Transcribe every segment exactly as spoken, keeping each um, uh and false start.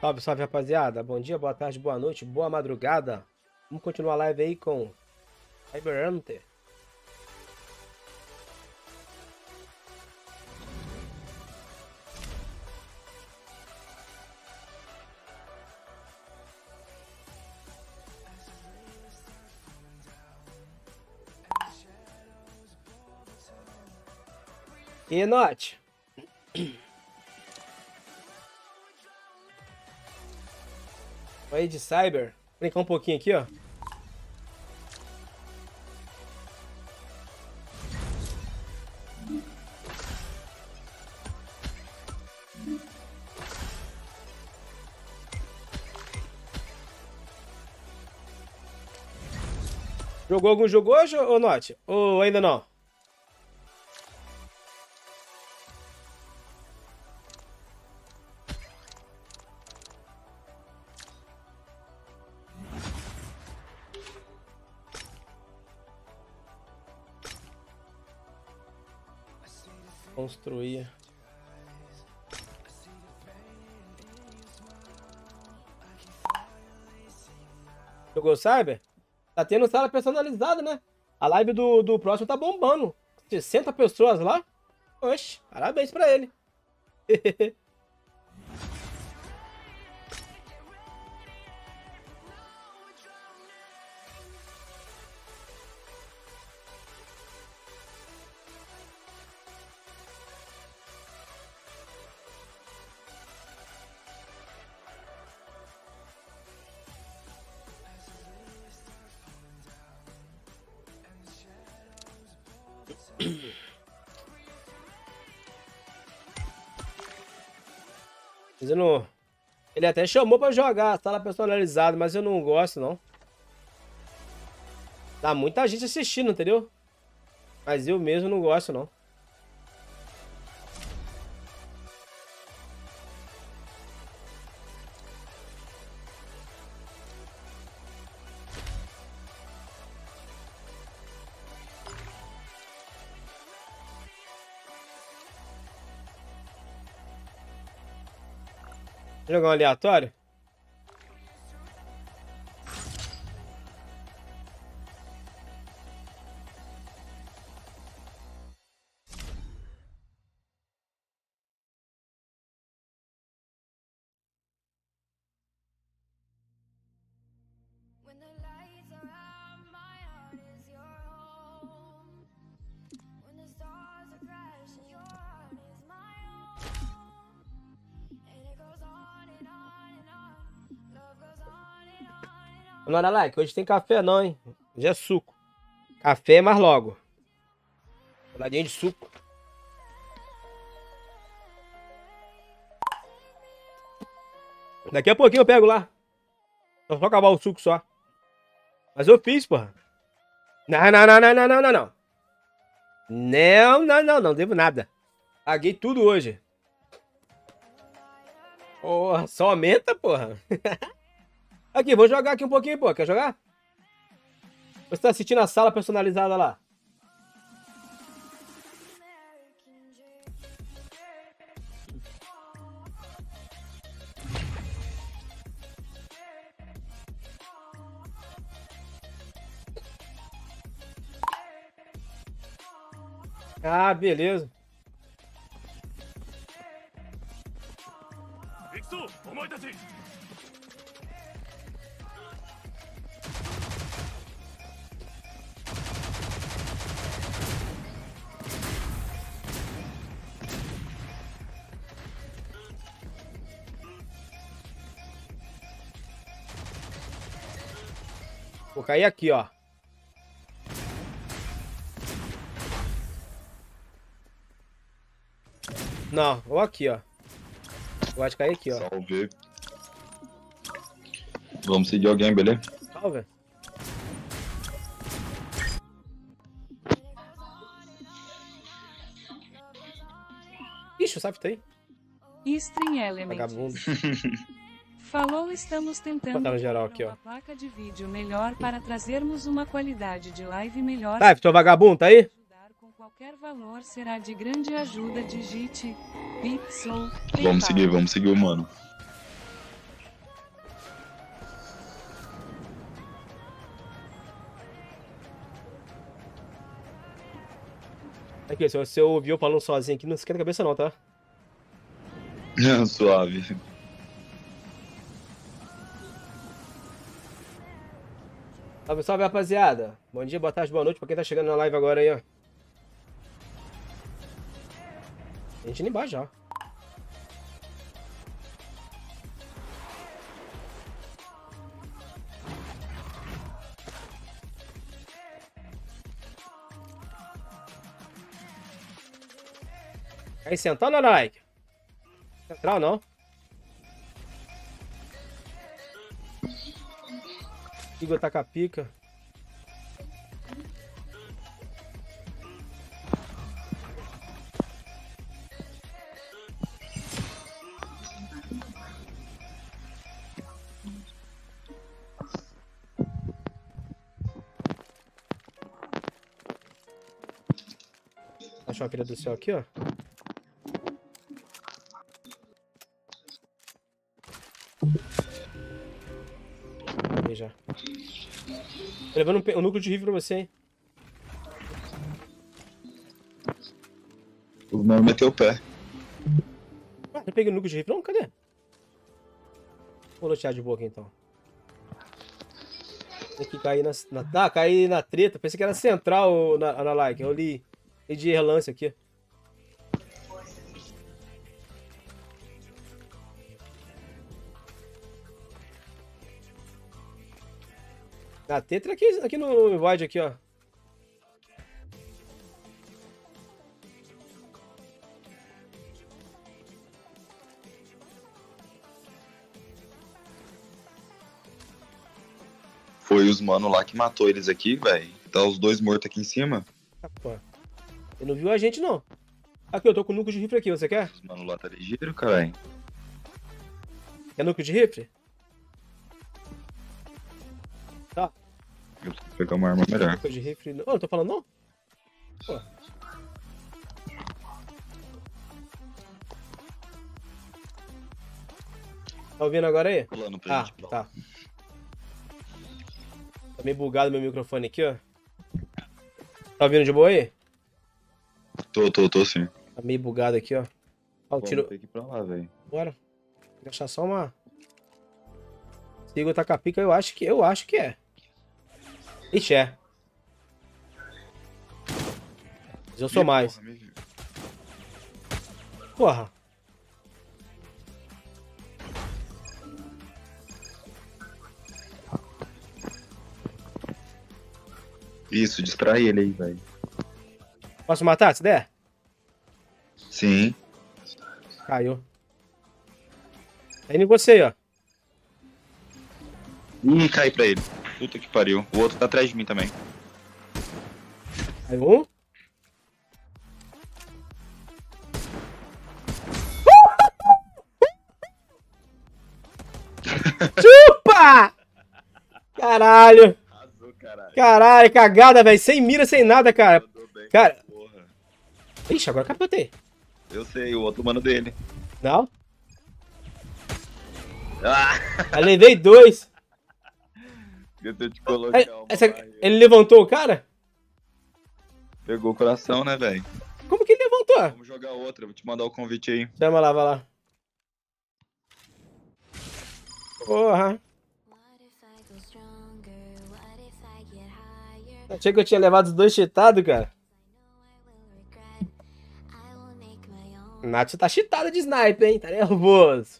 Salve, salve, rapaziada. Bom dia, boa tarde, boa noite, boa madrugada. Vamos continuar a live aí com Cyber Hunter. E note. Aí de Cyber. Vou brincar um pouquinho aqui, ó. Jogou algum jogo hoje, ou Note? Ou ainda não? Construir. Jogou Cyber? Tá tendo sala personalizada, né? A live do, do próximo tá bombando. sessenta pessoas lá. Oxe, parabéns pra ele. Mas eu não... Ele até chamou pra jogar, sala personalizada, mas eu não gosto, não. Dá muita gente assistindo, entendeu? Mas eu mesmo não gosto, não. Jogar um aleatório? Não, like, hoje tem café não, hein? Hoje é suco. Café é mais logo. Ladinho de suco. Daqui a pouquinho eu pego lá. Só só acabar o suco só. Mas eu fiz, porra. Não, não, não, não, não, não, não, não. Não, não, não, não devo nada. Paguei tudo hoje. Porra, só aumenta, porra. Aqui, vou jogar aqui um pouquinho, pô. Quer jogar? Você tá assistindo a sala personalizada lá? Ah, beleza. Vou cair aqui, ó. Não, ou aqui, ó. Eu acho que cair aqui, ó. Salve. Vamos seguir alguém, beleza? Salve. Ixi, o Saf tá aí. Stream Element. Vagabundo. Falou, estamos tentando Botar no geral aqui, ó. uma placa de vídeo melhor para trazermos uma qualidade de live melhor. Saf, teu vagabundo, tá aí? Com qualquer valor será de grande ajuda. Digite Pixel. Vamos seguir, vamos seguir o mano. Aqui, se você ouviu eu falando sozinho aqui, não esquenta a cabeça não, tá? Suave. Salve, salve, rapaziada. Bom dia, boa tarde, boa noite pra quem tá chegando na live agora aí, ó. A gente indo embaixo já. Aí sentando ou não, like? Central não. Igor tá com a pica. Achou a filha do céu aqui, ó. Aí já. Tô levando um, pe- um núcleo de rifle pra você, hein? O meu meteu o pé. Ah, não peguei o núcleo de rifle, não? Cadê? Vou lotear de boa aqui, então. Tem que cair na... na ah, cair na treta. Pensei que era central na, na like. Eu li, li de relance aqui. Na tetra aqui, aqui no Void aqui, ó. Foi os mano lá que matou eles aqui, velho. Tá os dois mortos aqui em cima. Ah, pô. Ele não viu a gente, não. Aqui, eu tô com o núcleo de rifle aqui, você quer? Os mano lá tá ligeiro, cara. Quer núcleo de rifle? Tá. Eu preciso pegar uma arma melhor. Núcleo de rifle... Oh, não tô falando, não? Pô. Tá ouvindo agora aí? Pulando pra Ah, gente. tá. Tá meio bugado meu microfone aqui, ó. Tá ouvindo de boa aí? Tô, tô, tô sim. Tá meio bugado aqui, ó. Ó, o Vamos tiro... ter que ir pra lá, velho. Bora. Vou deixar só uma... Se Igor tá com a pica, eu acho que... Eu acho que é. Ixi, é. Mas eu sou Ih, mais. porra, me viu. Porra. Isso, distrai ele aí, velho. Posso matar, se der? Sim. Caiu. Tá indo em você aí, ó. Ih, cai pra ele. Puta que pariu. O outro tá atrás de mim também. Aí um. Chupa! Caralho. Arrasou, caralho. Caralho, cagada, velho. Sem mira, sem nada, cara. Mandou bem, Cara. porra. Ixi, agora capotei. Eu sei, o outro mano dele. Não? Ah! Eu levei dois. Eu te colocar Aí, uma essa- barreira. ele levantou o cara? Pegou o coração, né, velho? Como que ele levantou? Vamos jogar outra, vou te mandar o convite aí. Chama lá, vai lá. Porra. Achei que eu tinha levado os dois cheatados, cara. Nath tá cheatada de sniper, hein? Tá nervoso.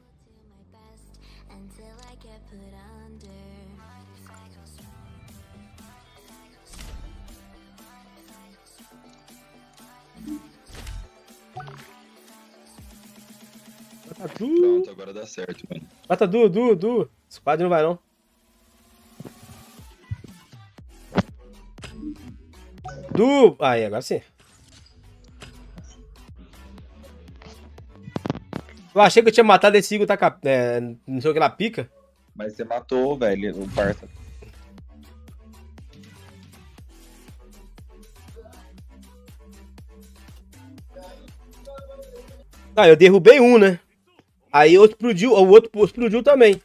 Bota Du. Pronto, agora dá certo, mano. Bota Du, Du, Du. Squad não vai, não. Du. Aí, agora sim. Eu achei que eu tinha matado esse Igor, tá com a- é, não sei o que lá, pica. Mas você matou, velho, o parça. Ah, eu derrubei um, né? Aí outro explodiu, o outro explodiu também.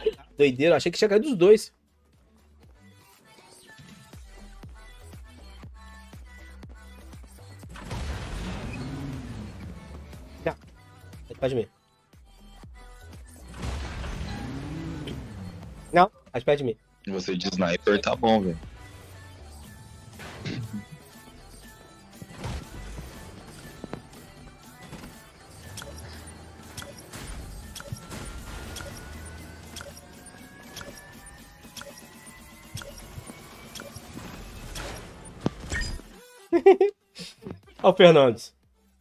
Doideira, achei que tinha caído dos dois. Pode mim. Não, mais perto de mim. Você de sniper tá bom, velho. Olha o Fernandes.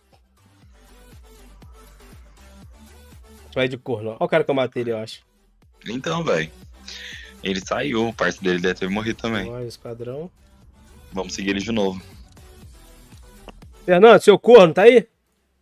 Vai de corno. Olha o cara que eu matei ele, eu acho. Então, velho. Ele saiu, o parceiro dele deve ter morrido também. Olha, esquadrão. Vamos seguir ele de novo. Fernando, seu corno, tá aí?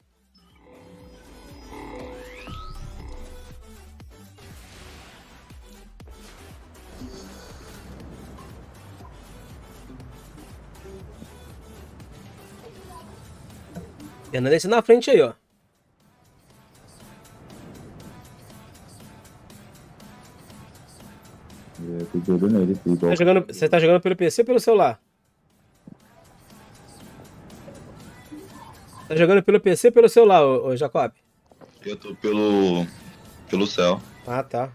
Fernando, esse na frente aí, ó. Eu tô jogando nele, filho. Tá jogando, você tá jogando pelo P C ou pelo celular? Tá jogando pelo P C ou pelo celular, ô, ô Jacob? Eu tô pelo. pelo céu. Ah, tá.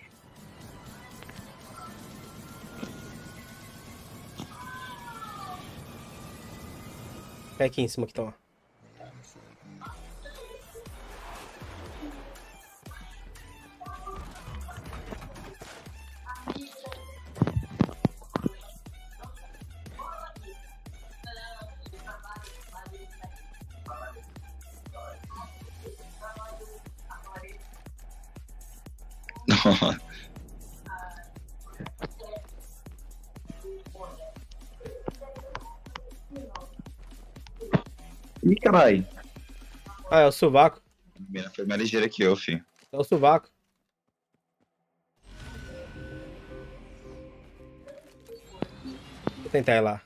É aqui em cima que tá, ó. Ih, caralho. Ah, é o sovaco. Minha foi mais ligeira que eu, filho. É o sovaco. Vou tentar ir lá.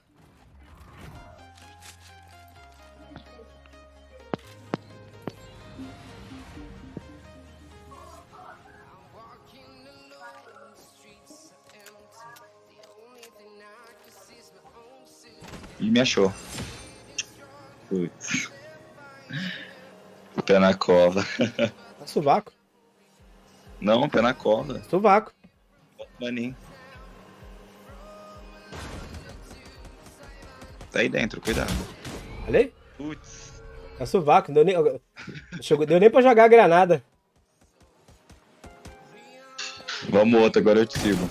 E me achou. Putz. Pé na cova. É sovaco. Não, pé na cova. Sovaco. Maninho. Tá aí dentro, cuidado. Olha aí. Putz. É sovaco. Deu nem, chegou, deu nem pra jogar a granada. Vamos outro, agora eu te sigo.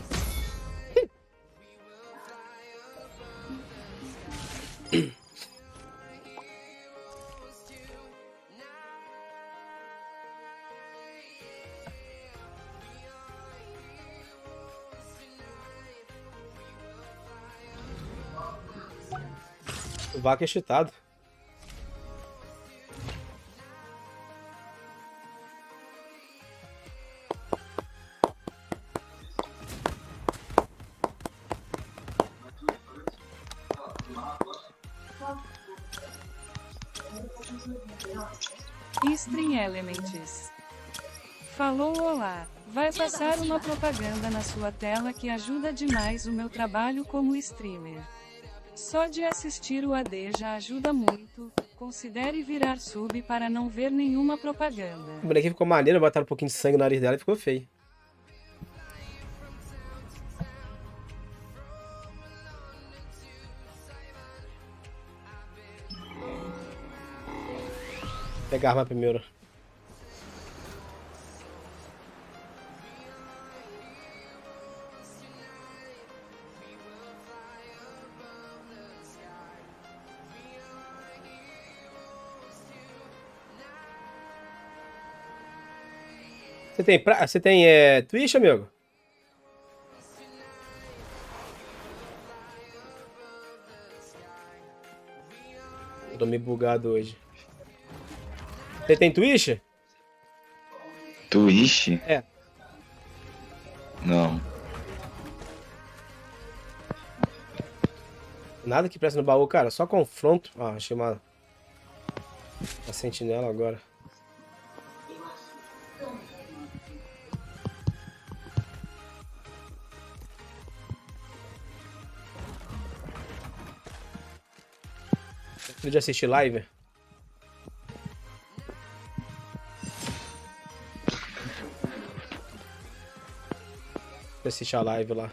O vaca é cheatado. Stream Elements. Falou olá. Vai passar uma propaganda na sua tela que ajuda demais o meu trabalho como streamer. Só de assistir o A D já ajuda muito. Considere virar sub para não ver nenhuma propaganda. O bonequinho ficou maneiro, botaram um pouquinho de sangue no nariz dela e ficou feio. Vou pegar a arma primeiro. Você tem, pra... Você tem é, Twitch, amigo? Eu tô meio bugado hoje. Você tem Twitch? Twitch? É. Não. Nada que presta no baú, cara. Só confronto. Ah, achei uma... uma sentinela agora. De assistir live? Você assiste a live lá.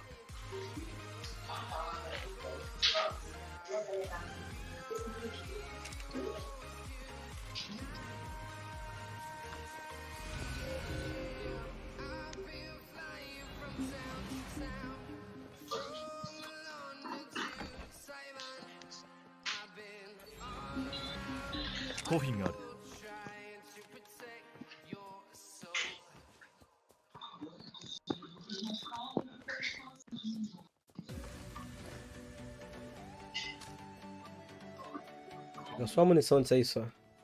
É só a munição disso aí só.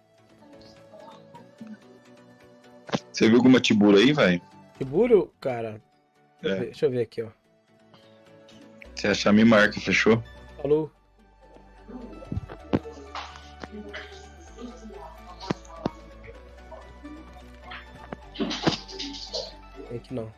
Você viu alguma Tibura aí, velho? Tiburo, cara. Deixa, eu É. ver, deixa eu ver aqui, ó. Se achar, me marca, fechou? Falou. Tem que não.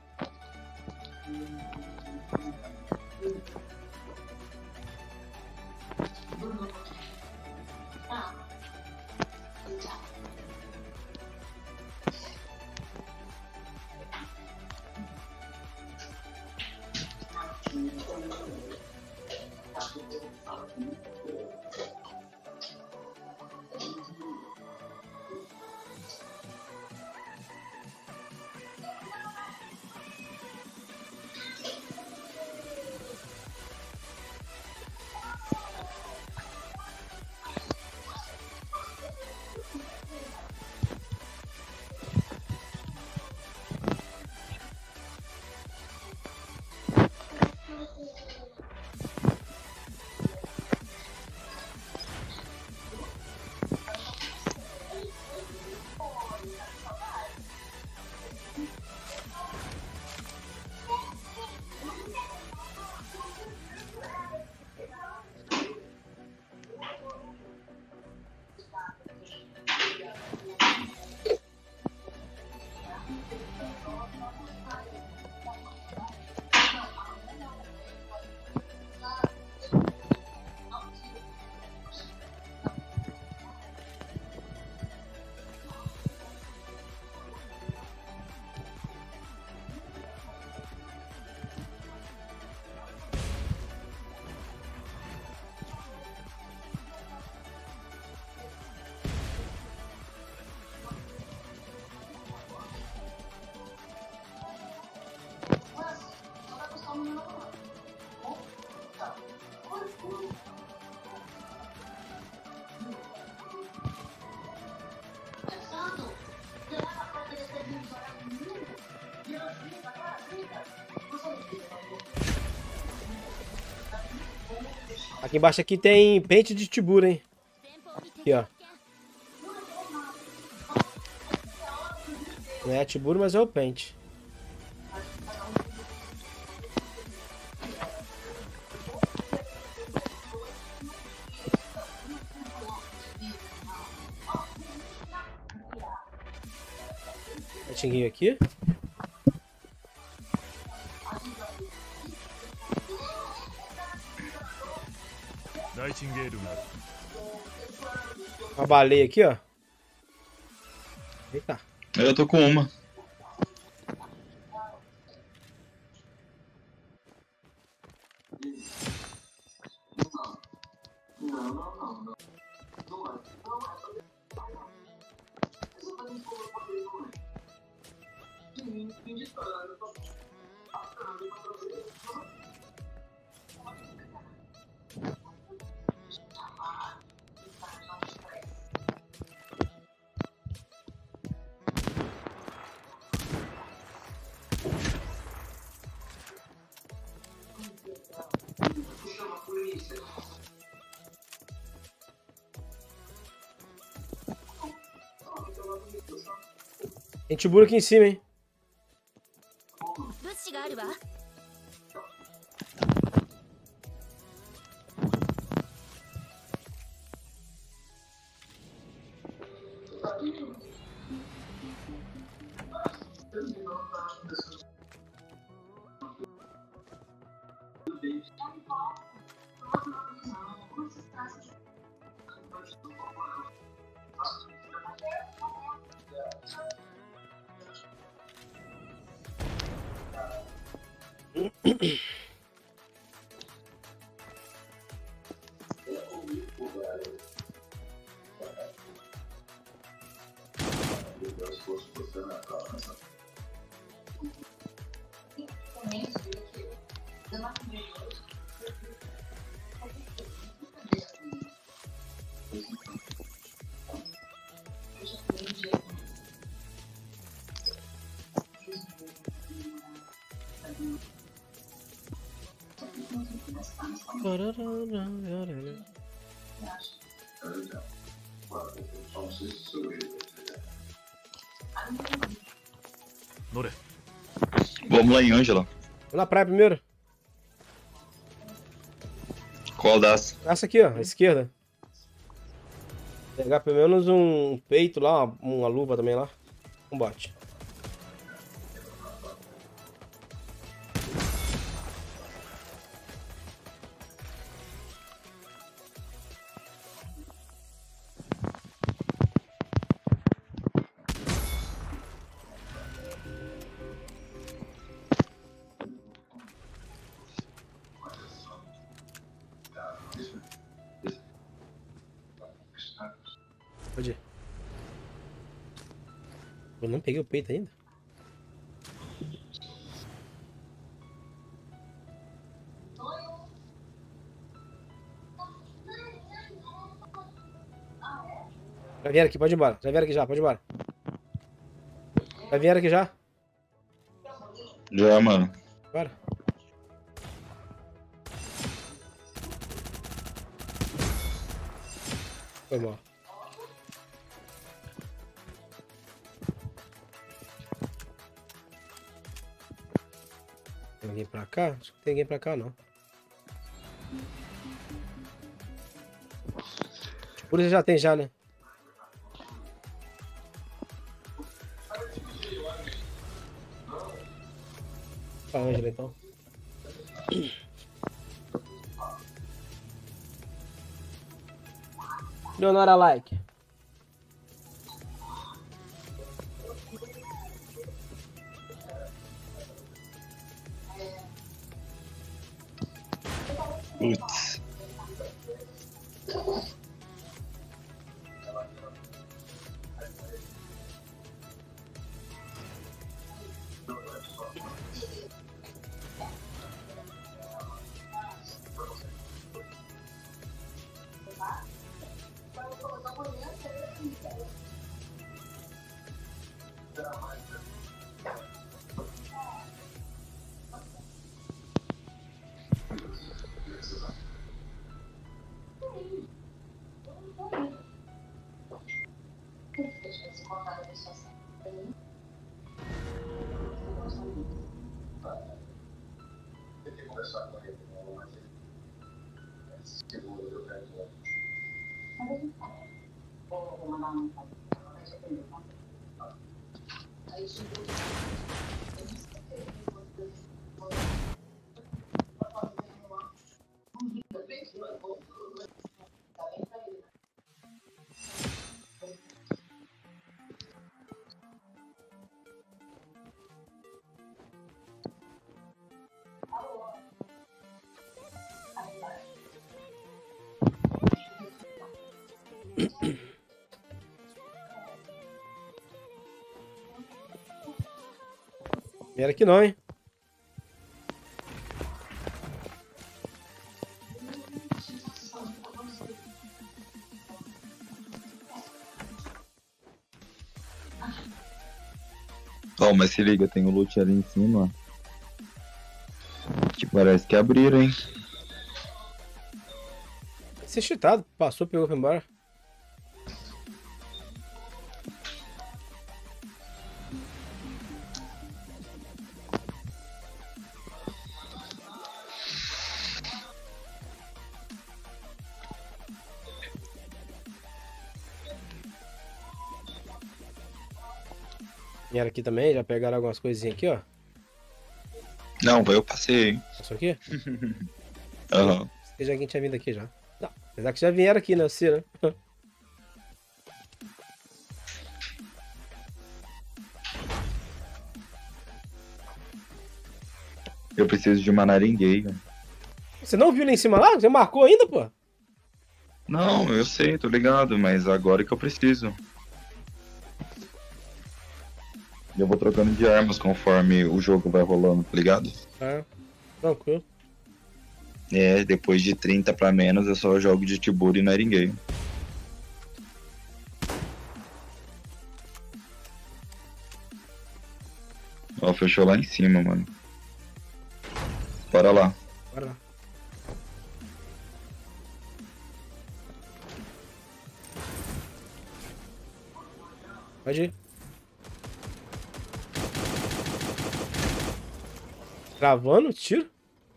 Aqui embaixo aqui tem pente de Tibura, hein? Aqui, ó. Não é Tibura, mas é o pente. Tinguinho aqui. Uma baleia aqui, ó. Eita. Eu tô com uma. Tem Tibura aqui em cima, hein? Vamos lá em Ângela. Vamos na praia primeiro. Qual das? Essa aqui, ó, à esquerda. Pegar pelo menos um peito lá, uma, uma luva também lá. Um bote. Pode ir. Eu não peguei o peito ainda. Já vieram aqui, pode ir embora. Já vieram aqui já, pode ir embora. Já vieram aqui já? Já, mano. Bora. Foi mal. Tem alguém pra cá? Acho que tem ninguém pra cá, não. Por isso já tem já, né? Pra Ângela, então. Leonora like. Putz. Vieram aqui não, hein? Ó, mas se liga, tem o loot ali em cima. Que parece que abriram, hein? Esse é cheatado. Passou, pegou, foi embora. Vieram aqui também, já pegaram algumas coisinhas aqui, ó. Não, eu passei, hein? Passou aqui? Aham. Se já alguém tinha vindo aqui já. Não, apesar que já vieram aqui, né? Você, né? Eu preciso de uma Naringueio. Você não viu ali em cima lá? Você marcou ainda, pô? Não, eu sei, tô ligado, mas agora que eu preciso. Eu vou trocando de armas conforme o jogo vai rolando, tá ligado? É, tranquilo. É, depois de trinta pra menos eu só jogo de Tiburi e Naringueio. Ó, fechou lá em cima, mano. Bora lá. Bora lá. Pode ir. Travando o tiro?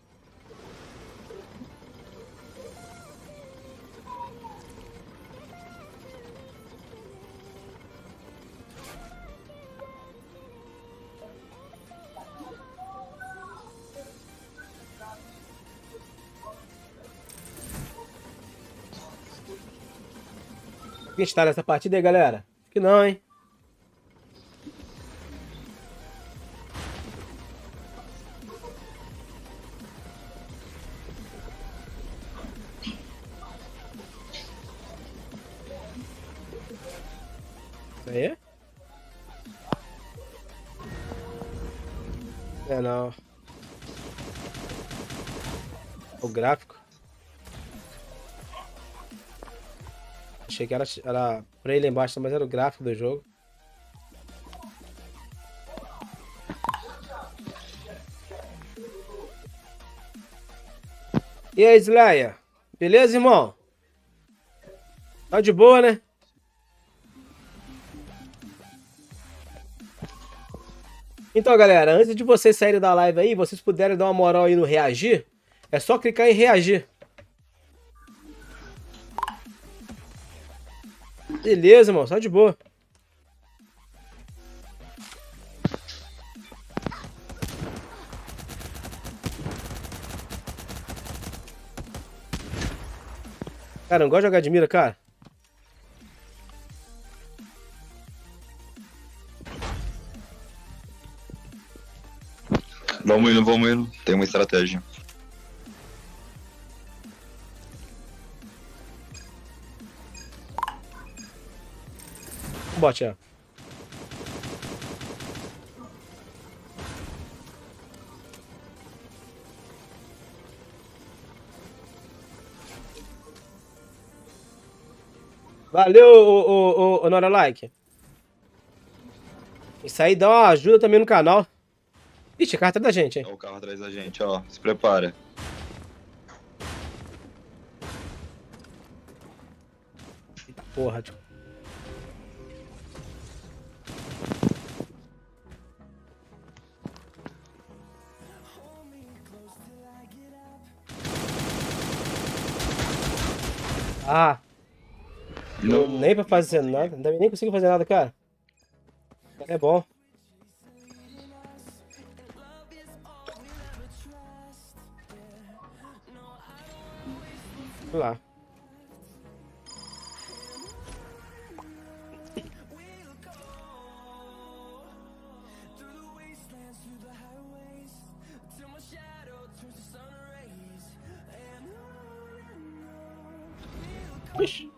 Quem está nessa partida aí, galera? Acho que não, hein? Isso aí? É, não. O gráfico. Achei que era, era por aí lá embaixo, mas era o gráfico do jogo. E aí, Slayer? Beleza, irmão? Tá de boa, né? Então, galera, antes de vocês saírem da live aí, vocês puderem dar uma moral aí no reagir, é só clicar em reagir. Beleza, irmão, só de boa. Cara, não gosto de jogar de mira, cara. Vamos indo, vamos indo. Tem uma estratégia. Bote, ó. Valeu, ô, ô, ô, ô Nora Like. Isso aí dá uma ajuda também no canal. Ixi, a carta da gente, hein? Olha o carro atrás da gente, ó. Se prepara. Eita porra, tio. Ah, Não. nem pra fazer nada. Nem consigo fazer nada, cara. É bom. Vamos lá. Ixi.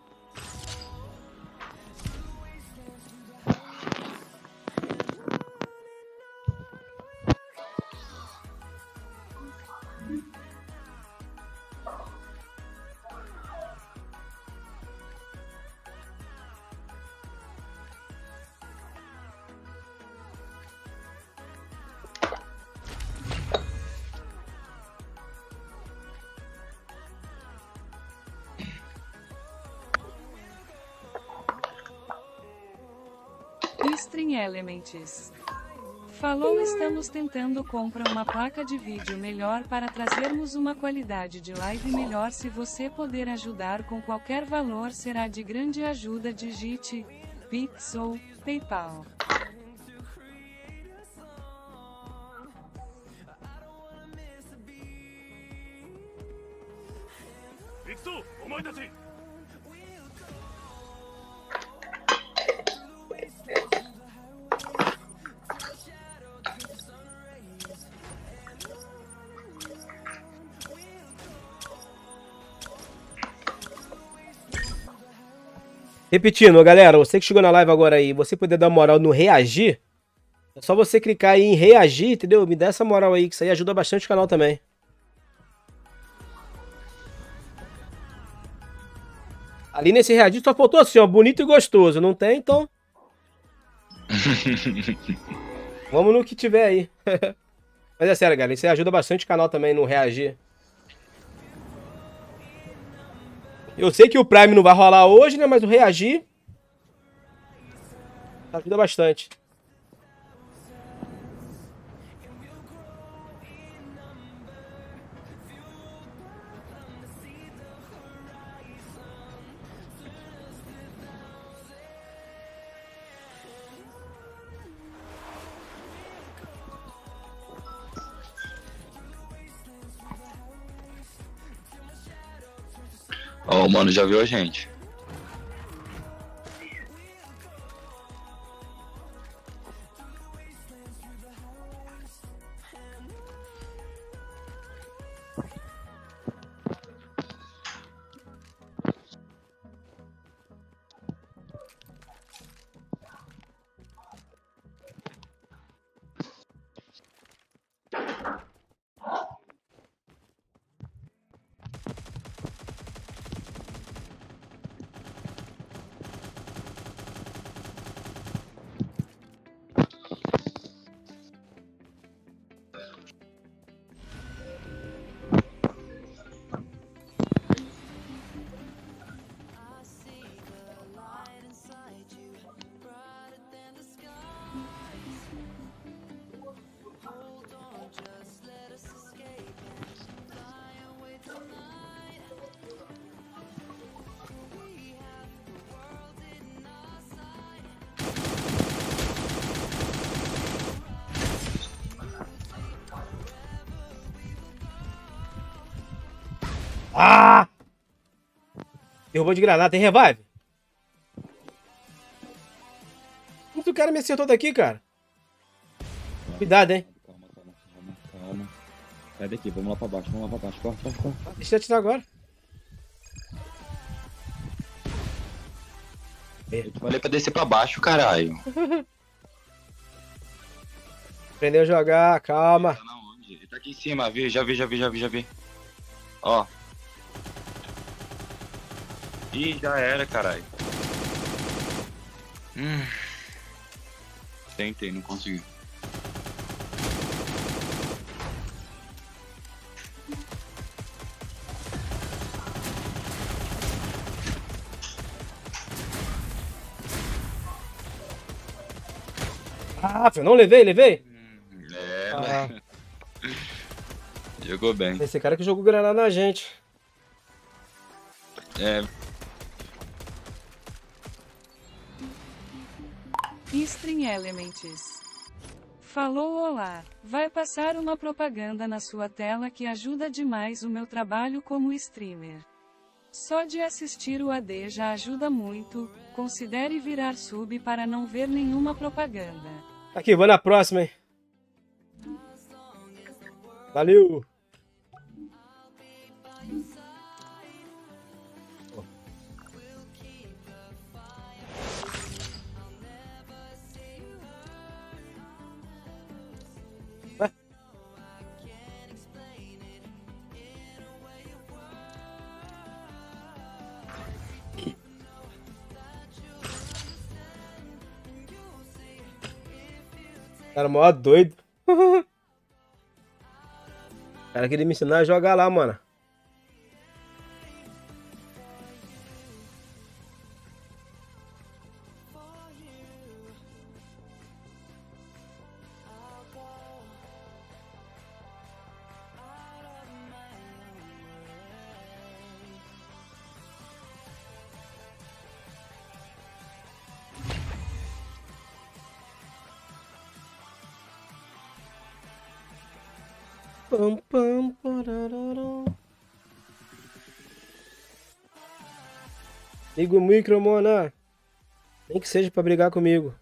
String Elements. Falou, estamos tentando comprar uma placa de vídeo melhor para trazermos uma qualidade de live melhor. Se você puder ajudar com qualquer valor, será de grande ajuda. Digite Pix ou PayPal. Repetindo, galera, você que chegou na live agora aí, você poder dar moral no reagir, é só você clicar aí em reagir, entendeu? Me dá essa moral aí, que isso aí ajuda bastante o canal também. Ali nesse reagir só faltou assim, ó, bonito e gostoso. Não tem, então... Vamos no que tiver aí. Mas é sério, galera, isso aí ajuda bastante o canal também no reagir. Eu sei que o Prime não vai rolar hoje, né? Mas o reagir ajuda bastante. Ó, o mano já viu a gente. Ah! Derrubou de granada, tem revive? Muito cara me acertou daqui, cara. Cuidado, hein? Calma, calma, calma, calma. Sai daqui, vamos lá pra baixo, vamos lá pra baixo. Corre, corre, corre. Deixa eu atirar agora. Eu te falei pra descer pra baixo, caralho. Aprendeu a jogar, calma. Tá na onde? Ele tá aqui em cima, vi, já vi, já vi, já vi, já vi. Ó. Ih, já era, caralho. Hum. Tentei, não consegui. Ah, eu não levei, levei? Hum, é, Ah. né? Jogou bem. Esse cara que jogou granada na gente. É, Stream Elements. Falou olá. Vai passar uma propaganda na sua tela que ajuda demais o meu trabalho como streamer. Só de assistir o A D já ajuda muito. Considere virar sub para não ver nenhuma propaganda. Aqui, vou na próxima, hein? Valeu! Ué? Cara, mó doido. O cara queria me ensinar a jogar lá, mano. Pam, pam, pararará. Liga o micro, mona. Nem que seja pra brigar comigo.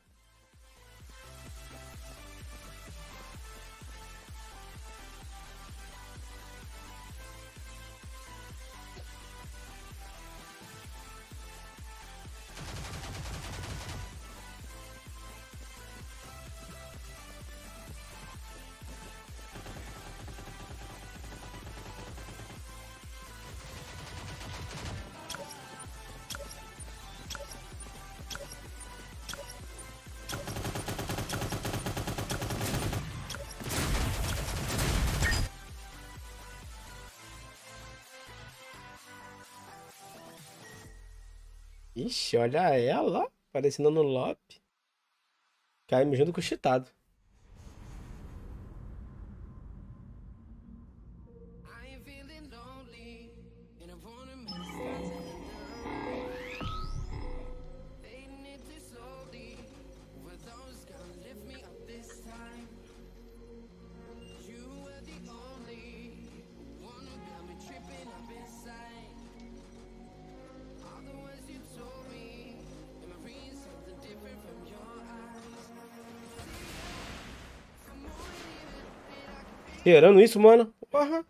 Ixi, olha ela, ó, parecendo no Lope. Caímos junto com o cheatado. Cheirando isso, mano. Porra.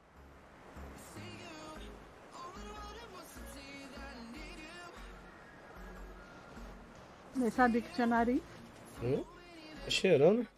Nem sabia que tinha nariz. Hum, tá cheirando.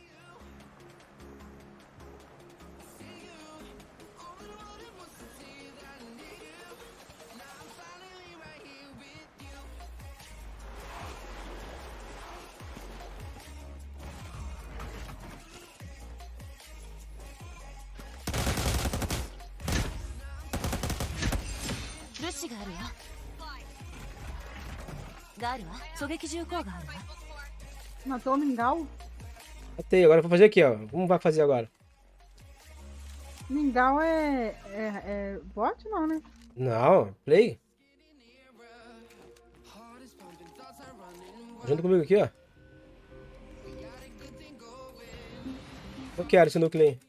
Matou o mingau? Matei, agora eu vou fazer aqui, ó. Como vai fazer agora? Mingau é, é, é bot não, né? Não, play. Junto comigo aqui, ó. Eu quero esse núcleo aí.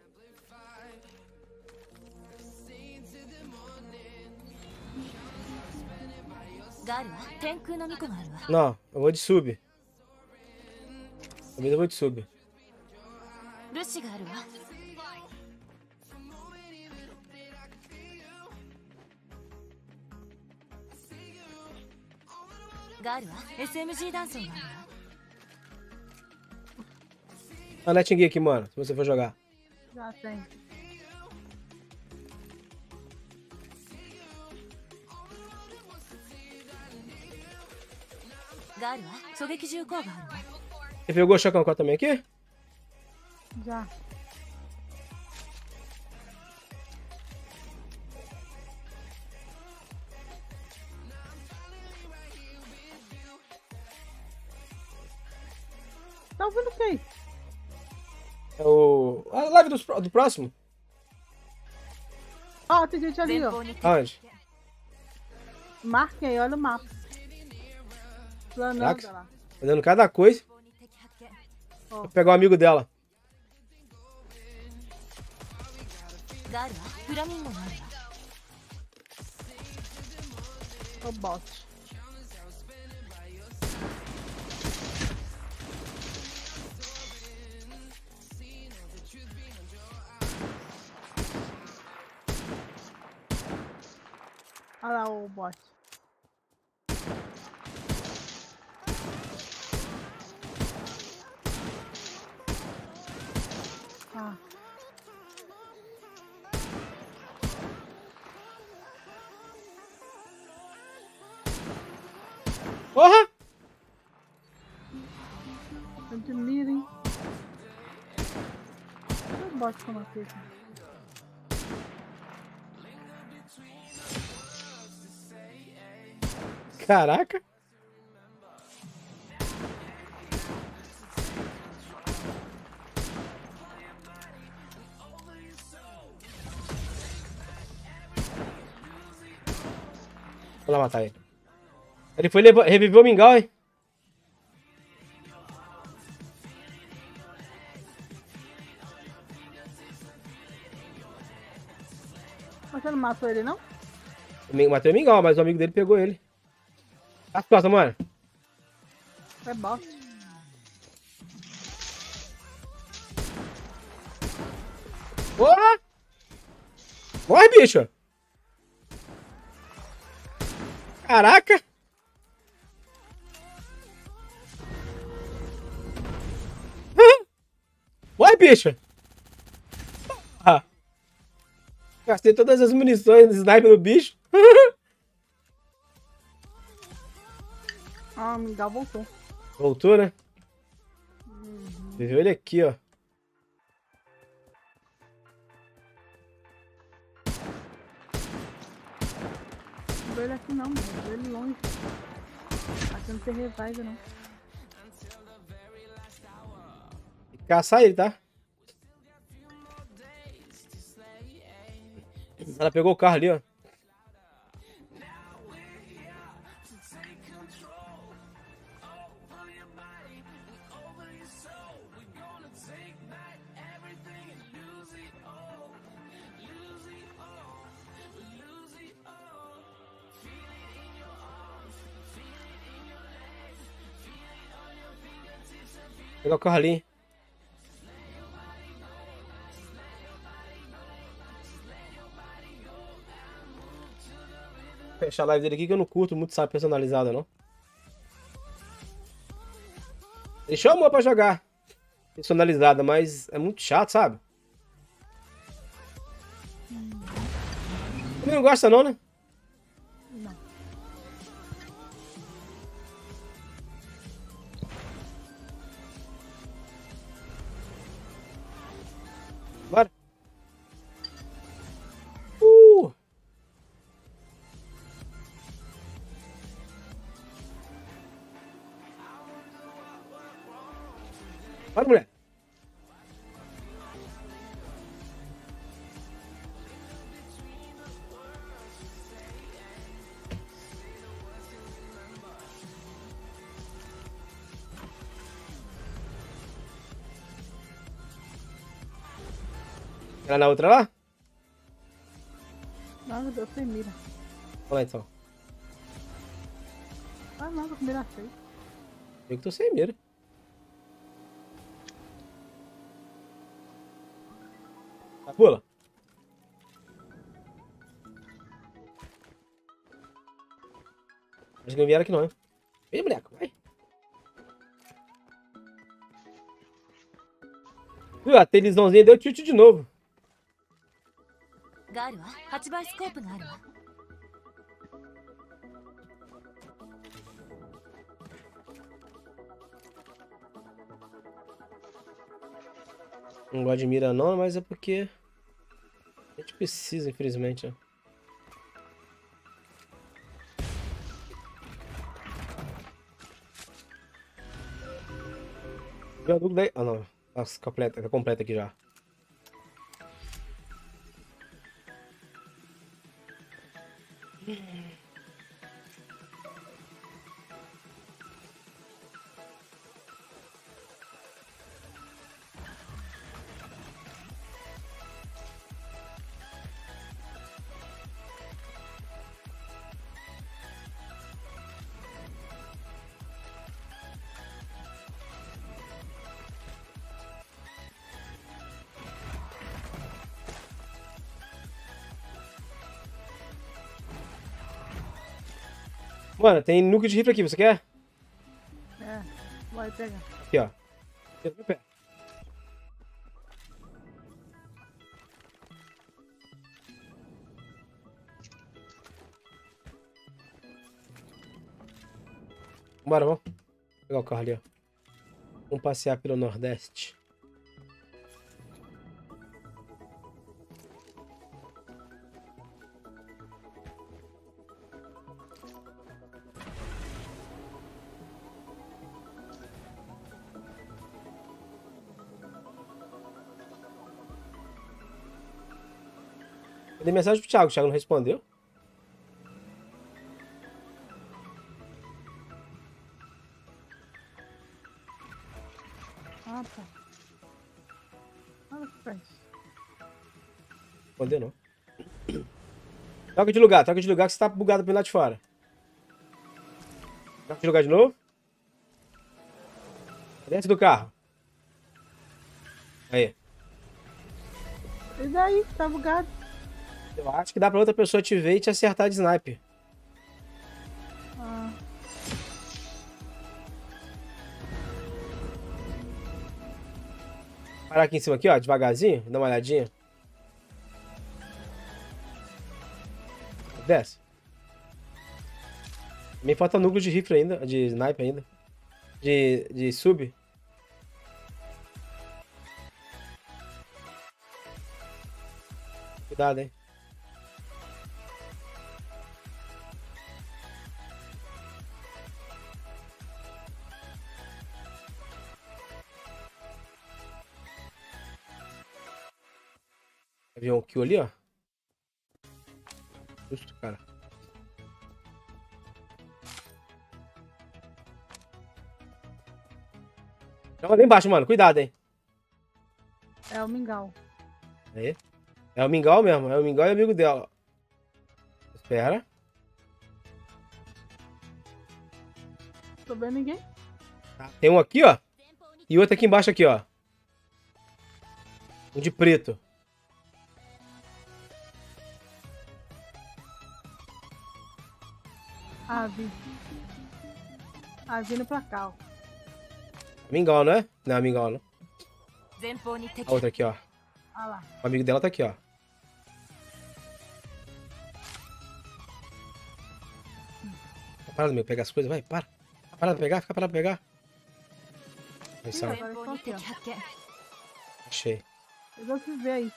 Não, eu vou de sub. Talvez eu vou de sub. A Nightingale aqui, mano, se você for jogar. Já tem. Você pegou o Shokankó também aqui? Já. Tá ouvindo o que? É o... A live dos, do próximo. Ó, tem gente ali, ó. Onde? Marquei, olha o mapa. Planando Caraca. lá. Fazendo cada coisa. Vou pegar o amigo dela. O bot. Olha lá o bot. Ah. Porra! Tô de mira, hein? O bot como aqui. Caraca! Vou lá matar ele. Ele foi levar, reviveu o mingau, hein? Mas você não matou ele, não? Eu matei o mingau, mas o amigo dele pegou ele. As costas, mano. É bot. Porra! Morre, bicho! Caraca! Morre, bicho! Ah. Gastei todas as munições do sniper no bicho. Ah, o mingau voltou. Voltou, né? Uhum. Você viu ele aqui, ó. Não vou ele aqui não, mano. Eu vou ele longe. Aqui não tem revive não. Tem que caçar ele, tá? Ela pegou o carro ali, ó. Pegar o carro ali. Fechar a live dele aqui que eu não curto muito, sabe, personalizada, não. Ele chamou pra jogar personalizada, mas é muito chato, sabe? Ele não gosta não, né? Não. Bora. Uh! Bora, mulher. Ela na outra lá? Não, eu sem mira. Vamos lá então. Ah, não, eu mira feio. Eu que tô sem mira. Tá, pula. Acho que não vieram aqui não, hein? Vem, moleque, vai. Viu? A televisãozinha deu tilt de novo. があるわ。はちばいスコープがあるわ。 Não gosto de mira não, mas é porque a gente precisa, infelizmente. Né? Viu a dúvida aí? Ah, não. Tá completa, tá completa aqui já. Mano, tem núcleo de rifle aqui, você quer? É, vai pegar. Aqui, ó. Aqui no meu pé. Bora, vamos. Vou pegar o carro ali, ó. Vamos passear pelo Nordeste. Eu dei mensagem pro Thiago, o Thiago não respondeu. Ah, tá. Olha que faz. Respondeu não. Troca de lugar, troca de lugar que você tá bugado pelo lado de fora. Troca de lugar de novo. Dentro do carro. Aí. E daí? Tá bugado? Eu acho que dá pra outra pessoa te ver e te acertar de sniper. Ah, Parar aqui em cima aqui, ó, devagarzinho, dá uma olhadinha. Desce. Me falta núcleo de rifle ainda, de sniper ainda. De, de sub. Cuidado, hein. Viu um kill ali, ó. Justo, cara. Joga ali embaixo, mano. Cuidado, hein. É o mingau. Aí. É o mingau mesmo. É o mingau e o amigo dela. Espera. Tô vendo ninguém. Tá, tem um aqui, ó. E outro aqui embaixo, aqui, ó. Um de preto. Ah, vi. Ah, vindo pra cá, ó. Mingau, não é? Não, é mingau, não. 前方に敵 A outra aqui, ó. Ah lá. O amigo dela tá aqui, ó. Tá parado, meu. Pegar as coisas, vai. Para. Fica parado pra pegar, fica parado pra pegar. Aí, sai. 前方に敵発見 Achei. Eu vou te ver aí.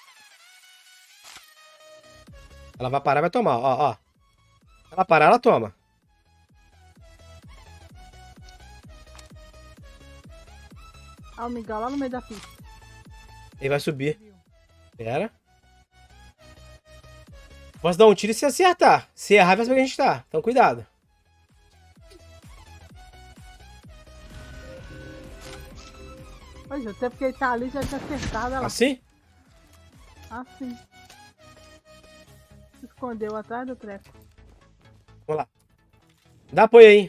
Ela vai parar e vai tomar, ó, ó. Ela parar, ela toma. Ah, o mingau lá no meio da pista. Ele vai subir. Pera. Posso dar um tiro e se acertar. Se errar, vai saber que a gente tá. Então, cuidado. Pois é, até porque ele tá ali já tinha acertado. Olha lá. Assim? Assim. Se escondeu atrás do treco. Vamos lá. Dá apoio aí.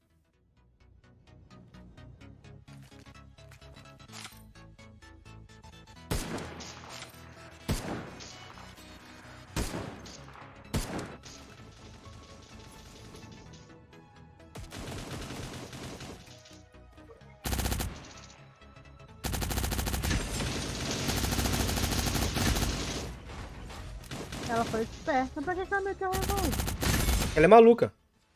Ela foi esperta. Pra que que ela meteu o revólver? Ela é maluca.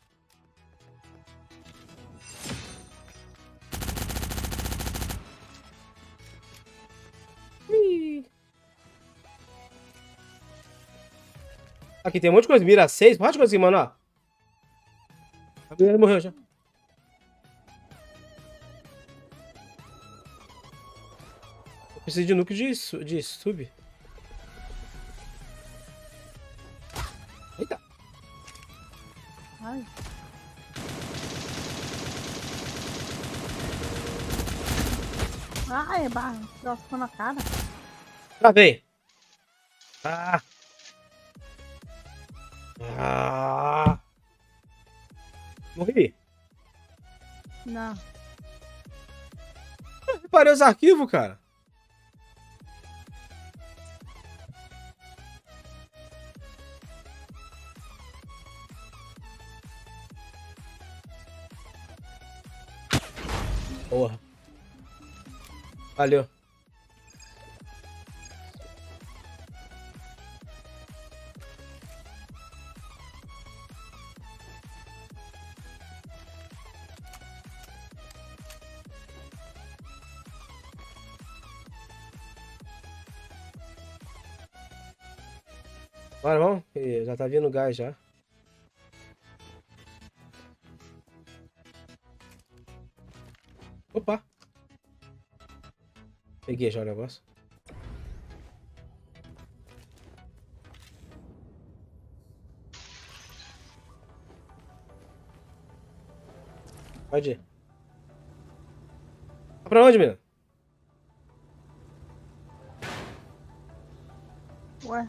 Ih. Aqui tem um monte de coisa. Mira seis. Um monte de coisa aqui, mano, ó. A menina morreu já. Eu preciso de nuke de, su- de sub. Eita. Ai. Ai, barra. Troço ficou na cara. Travei. Ah. Ah. Morri. Não. Reparei os arquivos, cara. Porra. Valeu. Bora, vamos? Ih, já tá vindo gás já. Opa! Peguei já o negócio. Pode ir. Tá pra onde, menino? Ué.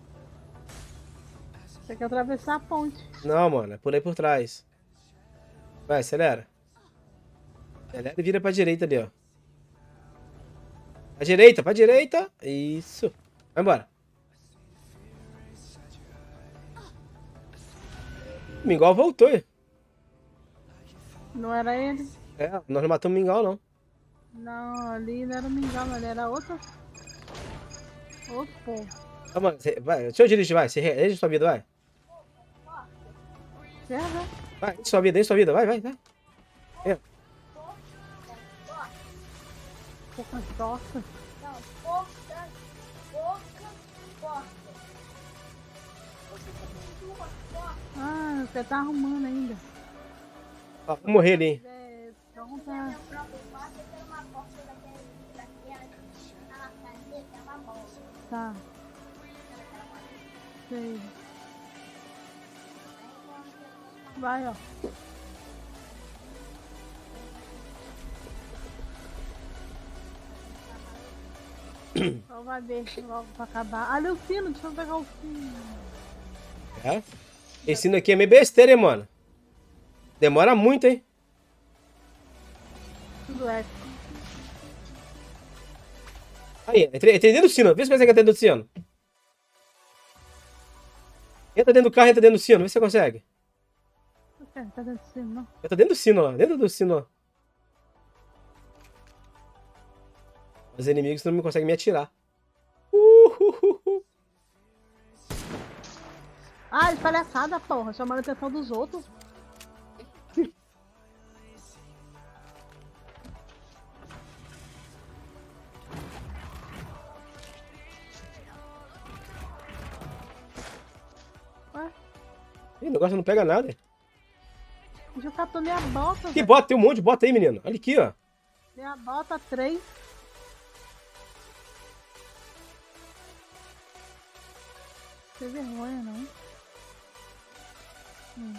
Você quer atravessar a ponte. Não, mano, é por aí por trás. Vai, acelera. Acelera e vira pra direita ali, ó. Pra direita, pra direita. Isso. Vai embora. O Mingau voltou. hein? Não era ele? É, nós não matamos o Mingau, não. Não, ali não era o mingau, mas era outro. Outro povo. Ah, mano, cê- vai, deixa eu dirigir, vai. Você reage sua vida, vai. Quer ver? Vai, enche sua vida, enche sua vida, vai, vai, vai. Poucas tossas. Ah, você tá arrumando ainda. Ó, vou morrer ali, hein. É, então tá. Tá. Sei. Vai, ó. Só vai ver logo pra acabar. Ali o sino, deixa eu pegar o sino. É? Esse sino aqui é meio besteira, hein, mano? Demora muito, hein? Tudo é. Aí, entrei, entrei dentro do sino. Vê se você consegue entrar dentro do sino. Entra dentro do carro, entra dentro do sino. Vê se você consegue. Tá dentro do sino, não? Entra dentro do sino, ó. Dentro do sino, ó. Os inimigos não me conseguem me atirar. Uhuhuhu. Ah, ele palhaçada, porra. Chamando a atenção dos outros. Ué, Ih, o negócio não pega nada. já catou minha bota, Que velho. bota? Tem um monte de bota aí, menino. Olha aqui, ó. Minha bota três. Sem vergonha, não. Hum.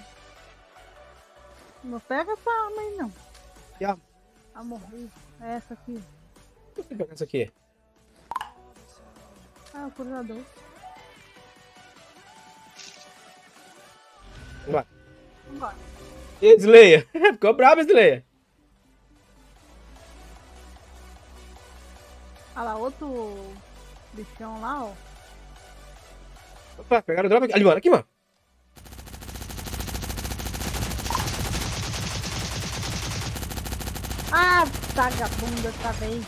Não pega essa arma aí, não. Que arma? A morrer. É essa aqui. Deixa eu pegar isso aqui. Ah, o curador. Vai. Vambora. E aí, Slayer? Ficou bravo, Slayer. Olha lá, outro bichão lá, ó. Opa, pegaram o drop aqui. Ali, mano. Aqui, mano. Ah, vagabunda outra vez.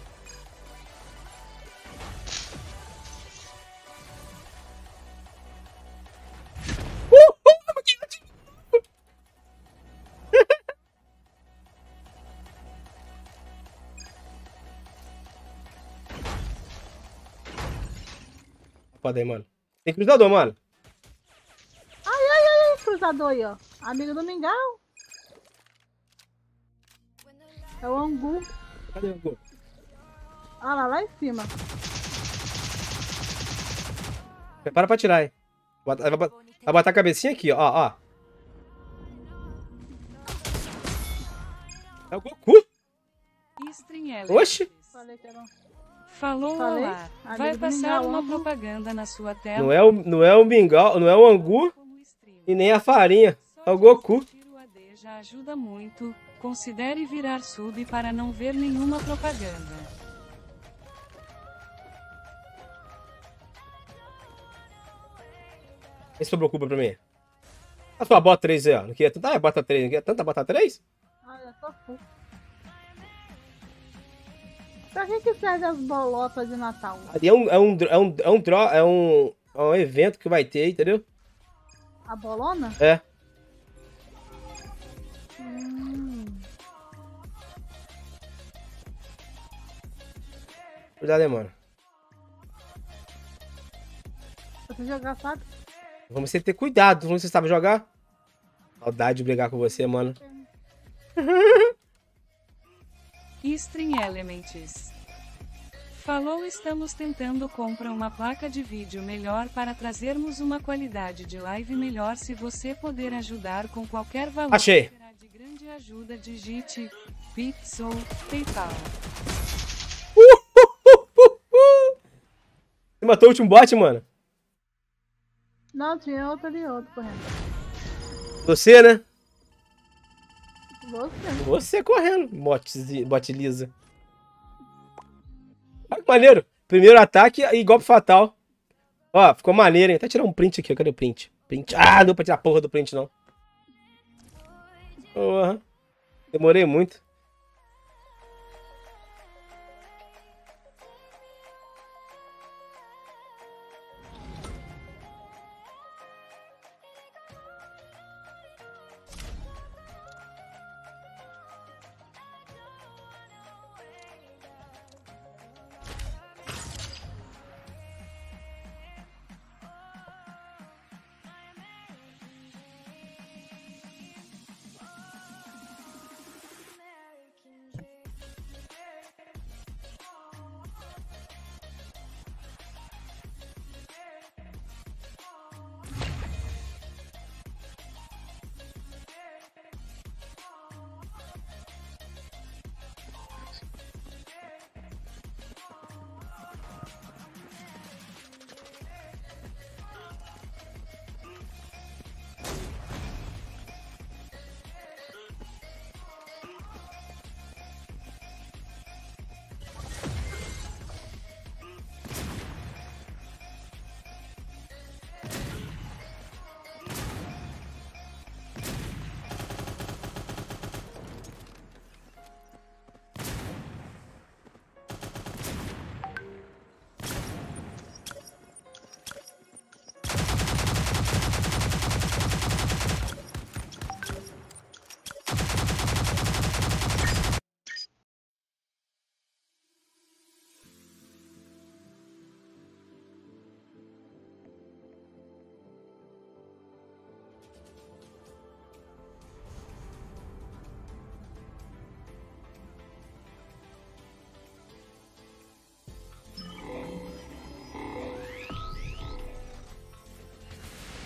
Pode aí, mano. Tem cruzador, mano. Ai, ai, ai, ai, cruzador aí, ó. Amigo do Mingau. É o Angu. Cadê o gol? Olha lá, lá em cima. Prepara pra tirar, hein. Bota, vai, bot- vai botar a cabecinha aqui, ó, ó. É o Goku? Stringele. Oxi. Falei que era... Falou Falei? olá. Amigo Vai do passar Mingau, uma amo. propaganda na sua tela. Não é o, não é o Mingau, não é o Angu Como streamer. e nem a farinha. É o Goku. Assistir o A D já ajuda muito. Considere virar sub para não ver nenhuma propaganda. Esse sobrou culpa pra mim. A sua bota três aí, ó. Não queria tanta ah, bota três, não queria tanta bota três? Ah, eu tô full. Pra que que serve as bolotas de Natal? Ali é um, é um, é um, é um, dro- é um, é um evento que vai ter, entendeu? A bolona? É. Hum. Cuidado aí, mano. Você jogar, sabe? Vamos ter que ter cuidado. Não sei se você sabe jogar. Saudade de brigar com você, mano. String Elements. Falou, estamos tentando comprar uma placa de vídeo melhor para trazermos uma qualidade de live melhor. Se você puder ajudar com qualquer valor, Achei. será de grande ajuda. Digite Pix ou PayPal. Você matou o último bot, mano? Não, tinha outro ali, outro correndo. Você, né? Você. Você correndo. Bot, bot lisa. Olha que maneiro. Primeiro ataque e golpe fatal. Ó, ficou maneiro, hein? Até tirar um print aqui. Cadê o print? Print. Ah, não deu pra tirar a porra do print, não. Porra. Demorei muito.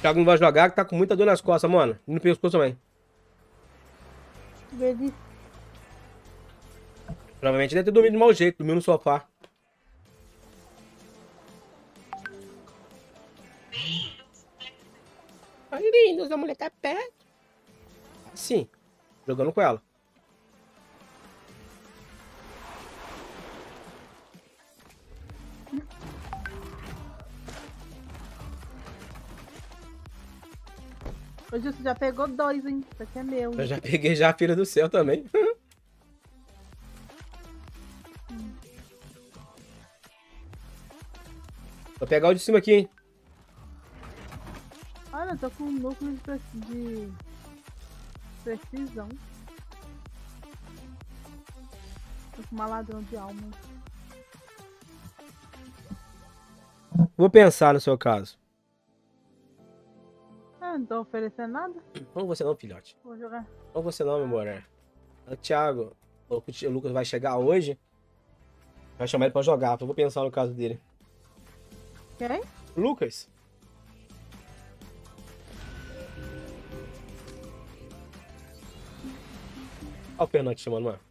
Thiago não vai jogar, que tá com muita dor nas costas, mano. E no pescoço também. Delícia. Provavelmente deve ter dormido de mau jeito, dormiu no sofá. Ai, lindos, a mulher tá perto. Sim, jogando com ela. Hoje você já pegou dois, hein? Isso aqui é meu. Eu já peguei já a filha do céu também. Vou pegar o de cima aqui, hein? Olha, eu tô com um núcleo de, pre- de precisão. Tô com uma ladrão de alma. Vou pensar no seu caso. Ah, não tô oferecendo nada. Não você não, filhote. Vou jogar. Não você não, meu amor. É. O Thiago, o o Lucas vai chegar hoje. Vai chamar ele pra jogar. Eu vou pensar no caso dele. Quem? Lucas. Olha o Fernando te chamando, mano.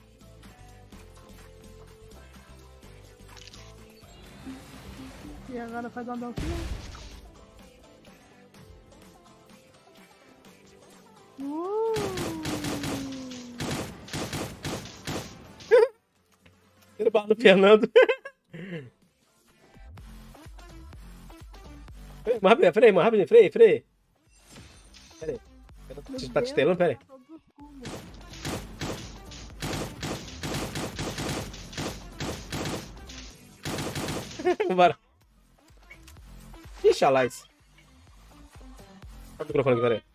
E agora faz uma dancinha. Uh! Ele bala no Fernando. Peraí, mais rápido, peraí, mais rápido, peraí, peraí. Peraí. Você tá te estelando? Peraí. Bora. Ixi, Alais. Olha o microfone aqui, peraí.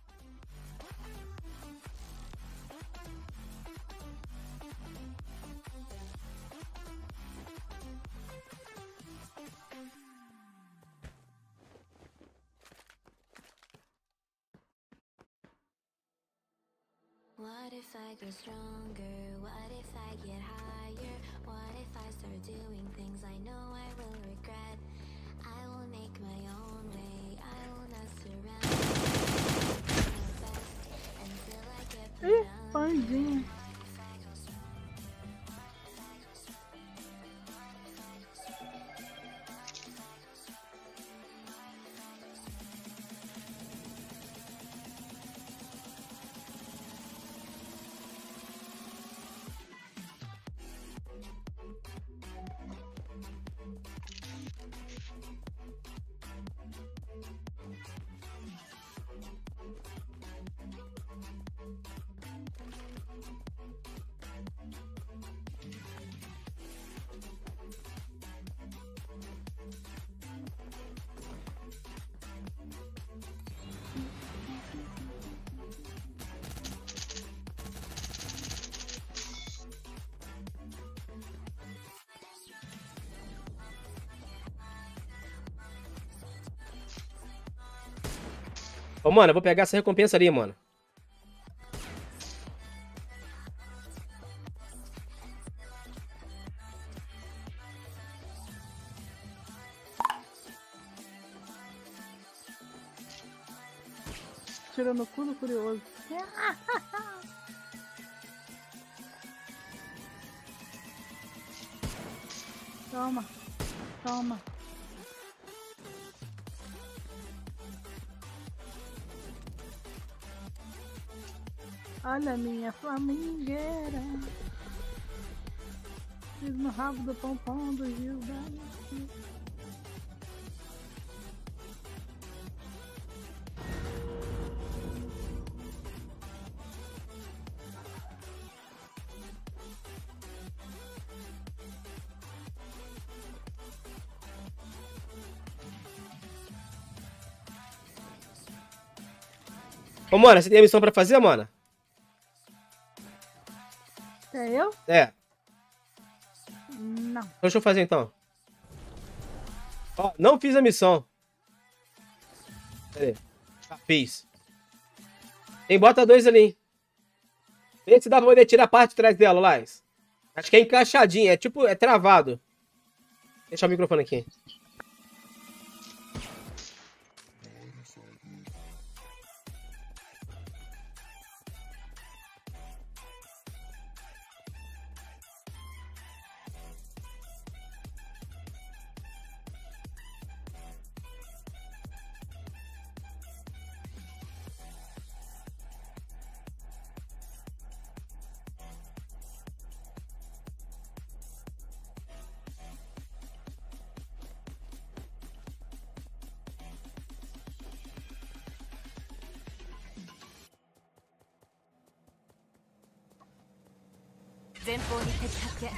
What if I grow stronger? What if I get higher? What if I start doing things I know I will regret? I will make my own way. I will not surround until I get put Ih, down. pandinha. Ô, mano, eu vou pegar essa recompensa ali, mano. Tirou no cu do curioso. Toma. Toma. Olha a minha flamingueira. Fiz no rabo do pompom do Gil da... Ô, mano, você tem a missão pra fazer, mano? É eu? É. Não. Então deixa eu fazer, então. Ó, não fiz a missão. Pera aí. Já fiz. Tem bota dois ali, hein? Vê se dá pra poder tirar a parte de trás dela, Lais. Acho que é encaixadinho, é tipo, é travado. Deixa o microfone aqui. 前方に敵発見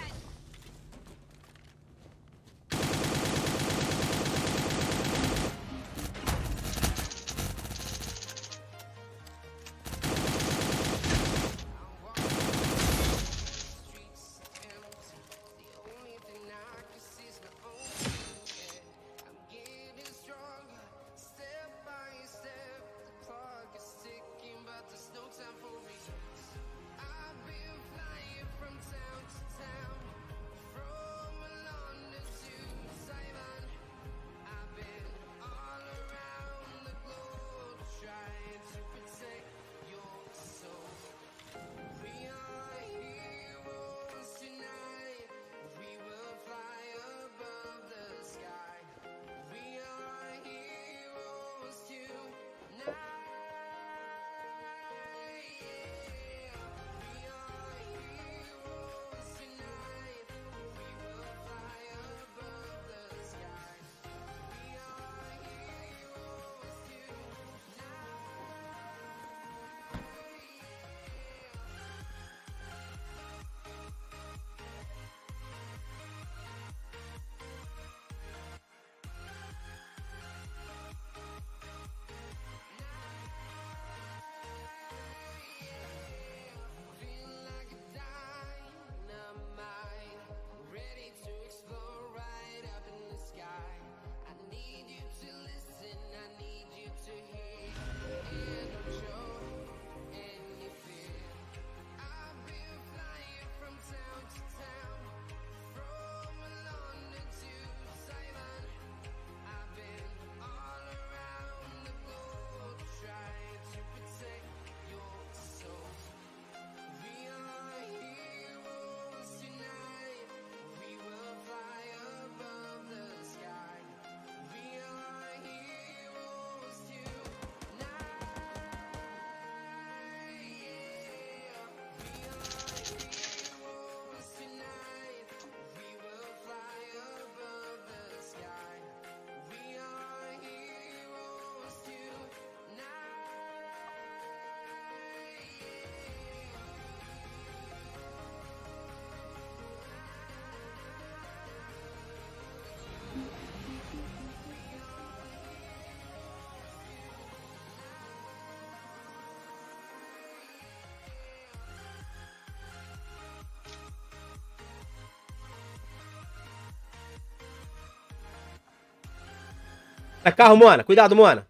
Tá carro, Mona. Cuidado, Mona.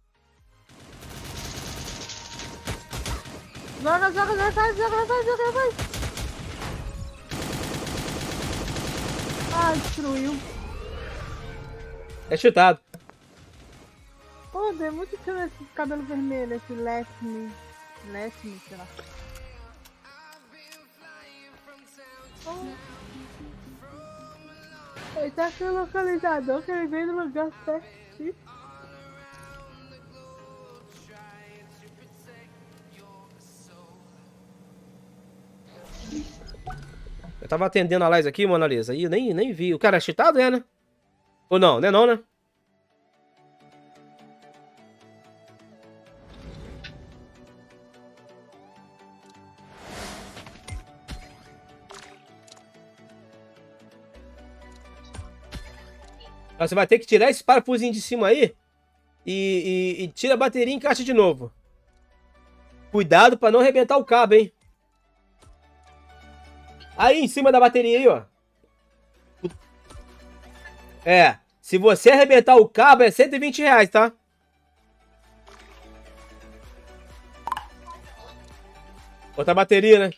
Joga, joga, joga, vai, joga, vai, joga, vai. Ah, destruiu. É chutado. Pô, deu muito tiro esse cabelo vermelho, esse Lesme. Lesme, sei lá. Oh. Ele tá com o localizador que ele veio no lugar certo. Eu tava atendendo a Lais aqui, Mona Lisa, e eu nem, nem vi. O cara é cheatado, é, né? Ou não? Não é não, né? Você vai ter que tirar esse parafusinho de cima aí e, e, e tira a bateria e encaixa de novo. Cuidado pra não arrebentar o cabo, hein? Aí em cima da bateria aí, ó. É, se você arrebentar o cabo é cento e vinte reais, tá? Outra bateria, né?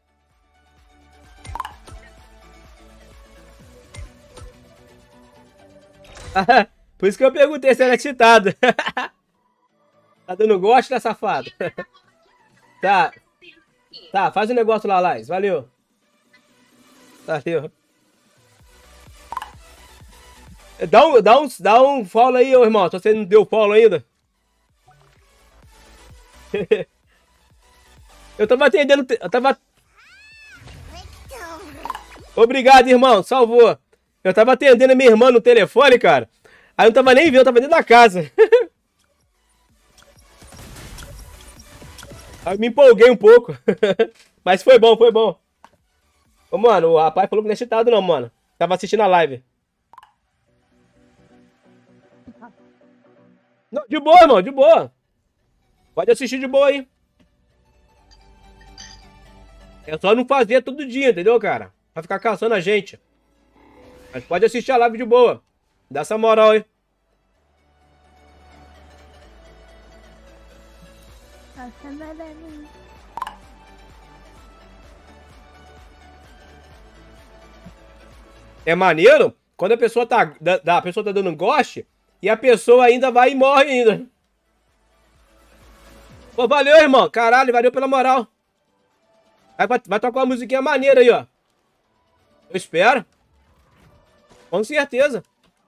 Por isso que eu perguntei se era cheatado. Tá dando gosto, né, safado? Tá. Tá, faz o um negócio lá, Lais. Valeu. Valeu. Dá um, dá um, dá um follow aí, ô irmão. Se você não deu follow ainda. Eu tava atendendo. Eu tava. Obrigado, irmão. Salvou. Eu tava atendendo a minha irmã no telefone, cara. Aí eu não tava nem vendo, eu tava dentro da casa. Aí me empolguei um pouco. Mas foi bom, foi bom. Ô, mano, o rapaz falou que não é cheatado não, mano. Tava assistindo a live. Não, de boa, irmão, de boa. Pode assistir de boa aí. É só não fazer todo dia, entendeu, cara? Vai ficar caçando a gente. Mas pode assistir a live de boa. Dá essa moral aí. É maneiro quando a pessoa tá, da, da- a pessoa tá dando um goste e a pessoa ainda vai e morre ainda. Pô, valeu, irmão. Caralho, valeu pela moral. Vai, vai, vai tocar uma musiquinha maneira aí, ó. Eu espero. Com certeza.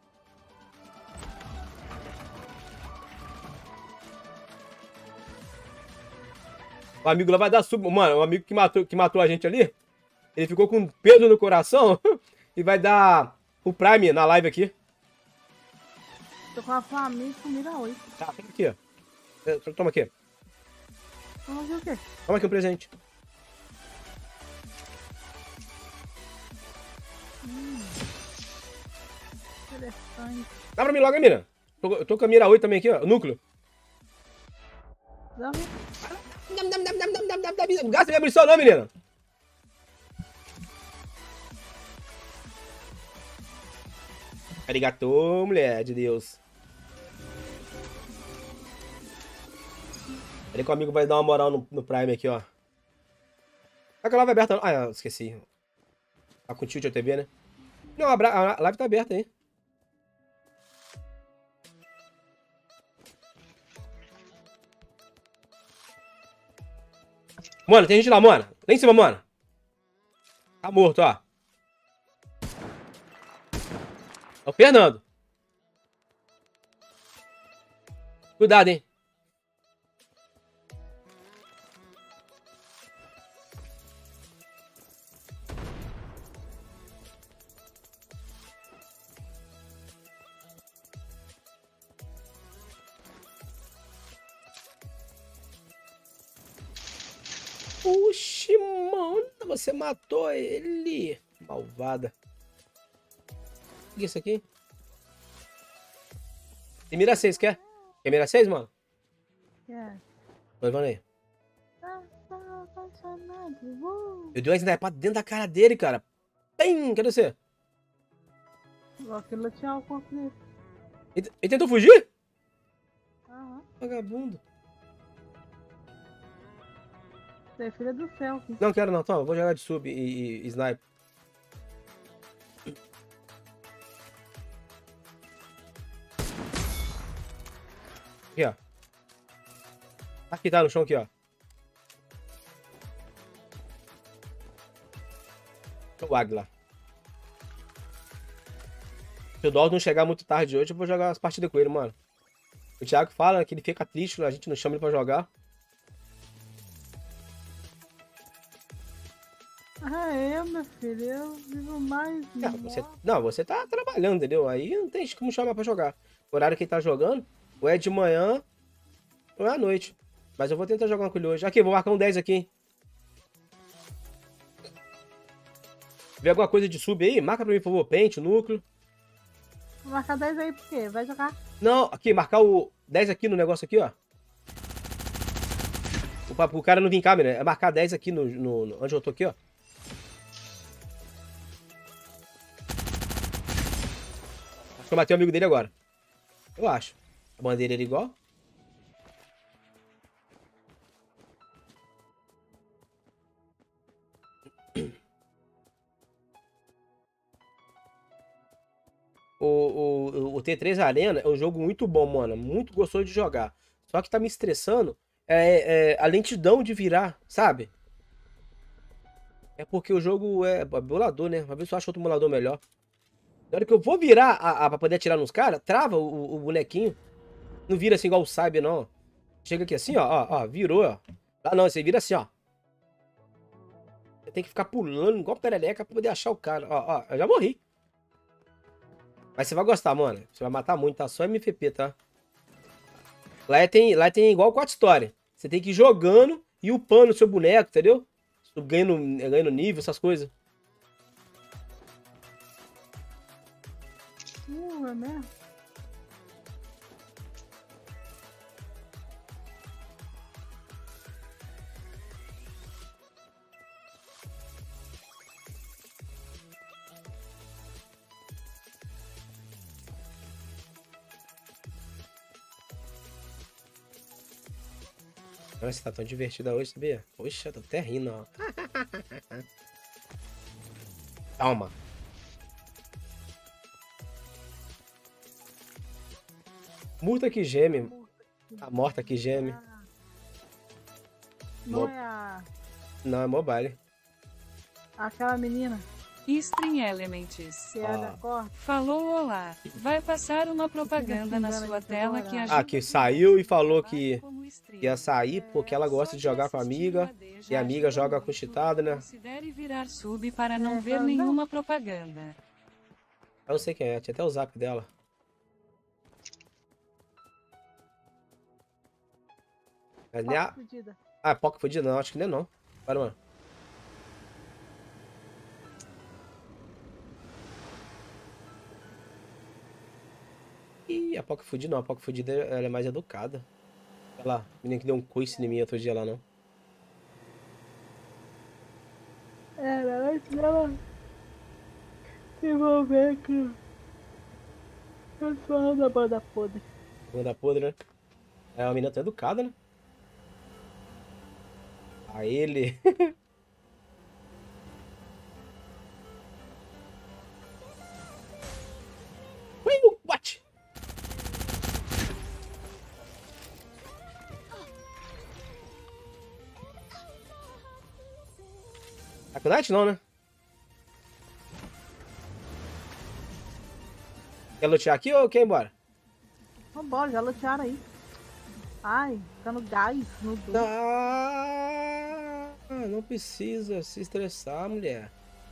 O amigo lá vai dar sub. Mano, o amigo que matou, que matou a gente ali, ele ficou com peso no coração e vai dar o Prime na live aqui. Tô com a família com mira oito. Tá, toma aqui, ó. É, Toma aqui. Vamos ver o quê? Toma aqui um presente. Interessante. Dá pra mim logo a mira. Tô, eu tô com a mira oito também aqui, ó. O núcleo. Vamos. Não gasta minha munição não, menina. Arigatou, mulher de Deus. Peraí que o amigo vai dar uma moral no, no Prime aqui, ó. Será que a live é aberta? Ah, eu esqueci. Tá com tilt a T V, né? Não, a, bra- a live tá aberta aí. Mano, tem gente lá, mano. Lá em cima, mano. Tá morto, ó. É o Fernando. Cuidado, hein. Oxi, mano, você matou ele. Malvada. O que é isso aqui? Tem mira seis, quer? Quer mira seis, mano? É. Levando aí. Tá, tá apaixonado. Uh. Eu dei uma snipada dentro da cara dele, cara. Bem, cadê você? Aquilo tinha o conflito. Ele, ele tentou fugir? Aham. Vagabundo. Você é filha do céu. filho. Não quero não, toma, vou jogar de sub e, e, e sniper. Aqui, ó. Aqui, tá no chão aqui, ó. O Águila. Se o Dawson não chegar muito tarde hoje, eu vou jogar as partidas com ele, mano. O Thiago fala que ele fica triste, a gente não chama ele pra jogar. Ah, eu, meu filho, eu vivo mais. Não, mal. você, não, você tá trabalhando, entendeu? Aí não tem como chamar pra jogar. O horário que ele tá jogando, ou é de manhã, ou é à noite. Mas eu vou tentar jogar com ele hoje. Aqui, vou marcar um dez aqui, hein? Vê alguma coisa de sub aí? Marca pra mim, por favor. Pente, núcleo. Vou marcar dez aí por quê? Vai jogar? Não, aqui, marcar o dez aqui no negócio aqui, ó. O, pa- o cara não vir cá, menino. É marcar dez aqui no, no, no- onde eu tô aqui, ó. Acho que eu matei o amigo dele agora. Eu acho. A bandeira era igual. O, o, o T três Arena é um jogo muito bom, mano. Muito gostoso de jogar. Só que tá me estressando é, é a lentidão de virar, sabe? É porque o jogo é emulador, né? Uma vez eu acho outro emulador melhor. Na hora que eu vou virar a, a, pra poder atirar nos caras, trava o, o bonequinho. Não vira assim igual o Cyber, não. Chega aqui assim, ó, ó, ó, virou, ó. Ah, não, você vira assim, ó. Você tem que ficar pulando igual perereca pra poder achar o cara. Ó, ó, eu já morri. Mas você vai gostar, mano. Você vai matar muito, tá? Só M V P, tá? Lá tem, lá tem igual quatro Story. Você tem que ir jogando e upando o seu boneco, entendeu? Ganhando, ganhando nível, essas coisas. burro, é mesmo? Nossa, você tá tão divertida hoje, sabia? Poxa, tô até rindo, ó. Calma. Murta que geme. A morta que geme. Não Mo- é a... Não, é mobile. aquela menina String Elements. que é Ah. da corda? Falou olá. Vai passar uma propaganda na sua tela que ajuda Ah, que saiu e falou que como streamer. ia sair porque ela gosta de jogar com a amiga. E a amiga joga com cheatada, né? Considere virar sub para não É, ver não. nenhuma propaganda. Eu não sei quem é, tinha até o zap dela. Mas nem a... Fudida. Ah, Poca fudida não, acho que nem não. Para, mano. Ih, a Poca fudida não, a Poca fudida ela é mais educada. Aquela menina que deu um coice em mim outro dia lá, não. Era antes dela se envolver com o pessoal da banda podre. Bunda podre, né? É uma menina tão educada, né? A ele. Ui, what? Tá com Knight não, né? Quer lutear aqui ou quer ir embora? Vambora, já lutearam aí. Ai, ficando gás no duro. Ah, não precisa se estressar, mulher.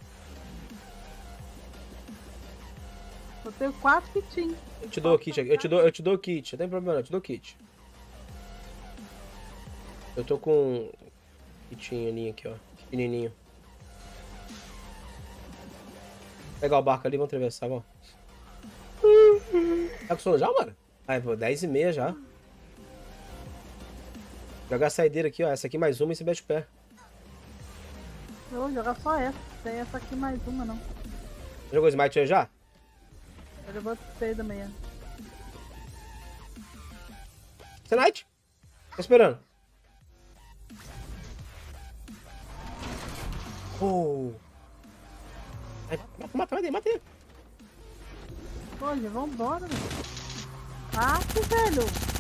Eu tenho quatro kitinhos. Eu te dou o kit aqui. Eu te dou, eu te dou o kit. Não tem problema, não. Eu te dou o kit. Eu tô com um kitinho ali aqui, ó. Pequenininho. Vou pegar o barco ali, vamos atravessar, vamos. Tá com sono já, mano? Ah, pô, dez e meia já. Jogar a saideira aqui, ó. Essa aqui mais uma e você mete o pé. Eu vou jogar só essa. Tem essa aqui mais uma, não. Jogou Smite aí já? Eu levanto seis da manhã. Senite? Tô esperando. Oh. Ai, mata, mata, mata, mata ele. Hoje, vambora, velho. Ah, que velho.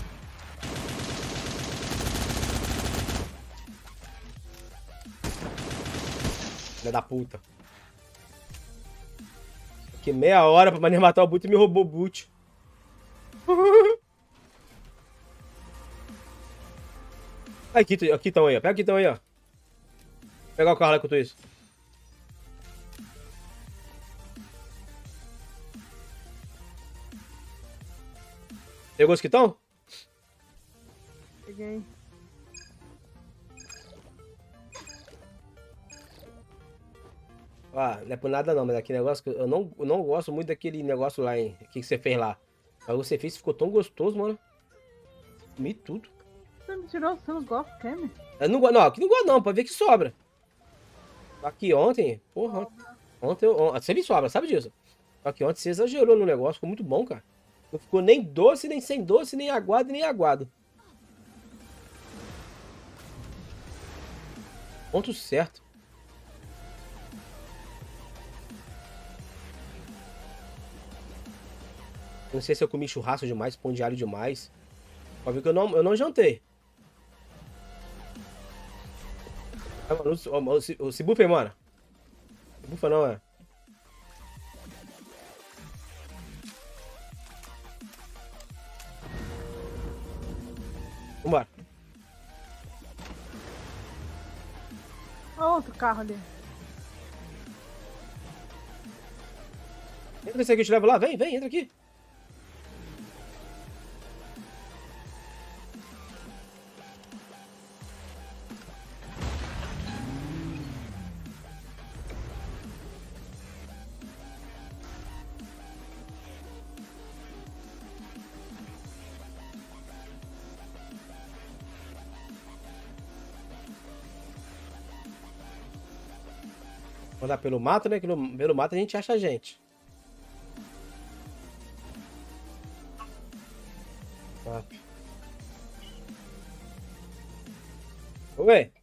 Filha da puta. Que meia hora pra maneira matar o boot e me roubou o boot. Aí, aqui, aqui estão aí, ó. Pega aqui estão aí, ó. Pegar o carro lá com tudo isso. Pegou os que estão? Peguei. Ah, não é por nada não, mas aquele negócio que eu não, eu não gosto muito daquele negócio lá, hein? O que, que você fez lá? Mas você fez, ficou tão gostoso, mano. Comi tudo. Você me tirou, você não gosta do Kemi? Eu não gosto, não, aqui não gosto não, pode ver que sobra. Aqui ontem, porra, ontem, ontem eu, on- você me sobra, sabe disso? Só que ontem você exagerou no negócio, ficou muito bom, cara. Não ficou nem doce, nem sem doce, nem aguado, nem aguado. Ponto certo. Não sei se eu comi churrasco demais, pão de alho demais. Pode ver que eu não, eu não jantei. Ah, mano, o, o, o, o se bufa aí, mano. Se bufa não, é. Vambora. Olha outro carro ali. Entra esse aqui, eu te levo lá. Vem, vem, entra aqui. Andar pelo mato, né? Que no, pelo mato a gente acha a gente. Tá. Oi.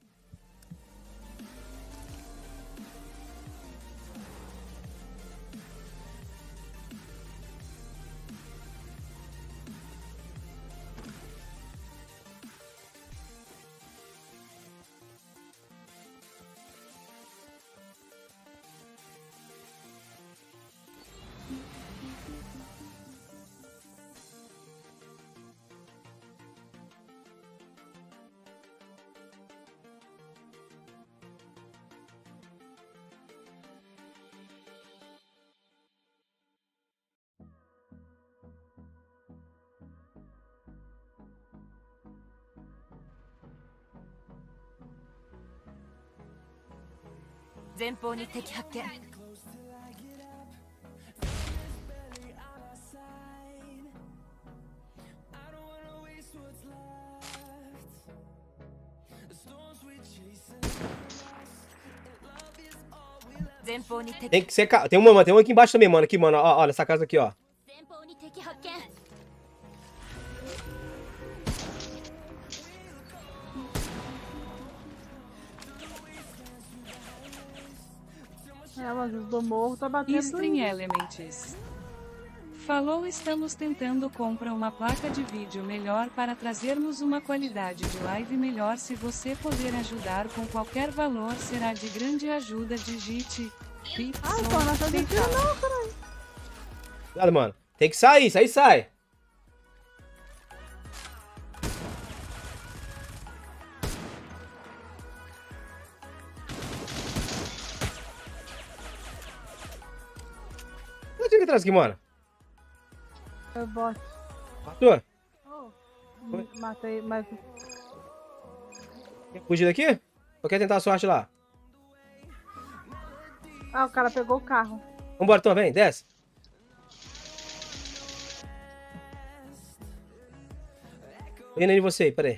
Tem que ser. ca- Tem uma, tem uma aqui embaixo também, mano. Aqui, mano. Ó, olha essa casa aqui, ó. É, mas os do morro tá batendo. String Elements. Falou, estamos tentando comprar uma placa de vídeo melhor para trazermos uma qualidade de live melhor. Se você puder ajudar com qualquer valor, será de grande ajuda. Digite Pix Ah, então não tá PayPal. difícil não, caralho. Cuidado, mano. Tem que sair, isso aí sai. O que atrás aqui, mano? É bot. Matou? Oh, m- matei, mas. Quer fugir daqui? Ou quer tentar a sorte lá? Ah, o cara pegou o carro. Vambora, então, vem, desce. Tô indo aí em você, peraí.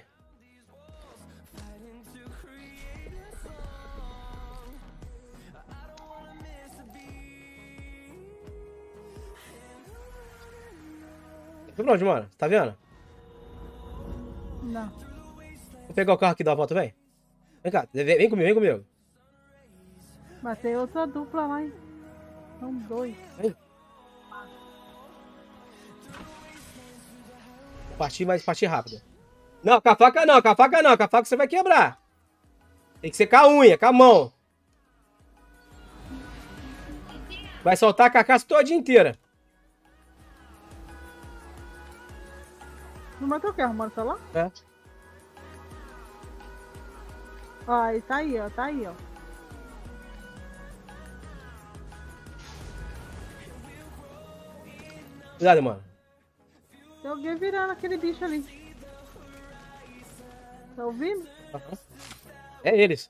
Foi pra onde, mano? Tá vendo? Não. Vou pegar o carro aqui e dar uma volta, vem. Vem cá, vem, vem comigo, vem comigo. Matei outra dupla lá, hein? São dois. Partir, mas partir rápido. Não, com a faca não, com a faca não, com a faca você vai quebrar. Tem que ser com a unha, com a mão. Vai soltar a carcaça toda inteira. Não matou o que? Arrumando o celular? É. Ó, ele tá aí, ó, tá aí, ó. Cuidado, mano. Tem alguém virando aquele bicho ali. Tá ouvindo? É eles.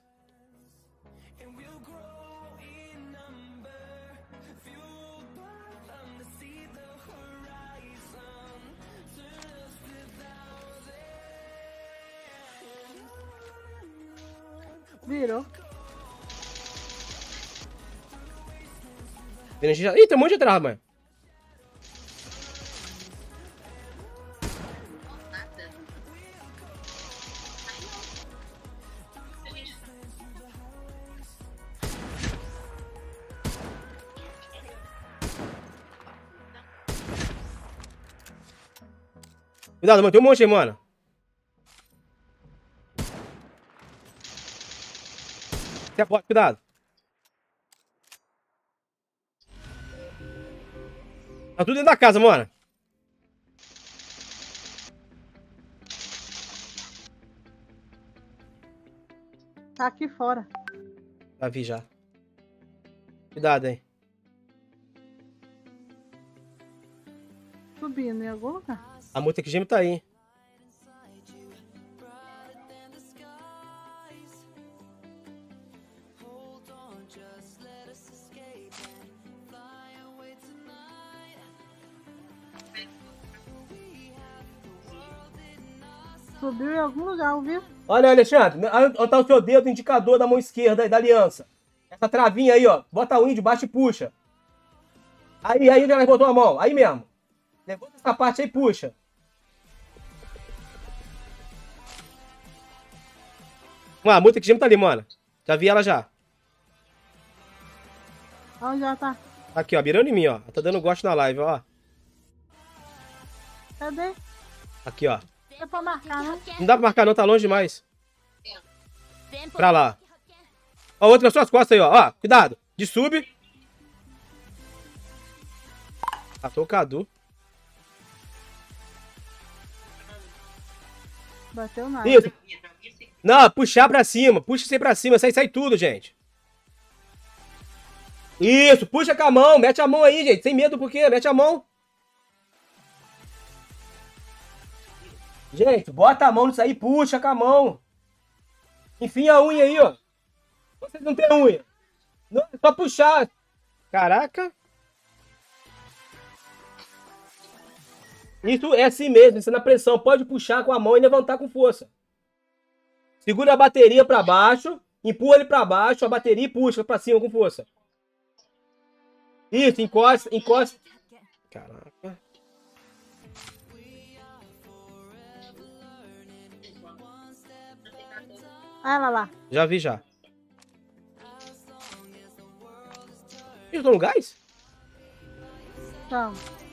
Virou. Ih, tem um monte de atrás, mano. Cuidado, mano. Tem um monte aí, mano. Tem a porta, cuidado. Tá tudo dentro da casa, mano. Tá aqui fora. Já vi já. Cuidado, hein. Subindo em algum lugar. A multa que geme tá aí, hein. Subiu em algum lugar, ouviu? Olha, Alexandre, onde tá o seu dedo indicador da mão esquerda aí, da aliança? Essa travinha aí, ó. Bota a unha debaixo e puxa. Aí, aí onde ela botou a mão. Aí mesmo. Levanta essa parte aí e puxa. Mano, a multa que tá ali, mano. Já vi ela já. Onde ela tá? Aqui, ó. Mirando em mim, ó. Ela tá dando gosto na live, ó. Cadê? Aqui, ó. É pra marcar, né? Não dá pra marcar não, tá longe demais. Pra lá. Ó, outro nas suas costas aí, ó. Ó, cuidado. De sub. Matou o Cadu. Bateu nada. Isso. Não, puxar pra cima. Puxa você pra cima. Sai, sai tudo, gente. Isso. Puxa com a mão. Mete a mão aí, gente. Sem medo, por quê? Mete a mão. Gente, bota a mão nisso aí. Puxa com a mão. Enfim a unha aí, ó. Vocês não tem unha. Não, é só puxar. Caraca. Isso é assim mesmo. Isso é na pressão. Pode puxar com a mão e levantar com força. Segura a bateria pra baixo, empurra ele pra baixo, a bateria e puxa pra cima com força. Isso, encosta, encosta. Caraca. Ah, lá, lá. Já vi já. Eu tô no gás? Então.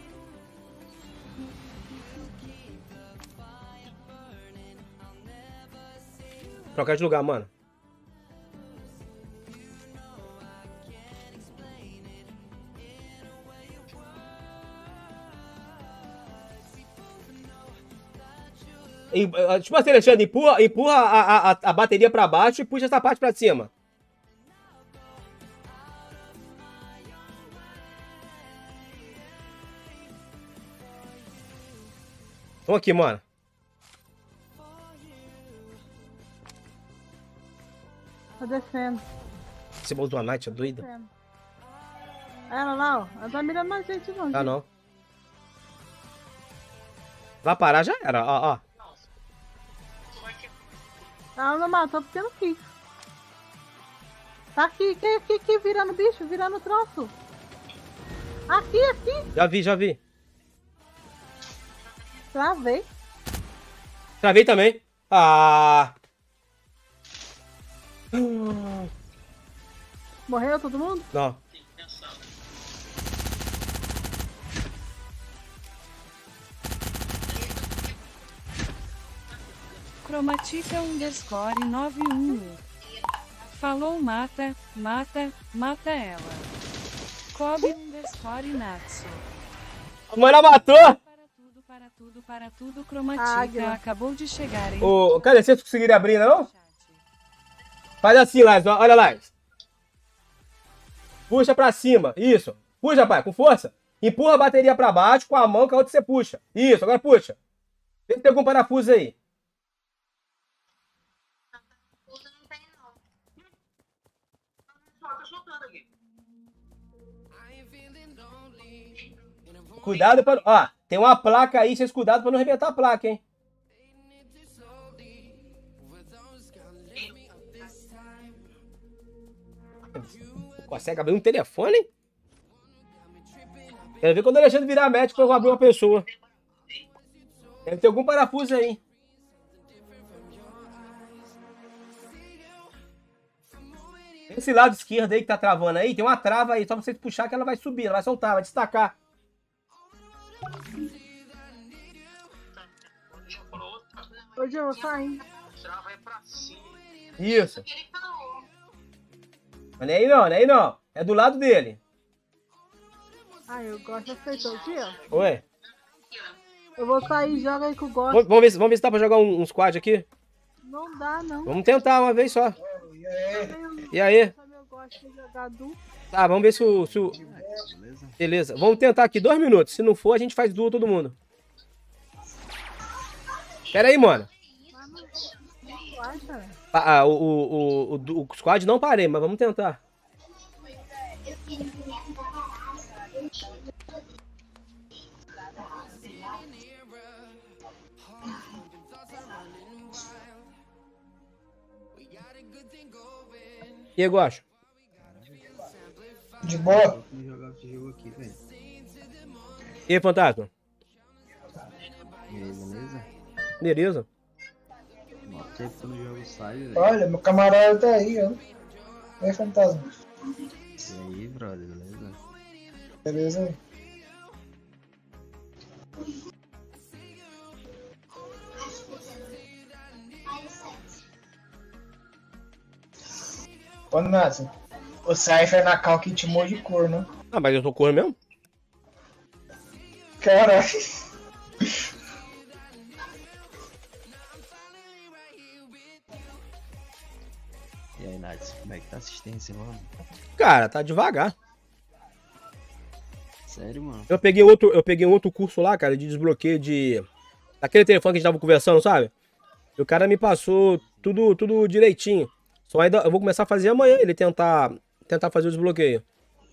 Trocar de lugar, mano. E, eh, tipo assim, Alexandre, empurra, empurra a, a, a bateria pra baixo e puxa essa parte pra cima. Vamos aqui, mano. Tá descendo. Esse bolso do Night é doida? Descendo. Ela lá, ó. Ela tá mirando mais gente, não. Ah, não. Vai parar, já era. Ó, ó. Ela não matou porque não quis. Tá aqui, aqui, aqui, aqui, virando bicho, virando troço. Aqui, aqui. Já vi, já vi. Travei. Travei também. Ah. Morreu todo mundo? Não. Cromatica underscore nove um um. Falou mata, mata, mata ela. Kobe underscore Natsu. A mãe matou! Para tudo, para tudo, para tudo, Cromatica Águia. acabou de chegar em Ô, cadê? Vocês conseguiram abrir, não? Faz assim, Lais. ó, Olha, Lais. Puxa pra cima. Isso. Puxa, pai, com força. Empurra a bateria pra baixo com a mão, com a outra você puxa. Isso, agora puxa. Vê se tem algum parafuso aí. Cuidado para... Ó, tem uma placa aí, vocês cuidado pra não arrebentar a placa, hein? Consegue abrir um telefone? Quero ver quando o Alexandre virar médico pra eu abrir uma pessoa. Deve ter algum parafuso aí. Esse lado esquerdo aí que tá travando aí, tem uma trava aí. Só pra você puxar que ela vai subir, ela vai soltar, vai destacar. Hoje eu vou sair. Isso. Mas não é aí não, não é aí não. É do lado dele. Ah, eu gosto de aceitar aqui, ó. Oi. Eu vou sair, joga aí que eu gosto. Vamos, vamos ver, se- vamos ver se dá pra jogar um, um squad aqui. Não dá, não. Vamos tentar uma vez só. E aí? Eu gosto de jogar duplo. Tá, vamos ver se o, se o... Beleza. Vamos tentar aqui dois minutos. Se não for, a gente faz duo todo mundo. Pera aí, mano. Vai, cara. Ah, ah, o, o, o, o, o squad não parei, mas vamos tentar. E aí, Guacho? De boa? Vou jogar esse jogo aqui, velho. E aí, Fantasma? E aí, beleza? Beleza. Mó tempo que eu não jogo sai, velho. Olha, meu camarada tá aí, ó. E aí, Fantasma? E aí, brother, beleza? Beleza aí. Ô, Nato, o Cypher na cal que intimou de cor, né? Ah, mas eu tô correndo mesmo? Caralho. E aí, Nath, como é que tá a assistência, mano? Cara, tá devagar. Sério, mano? Eu peguei outro, eu peguei um outro curso lá, cara, de desbloqueio de... Daquele telefone que a gente tava conversando, sabe? E o cara me passou tudo, tudo direitinho. Só ainda eu vou começar a fazer amanhã, ele tentar, tentar fazer o desbloqueio.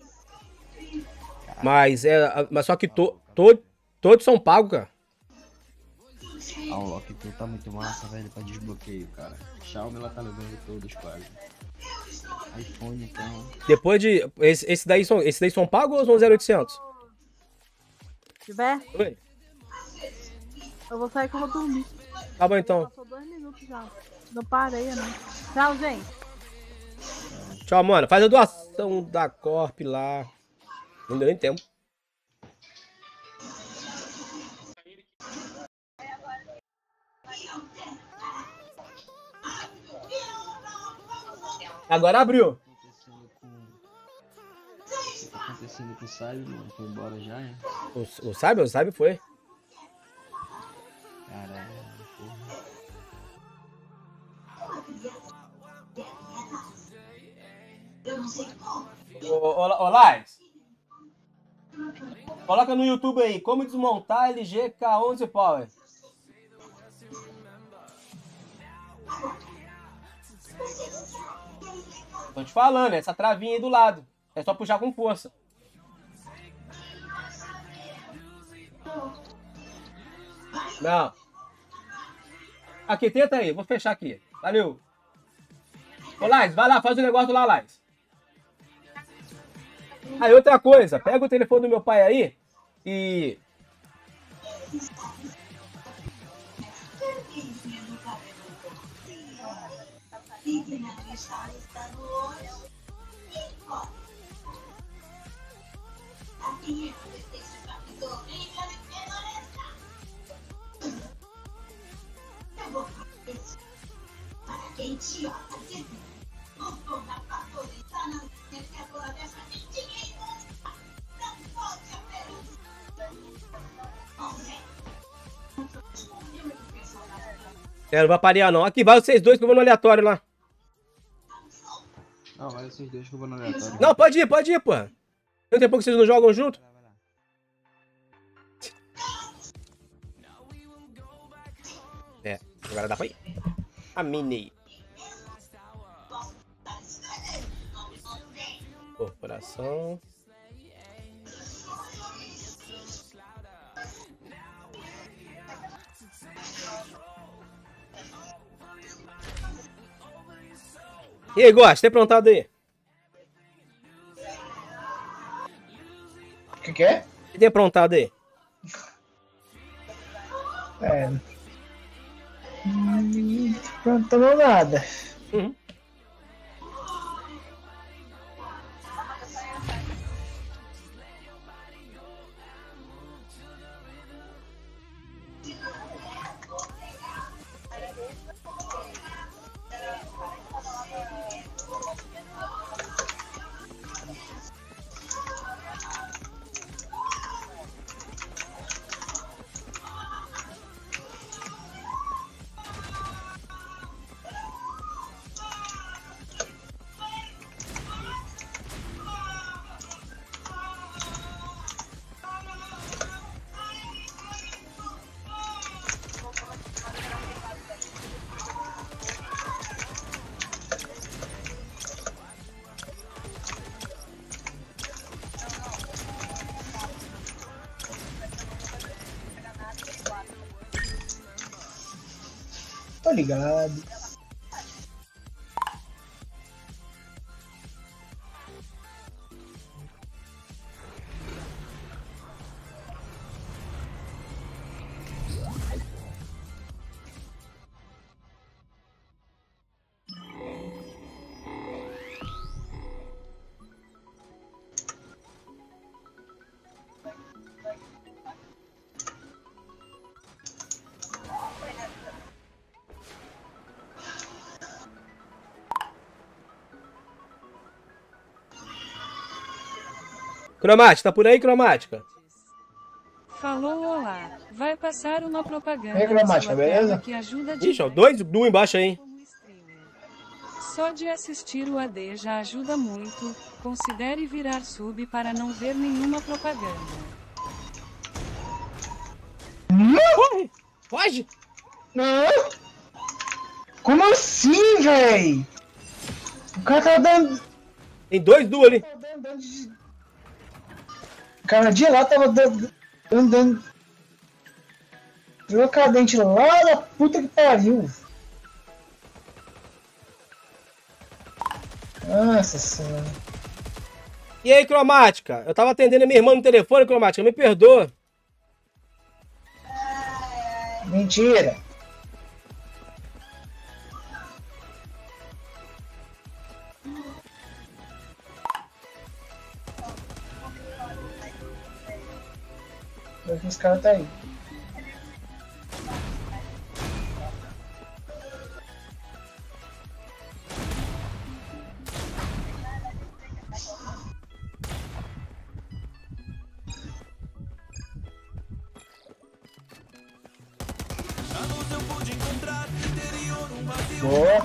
Mas é, mas só que to, to, todos são pagos, cara. A Unlock tu tá muito massa, velho, pra desbloqueio, cara. Xiaomi ela tá levando todos quase. iPhone, então... Depois de... Esse, esse, daí, são, esse daí são pagos ou são zero oitocentos? Tiver, Oi? eu vou sair que eu vou dormir. Tá bom, então. Passou dois minutos já. Não parei, né? Tchau, gente. Tchau, mano. Faz a doação da Corp lá. Não deu nem tempo. Agora abriu. O que tá acontecendo com o Cyber, mano? Foi embora já, é? O, o Sabe? O Sabe foi. Caralho, porra. Ô, ô, ô Lars. Coloca no YouTube aí. Como desmontar L G K onze Power. Tô te falando, essa travinha aí do lado. É só puxar com força. Não. Aqui, tenta aí. Vou fechar aqui. Valeu. Ô, Lais, vai lá, faz o negócio lá, Lais. Aí, outra coisa. Pega o telefone do meu pai aí e... É, não vai parear não. Aqui, vai vocês dois que eu vou no aleatório lá. Não, vai esses dois que eu vou no aleatório. Não, pode ir, pode ir, pô. Não tem tempo que vocês não jogam junto? É, agora dá pra ir. A mini. Corporação. E aí, Gosta, tem aprontado aí? O que que é? O que tem aprontado aí? É. Hum, Não tô dando nada. Uhum. Tô ligado. Cromática, tá por aí, Cromática? Falou olá. Vai passar uma propaganda Ei, na Cromática, sua beleza? tela que ajuda Ixi, ó, demais dois, duas embaixo aí. como streamer. Só de assistir o A D já ajuda muito. Considere virar sub para não ver nenhuma propaganda. Corre! Foge! Não! Como assim, véi? O cara tá dando. Tem dois duas ali. Tava dando dano de- O cara de lá tava dando. dando. dando. Deu a cadente lá da puta que pariu. Nossa senhora. E aí, Cromática? Eu tava atendendo a minha irmã no telefone, Cromática, me perdoa. Mentira. Os caras tá aí. Boa.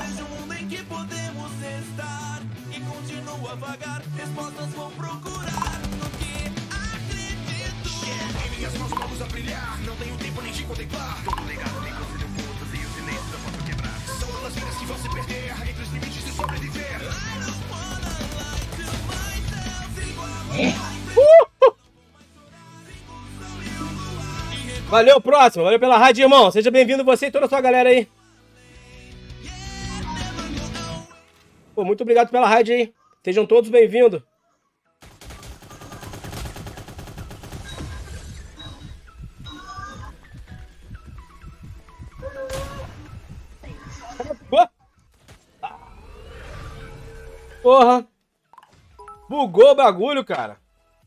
Valeu, próximo. Valeu pela rádio, irmão. Seja bem-vindo você e toda a sua galera aí. Pô, muito obrigado pela rádio aí. Sejam todos bem-vindos. Porra. Bugou o bagulho, cara.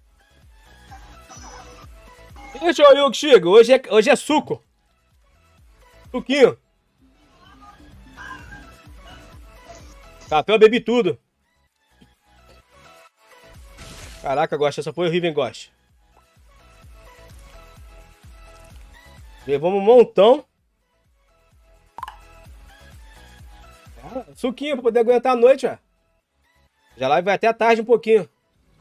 Deixa eu ir, Chico. Hoje é, hoje é suco. Suquinho. Café eu bebi tudo. Caraca, Gosta, essa foi horrível, hein, Gosta. Levamos um montão. Ah, suquinho pra poder aguentar a noite, ó. Já lá vai até a tarde um pouquinho.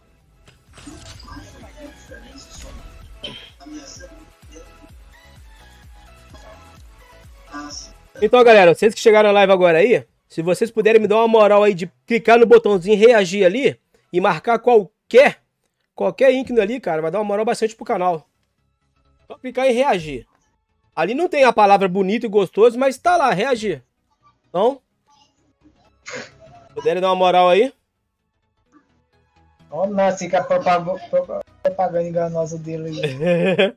Então, galera, vocês que chegaram na live agora aí, se vocês puderem me dar uma moral aí de clicar no botãozinho reagir ali e marcar qualquer, qualquer ícone ali, cara, vai dar uma moral bastante pro canal. Só clicar em reagir. Ali não tem a palavra bonito e gostoso, mas tá lá, reagir. Então, se puderem dar uma moral aí. Olha, nossa, fica a propaganda, propaganda enganosa dele aí.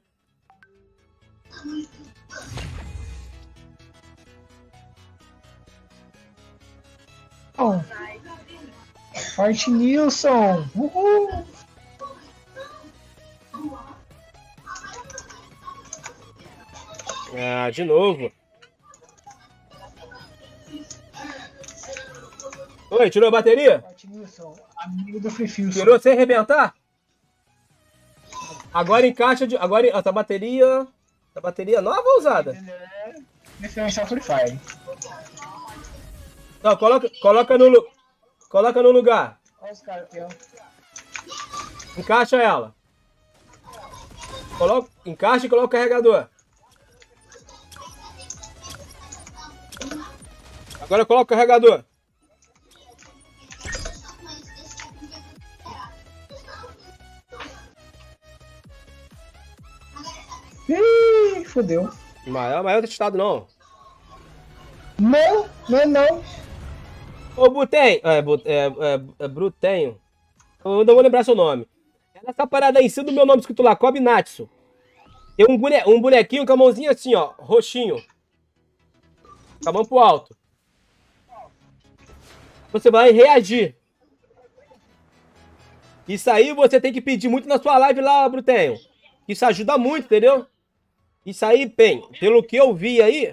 Oh. Forte Nilson! Uhul! Ah, de novo. Oi, tirou a bateria? Forte Nilson, amigo do Free Fuse. Tirou sem arrebentar? Agora encaixa de. Agora essa bateria. Essa bateria nova ou usada? Diferencial Free Fire. Não, coloca, coloca, no, lu- coloca no lugar. Olha os caras aqui, ó. Encaixa ela. Coloca, encaixa e coloca o carregador. Agora coloca o carregador. Ih, fodeu. Maior, maior testado não. Não, não é não. Ô, Butem, é, Bu- é, é, é Brutenho. Eu não vou lembrar seu nome. É nessa parada aí, em cima do meu nome escrito lá, Kobe Natsu. Tem um, bone, um bonequinho com a mãozinha assim, ó, roxinho. Com a mão pro alto. Você vai reagir. Isso aí você tem que pedir muito na sua live lá, Brutenho. Isso ajuda muito, entendeu? Isso aí, bem, pelo que eu vi aí...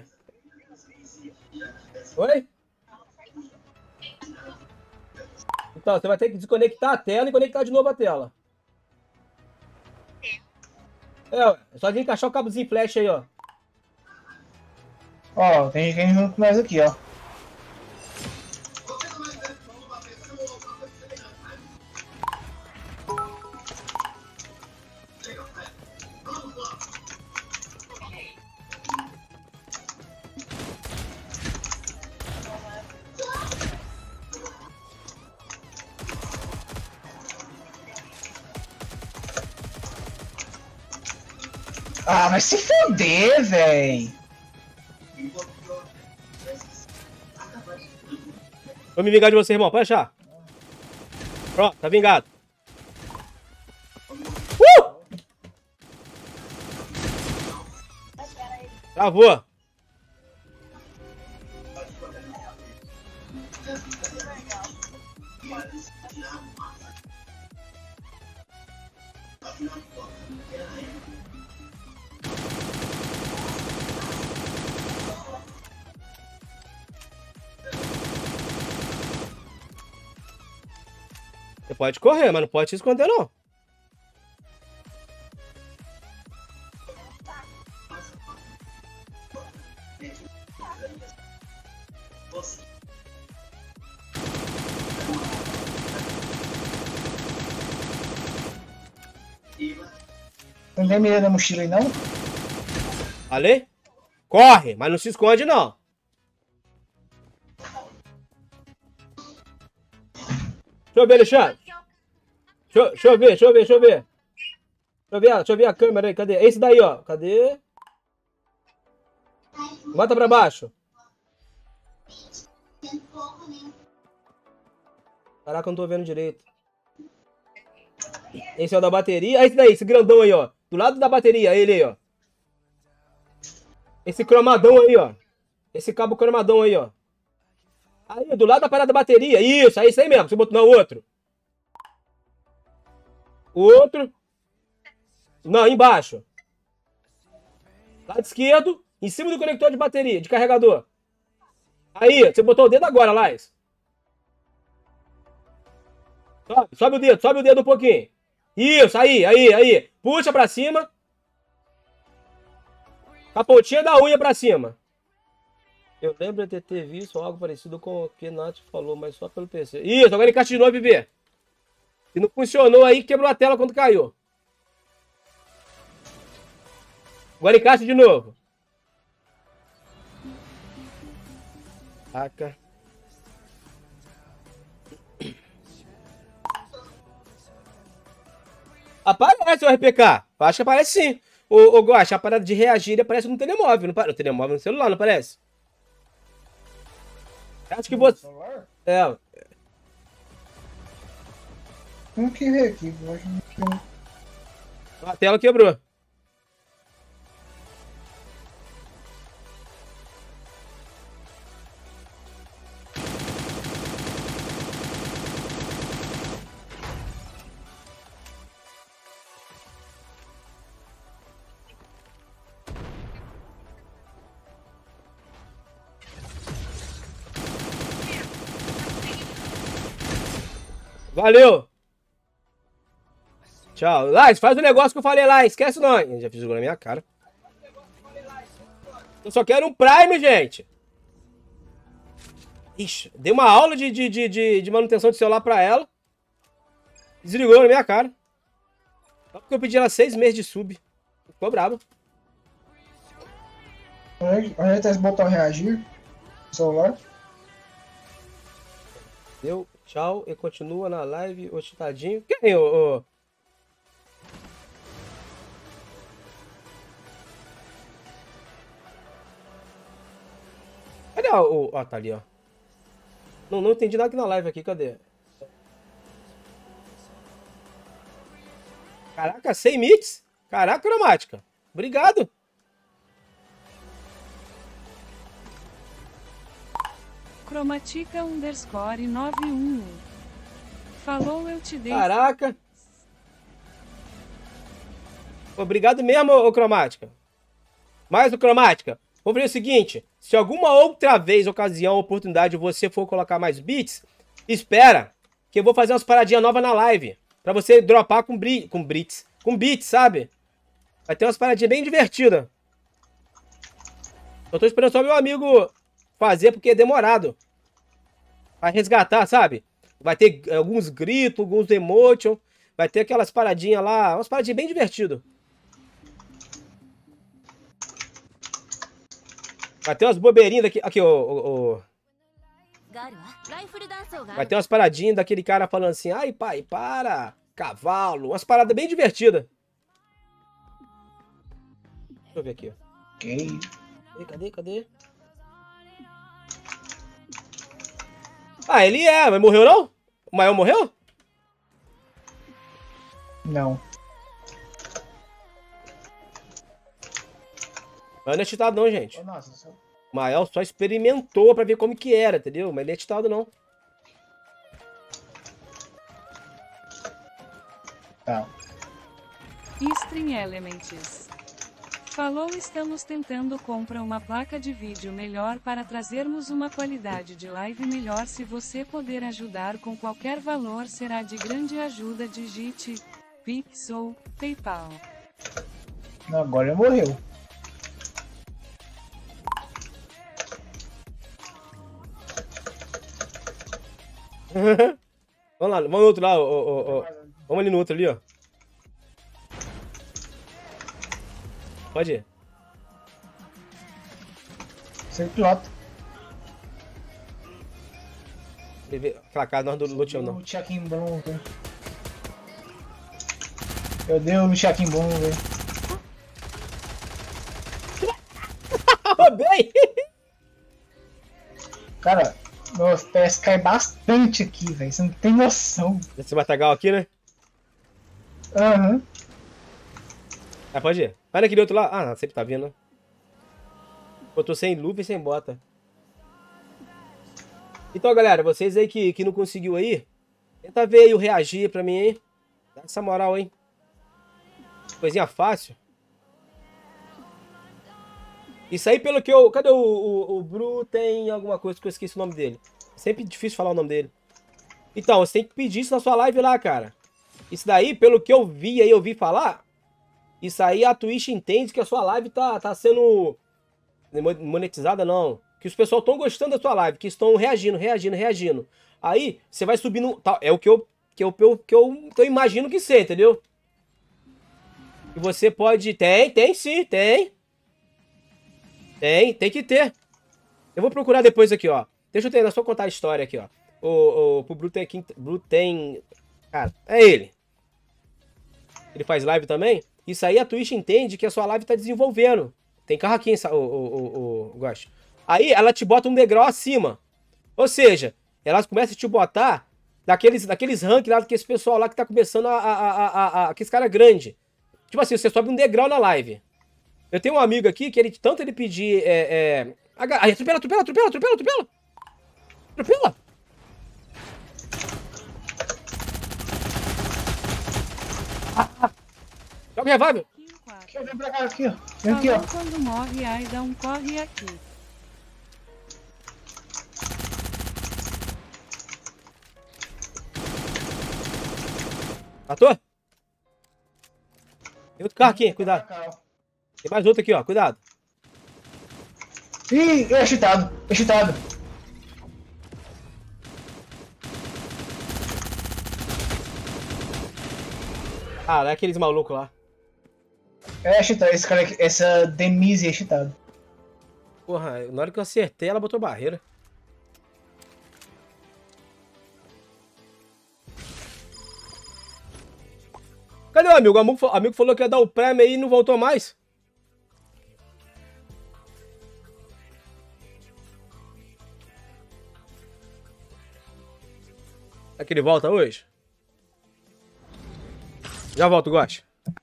Oi? Então, você vai ter que desconectar a tela e conectar de novo a tela. É, ué, é só de encaixar o cabozinho flash aí, ó. Ó, tem gente junto com nós aqui, ó. Ah, vai se foder, véi. Vou me vingar de você, irmão. Pode achar. Pronto, tá vingado. Uh! Travou. Você pode correr, mas não pode se esconder, não. Não tem mira na mochila aí, não? Falei? Corre, mas não se esconde, não. Deixa eu ver, Alexandre. Deixa, eu- deixa eu ver, deixa eu ver, deixa eu ver. Deixa eu ver, a- deixa eu ver a câmera aí, cadê? É esse daí, ó. Cadê? Bota pra baixo. Caraca, eu não tô vendo direito. Esse é o da bateria. Ah, esse daí, esse grandão aí, ó. Do lado da bateria, ele aí, ó. Esse cromadão aí, ó. Esse cabo cromadão aí, ó. Aí, do lado da parada da bateria. Isso, é isso aí mesmo. Você botou, não, outro. Outro. Não, embaixo. Lado esquerdo. Em cima do conector de bateria, de carregador. Aí, você botou o dedo agora, Lais. Sobe, sobe o dedo, sobe o dedo um pouquinho. Isso, aí, aí, aí. Puxa pra cima. Com a pontinha da unha pra cima. Eu lembro de ter visto algo parecido com o que Nath falou, mas só pelo P C. Isso, agora encaixa de novo, Viver. Se não funcionou aí, quebrou a tela quando caiu. Agora encaixa de novo. Taca. Aparece o R P K. Acho que aparece sim. Ô, ô Gosta, a parada de reagir aparece no telemóvel. Não parece? No telemóvel, no celular, não aparece? Acho que você... É. Não que ver aqui, eu acho que... A tela quebrou. Valeu! Tchau. Lais, faz o negócio que eu falei lá. Esquece não. Eu já fiz o gol na minha cara. Eu só quero um Prime, gente. Ixi, dei uma aula de, de, de, de, de manutenção de celular pra ela. Desligou na minha cara. Só porque eu pedi ela seis meses de sub. Ficou brava. Onde é que tá esse botão reagir? No celular? Deu tchau e continua na live, ô Titadinho. Quem, ô? ô? Cadê o... Ó, tá ali, ó. Não, não entendi nada aqui na live aqui, cadê? Caraca, cem mits? Caraca, cromática. Obrigado. Cromatica underscore nove um um. Falou, eu te dei. Caraca. Obrigado mesmo, ô cromática. Mais o cromática. Vou ver o seguinte. Se alguma outra vez, ocasião, oportunidade, você for colocar mais bits, espera que eu vou fazer umas paradinhas novas na live. Pra você dropar com, bri com brits. Com bits, sabe? Vai ter umas paradinhas bem divertidas. Eu tô esperando só meu amigo fazer, porque é demorado. Vai resgatar, sabe? Vai ter alguns gritos, alguns emotion. Vai ter aquelas paradinhas lá. Umas paradinhas bem divertidas. Vai ter umas bobeirinhas daqui. Aqui, ô. Vai ter umas paradinhas daquele cara falando assim. Ai, pai, para. Cavalo. Umas paradas bem divertidas. Deixa eu ver aqui, ó. Ok. Cadê, cadê, cadê? Ah, ele é, mas morreu não? O Mael morreu? Não. Mas não é cheatado não, gente. Oh, nossa, só... O Mael só experimentou pra ver como que era, entendeu? Mas ele não é cheatado não. Tá. Stream Elements. Falou, estamos tentando comprar uma placa de vídeo melhor para trazermos uma qualidade de live melhor. Se você puder ajudar com qualquer valor, será de grande ajuda. Digite Pix ou PayPal. Não, agora ele morreu. Vamos lá, vamos no outro lá, ó, ó, ó. Vamos ali no outro ali, ó. Pode ir. Sem piloto. Aquela casa nós do Lutião, não. O Chaquim bom, velho. Eu dei o Chaquim bom, velho. Roubei! Cara, meus pés caem bastante aqui, velho. Você não tem noção. Esse matagal aqui, né? Aham. Uhum. Ah, pode ir. Vai naquele outro lá. Ah, não, sempre tá vindo. Eu tô sem luva e sem bota. Então, galera, vocês aí que, que não conseguiu aí, tenta ver aí o reagir pra mim, hein? Dá essa moral, hein? Coisinha fácil. Isso aí, pelo que eu... Cadê o, o, o Bru? Tem alguma coisa que eu esqueci o nome dele. Sempre difícil falar o nome dele. Então, você tem que pedir isso na sua live lá, cara. Isso daí, pelo que eu vi aí, eu vi falar... Isso aí a Twitch entende que a sua live tá, tá sendo monetizada, não. Que os pessoal estão gostando da sua live, que estão reagindo, reagindo, reagindo. Aí, você vai subindo... Tá, é o que eu, que eu, que eu, que eu, que eu imagino que seja, entendeu? E você pode... Tem, tem sim, tem. Tem, tem que ter. Eu vou procurar depois aqui, ó. Deixa eu ter, só contar a história aqui, ó. O, o, o Bru tem... Bru tem... Cara, é ele. Ele faz live também. Isso aí a Twitch entende que a sua live tá desenvolvendo. Tem carro aqui, o, o, o, o Gosto. Aí ela te bota um degrau acima. Ou seja, ela começa a te botar daqueles, daqueles rankings lá, daquele pessoal lá que tá começando a... a, a, a, a aqueles caras grandes. Tipo assim, você sobe um degrau na live. Eu tenho um amigo aqui que ele, tanto ele pedir... É, é... Aí, atropela, atropela, atropela, atropela, atropela. Atropela. Ah, ah. Joga revive. Aqui, vem pra cá, aqui, ó. Vem aqui, ó. Quando morre, aí dá um corre aqui. Matou? Tem outro carro aqui, cuidado. Tem mais outro aqui, ó, cuidado. Ih, é cheatado, é cheatado. Ah, é aqueles malucos lá. É cheatado, esse cara aqui, essa Denise é cheatado. Porra, na hora que eu acertei, ela botou barreira. Cadê o amigo? O amigo, amigo falou que ia dar o prêmio aí e não voltou mais. Será que ele volta hoje? Já volto, Gosto.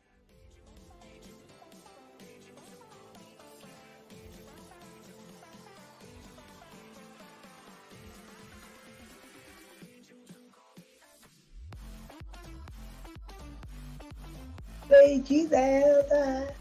Lady Delta.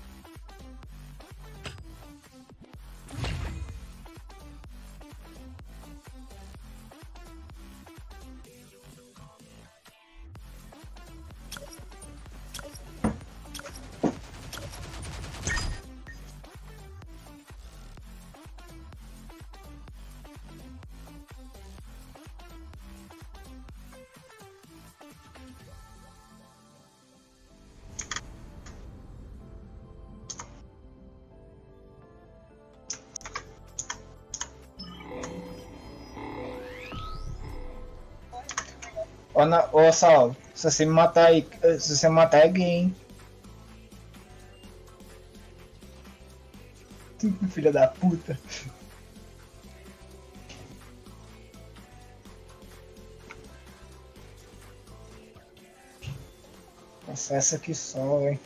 Ô, na, ô Saulo, se você me matar aí, se você me matar é gay, hein? Filha da puta. Nossa, essa aqui só, velho.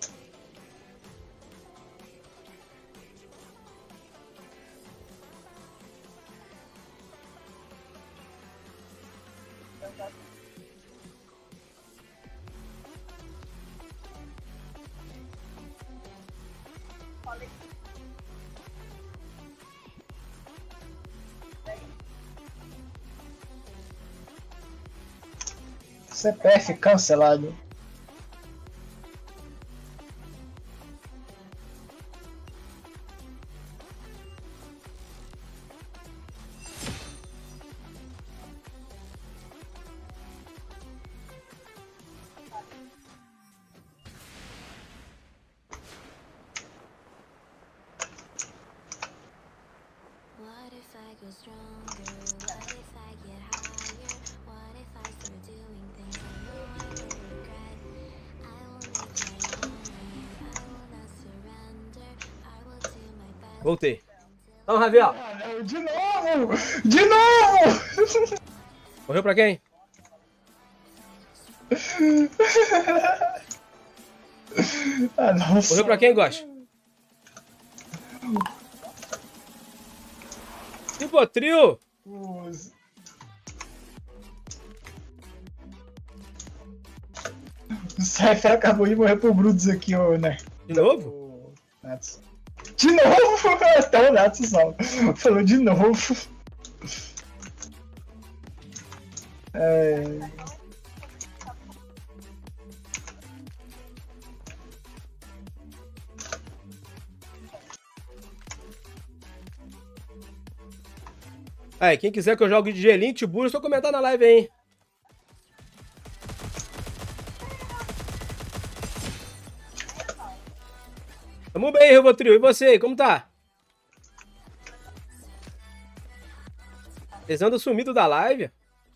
C P F cancelado. What if I go stronger? What if I get higher? What if I start doing things I know I will regret? I will make my own way. I will not surrender. I will do my best. Voltei. Então, Raviel. De novo! De novo! Morreu pra quem? Ah, nossa. Morreu pra quem, Gosta? Rivotril! O Cypher acabou de morrer pro Brutus aqui, ô, né? De novo? O Natsu. De novo! Até o Natsu só falou de novo. É... Aí, quem quiser que eu jogue de gelinho, Tibura, é só comentar na live aí, hein? Tamo bem, Rivotril. E você, como tá? Vocês andam sumido da live?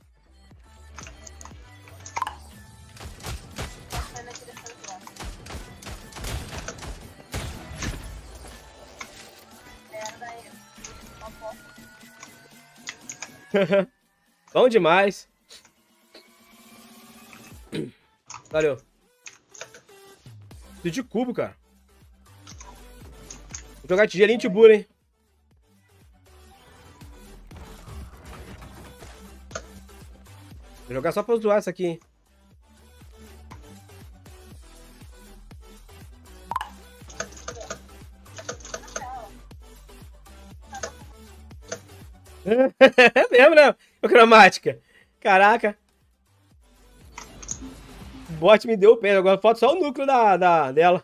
Bom demais. Valeu. Preciso de cubo, cara. Vou jogar tigelinho Tibura, hein? Vou jogar só pra zoar essa aqui, hein? É mesmo, né? O cromática. Caraca. O bot me deu o pé. Agora falta só o núcleo da, da, dela.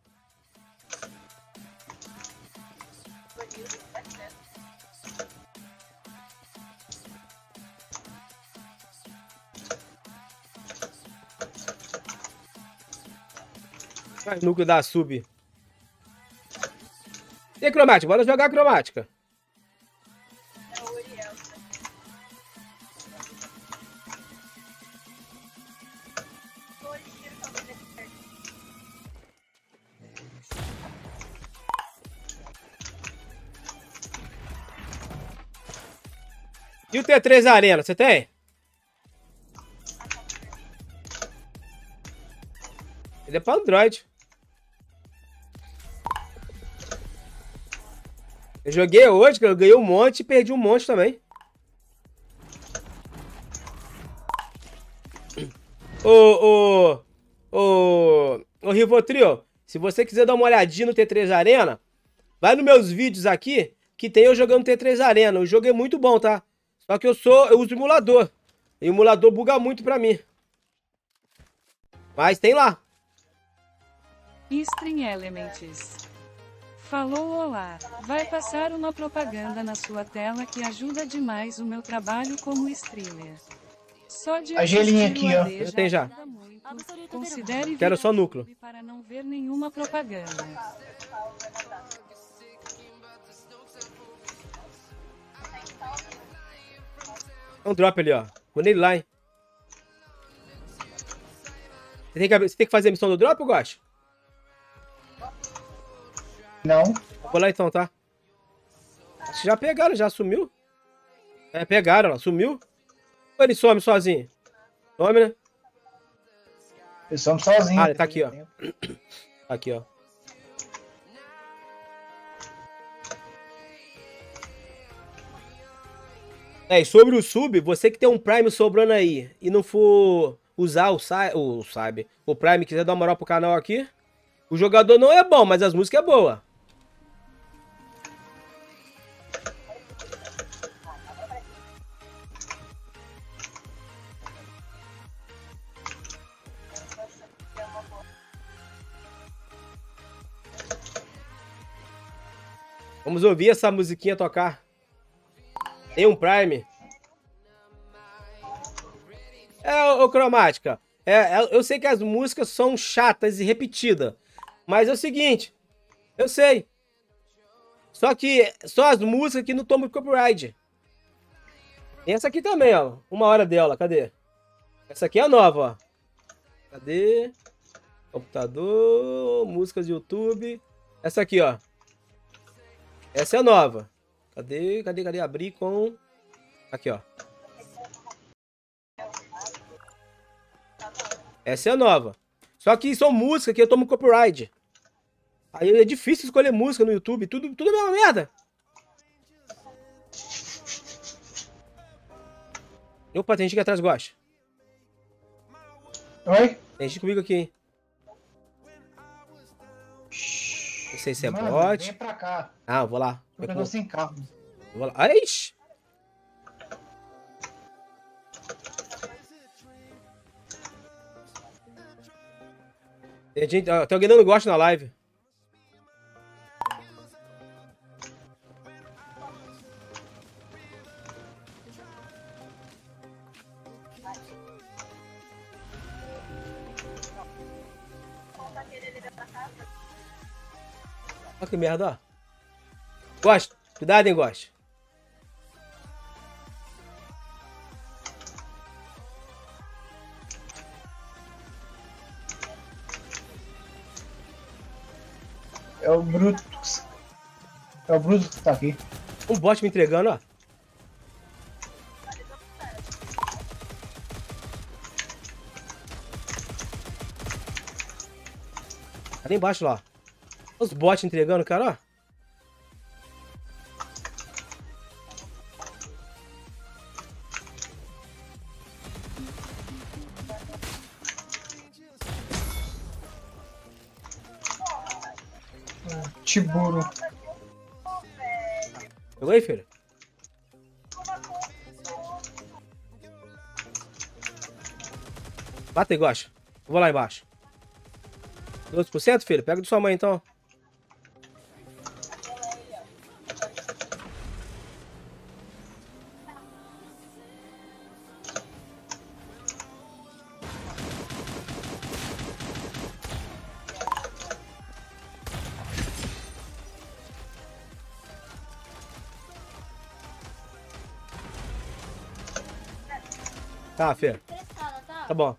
Ah, núcleo da sub. E aí, cromática? Bora jogar cromática. E o T três Arena, você tem? Ele é pra Android. Eu joguei hoje, eu ganhei um monte e perdi um monte também. Ô, ô, ô, ô Rivotril, se você quiser dar uma olhadinha no T três Arena, vai nos meus vídeos aqui, que tem eu jogando T três Arena. O jogo é muito bom, tá? Só que eu sou, eu uso emulador. E o emulador buga muito pra mim. Mas tem lá. Stream Elements. Falou olá. Vai passar uma propaganda na sua tela que ajuda demais o meu trabalho como streamer. Só de A gelinha assistir aqui, o ó. A D Eu tenho já. ajuda muito. Considere Quero vir só núcleo. para não ver nenhuma propaganda. É um drop ali, ó. Vou nele lá, hein. Você tem que, você tem que fazer a missão do drop, eu gosto? Não. Vou lá então, tá? Acho que já pegaram, já sumiu. É, pegaram, ela sumiu. Ou ele some sozinho? Some, né? Eu some sozinho. Ah, ele tá aqui, ó. Tá aqui, ó. É, e sobre o sub, você que tem um Prime sobrando aí e não for usar o, sa o sabe, o Prime, quiser dar uma moral pro canal aqui, o jogador não é bom, mas as músicas é boa. Vamos ouvir essa musiquinha tocar. Tem um Prime. É, ô, ô Cromática. É, é, eu sei que as músicas são chatas e repetidas. Mas é o seguinte. Eu sei. Só que só as músicas que não tomam copyright. Tem essa aqui também, ó. Uma hora dela. Cadê? Essa aqui é a nova, ó. Cadê? Computador. Músicas do YouTube. Essa aqui, ó. Essa é a nova. Cadê? Cadê? Cadê? Abrir com... Aqui, ó. Essa é a nova. Só que são músicas que eu tomo copyright. Aí é difícil escolher música no YouTube. Tudo, tudo é uma merda. Opa, tem gente aqui atrás, gosta. Oi? Tem gente comigo aqui, hein? Não sei se é Mano, bot. vem pra cá. Ah, eu vou lá. Eu tô sem carro. Vou lá. Ai, ixi. Tem, gente, ó, tem alguém dando gosto na live. Olha que merda, ó. Gosto. Cuidado, hein, gosto. É o Bruto. É o Bruto que tá aqui. Um bot me entregando, ó. Ali embaixo, lá. Os bots entregando, cara, ó. Tiburo. Pegou aí, filho? Bata aí, gosta. Eu vou lá embaixo. doze por cento, filho? Pega de sua mãe, então. Tá, filho. Tá bom.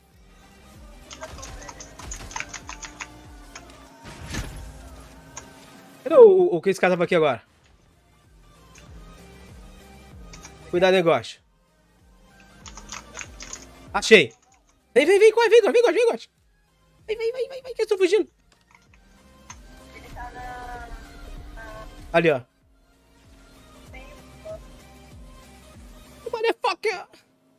Cadê o, o, o que esse cara tava aqui agora? Cuidado, negócio. Achei. Vem, vem, vem, corre, vem, vem, vem, vem, vem. Vem, vem, vem, vem, vem, que eu tô fugindo. Ali, ó. Motherfucker.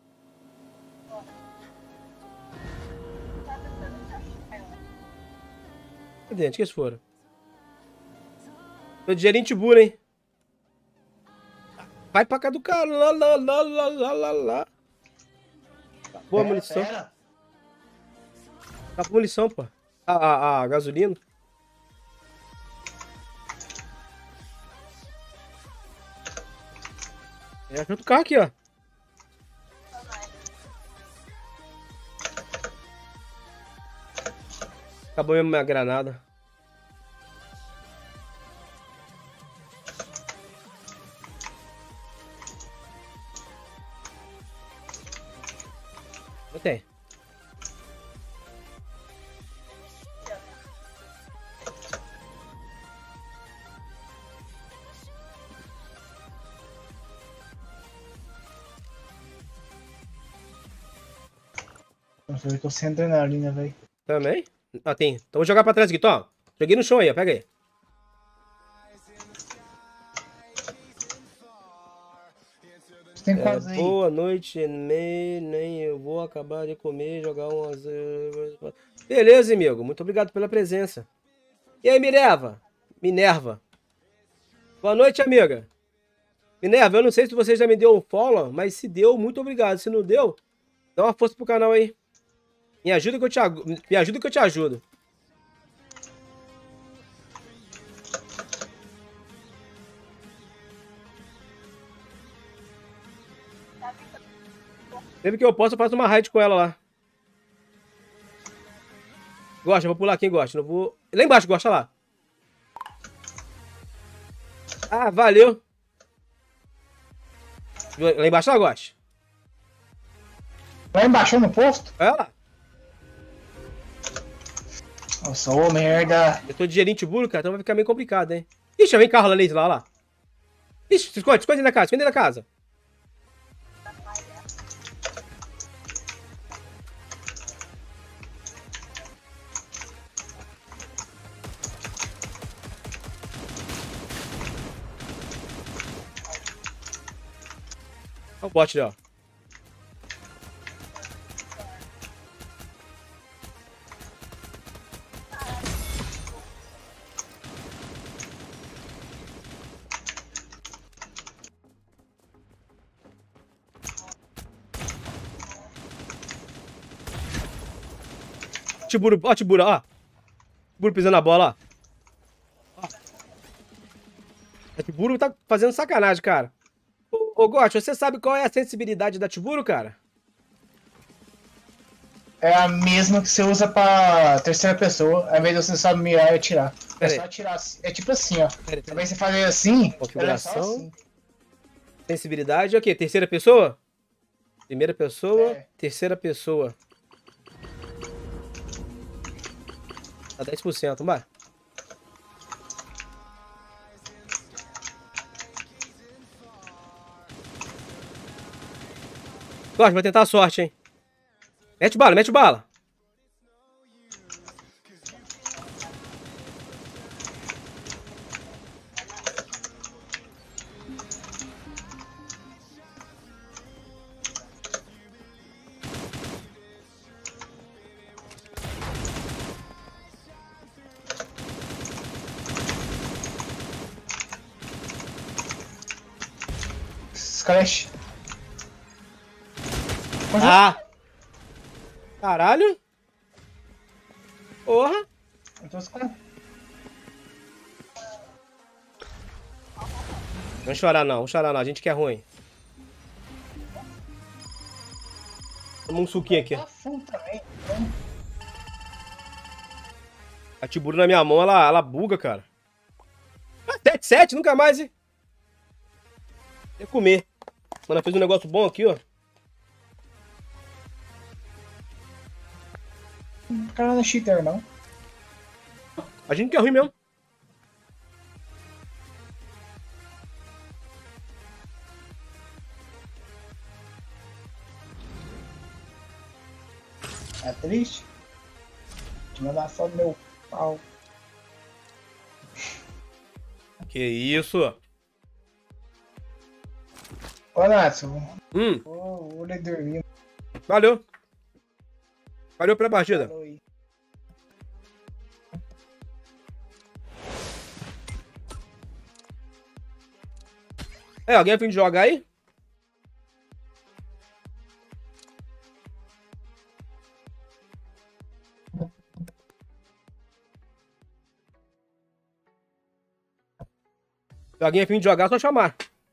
Cadê? Onde que eles foram? Tô de dinheirinho Tibura, hein? Vai pra cá do cara. Lá, lá, lá, lá, lá, lá, lá. Boa Pera, munição. pera. Tá com munição, pô. A, a, a gasolina. É, junto o carro aqui, ó. Acabou mesmo minha granada. Não tem. Nossa, eu tô sem adrenalina, velho. Também? Ah, tem. Então vou jogar pra trás aqui, Tom. Joguei no chão aí, ó. Pega aí. Tem É, quase aí. boa noite, nem, nem eu vou acabar de comer, jogar umas. Beleza, amigo. Muito obrigado pela presença. E aí, Minerva? Minerva. Boa noite, amiga. Minerva, eu não sei se você já me deu um follow, mas se deu, muito obrigado. Se não deu, dá uma força pro canal aí. Me ajuda que eu te, ag- me ajuda que eu te ajudo. Sempre que eu posso, eu faço uma raid com ela lá. Gosta, eu vou pular quem gosta. Não vou. Lá embaixo, gosta lá. Ah, valeu. Lá embaixo ela gosta. Lá embaixo no posto? Olha lá. Nossa, ô merda. Eu tô de gerente burro, cara, então vai ficar meio complicado, hein? Ixi, já vem carro lá, Leite, lá, lá. Ixi, se esconde, esconde na casa, esconde na casa. Olha o bot ali, ó. Tiburo, ó, Tiburo, ó. Tiburo pisando na bola, ó. Ó. O Tiburo tá fazendo sacanagem, cara. Ô, ô Gotti, você sabe qual é a sensibilidade da Tiburo, cara? É a mesma que você usa pra terceira pessoa. Ao invés de você só mirar e atirar. É Pera aí. só atirar assim. É tipo assim, ó. Pera aí, pera aí. Também você fazer assim. Configuração. ela é só assim. Sensibilidade é o quê? Terceira pessoa? Primeira pessoa, É. terceira pessoa. Tá dez por cento, vai. Gosto, vou tentar a sorte, hein? Mete bala, mete bala. Splash. Ah! Caralho! Porra! Então, os caras- Não chorar não, não chorar não, a gente que é ruim. Toma um suquinho aqui. Tá full também. A Tiburo na minha mão, ela, ela buga, cara. Ah, sete sete, nunca mais, hein? Ia comer. Mano, fez um negócio bom aqui, ó. O cara não é cheater, não. A gente que é ruim mesmo. É triste. Te mandar só meu pau. Que isso? Ô, Natsu, Hum, vou, vou ler dormir. valeu. Valeu pela partida. Falou aí. É, alguém a fim de jogar aí? Se alguém a fim de jogar, é só chamar.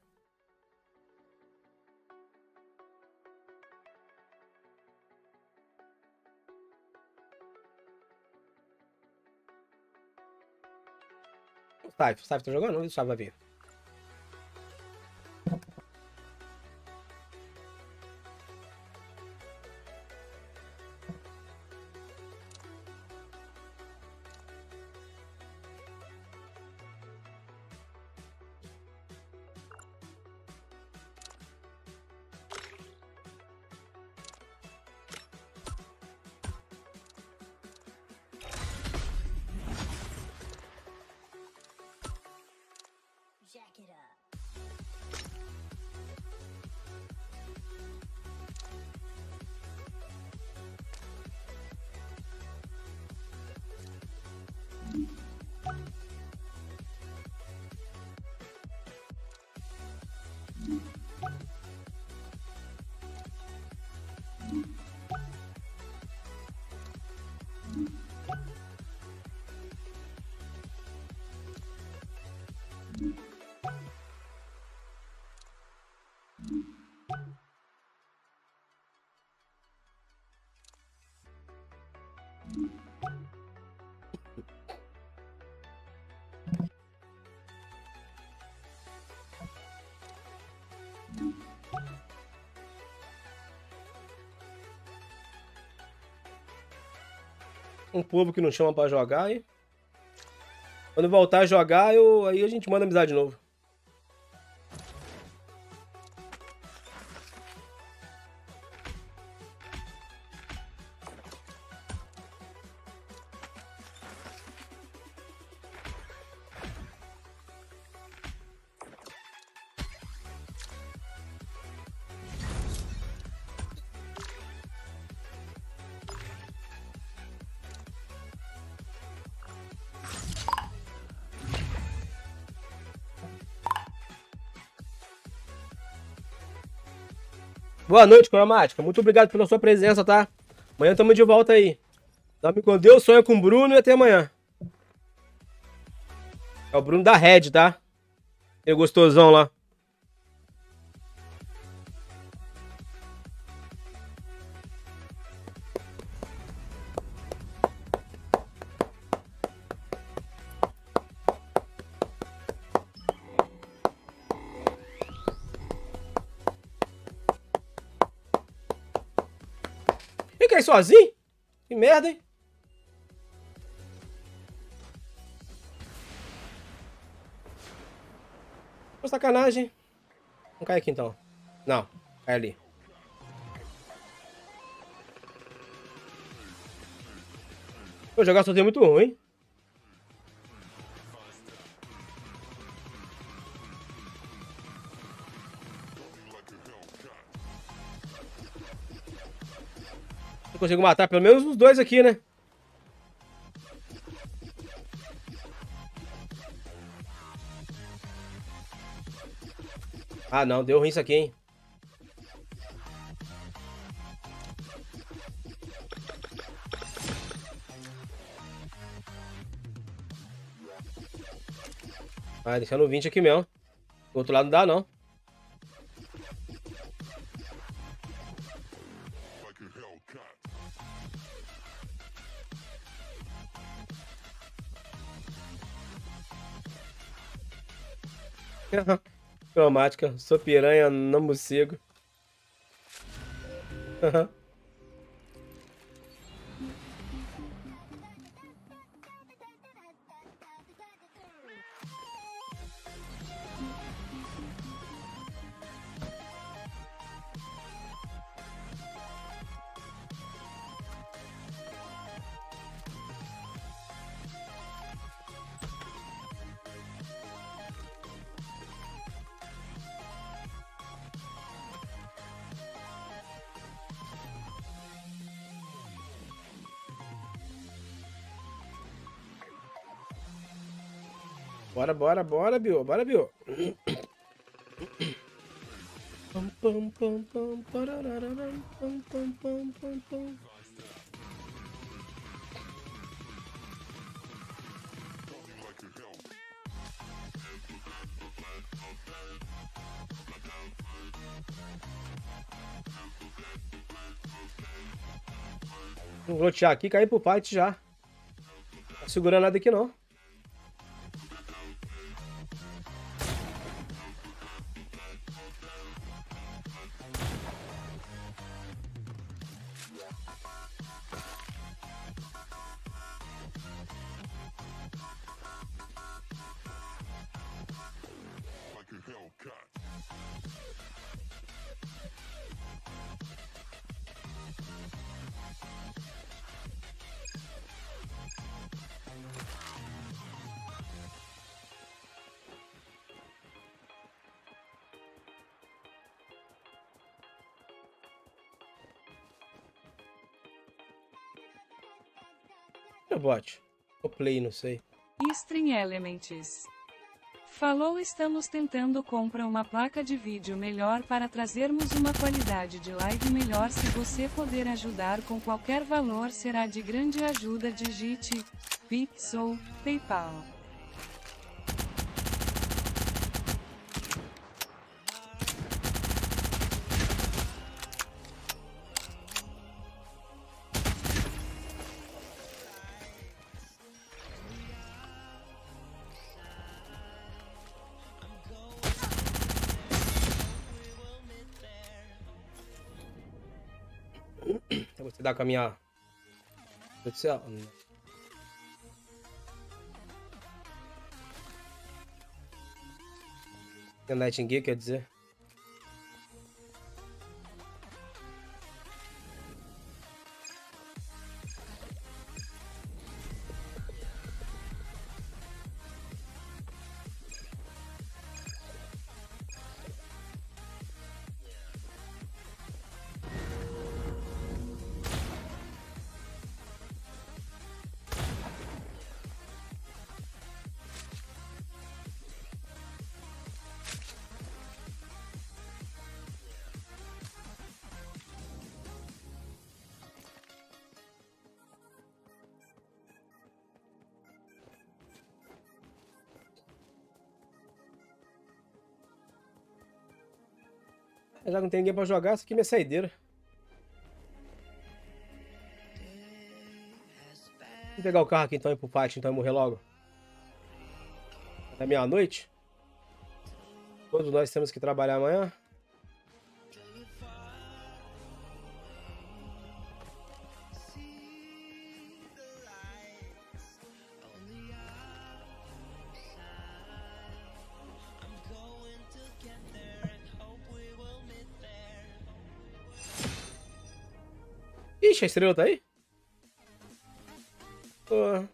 O Saif, o Saif tá jogando? Não, o Saif vai vir. Um povo que não chama pra jogar, hein? Quando voltar a jogar, eu... aí a gente manda amizade de novo. Boa noite, Cromática. Muito obrigado pela sua presença, tá? Amanhã estamos de volta aí. Dorme com Deus, sonha com o Bruno e até amanhã. É o Bruno da Red, tá? Ele gostosão lá. Fica aí sozinho? Que merda, hein? Pô, sacanagem. Não cai aqui então. Não, cai ali. Pô, jogar sozinho é muito ruim. Eu consigo matar pelo menos os dois aqui, né? Ah, não. Deu ruim isso aqui, hein? Vai deixando o vinte aqui mesmo. Do outro lado não dá, não. Cromática, sou piranha, não morcego. Bora, bora, bora, Bio. Bora, Bio. Pam, pam, pam, pam, parararam, pam, pam, pam, pam, pam. Vou lotear aqui e cair pro fight já. Não tá segurando nada aqui não. Bot. O play, não sei. String Elements. Falou, estamos tentando comprar uma placa de vídeo melhor para trazermos uma qualidade de live melhor. Se você puder ajudar com qualquer valor, será de grande ajuda. Digite Pix ou PayPal. Pra você dar com a minha... Meu Deus do céu. Nightingale, quer dizer. Já não tem ninguém pra jogar, essa aqui é minha saideira. Vou pegar o carro aqui então e ir pro pátio então e morrer logo. Até meia-noite. Todos nós temos que trabalhar amanhã. Ixi, a estrela tá aí? Pô.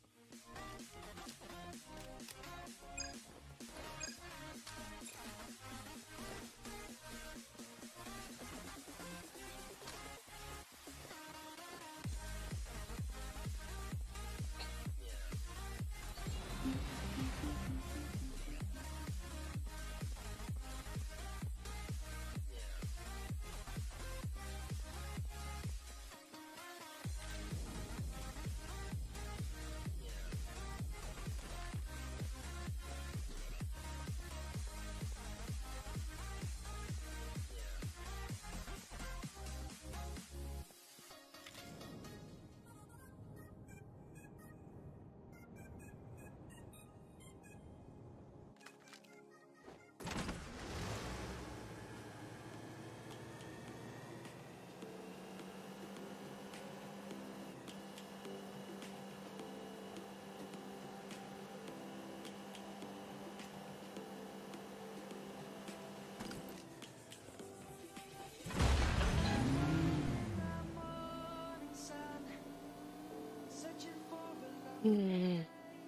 Hum.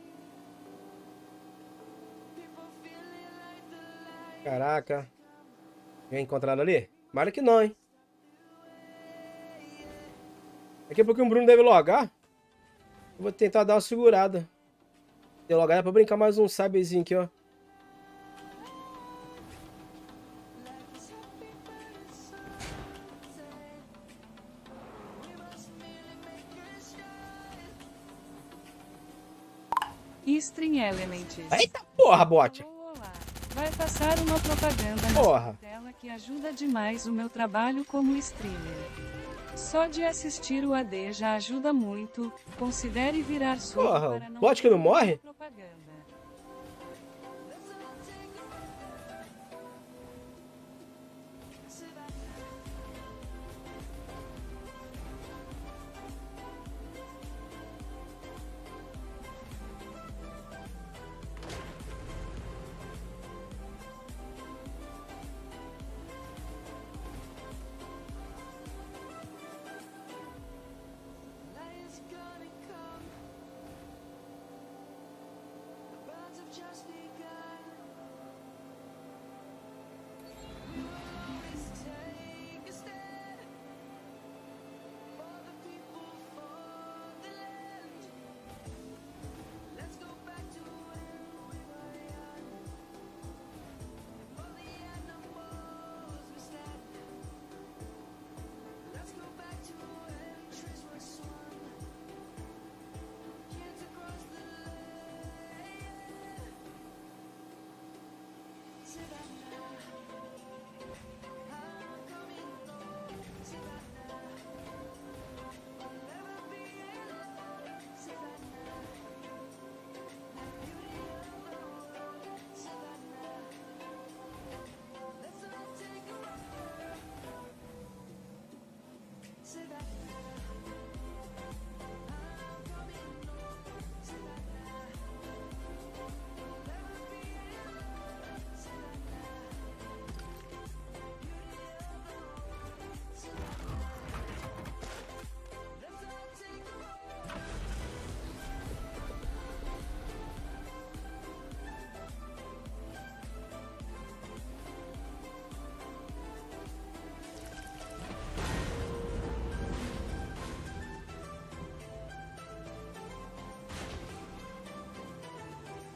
Caraca. Já encontraram ali? Tomara que não, hein? Daqui a pouco o Bruno deve logar. Eu vou tentar dar uma segurada. Se logar é pra brincar mais um sabezinho aqui, ó. String Elements. Eita porra, bot. Olá. Vai passar uma propaganda na Porra. sua tela que ajuda demais o meu trabalho como streamer. Só de assistir o A D já ajuda muito. Considere virar sub Porra, para não bot que não perder morre? propaganda.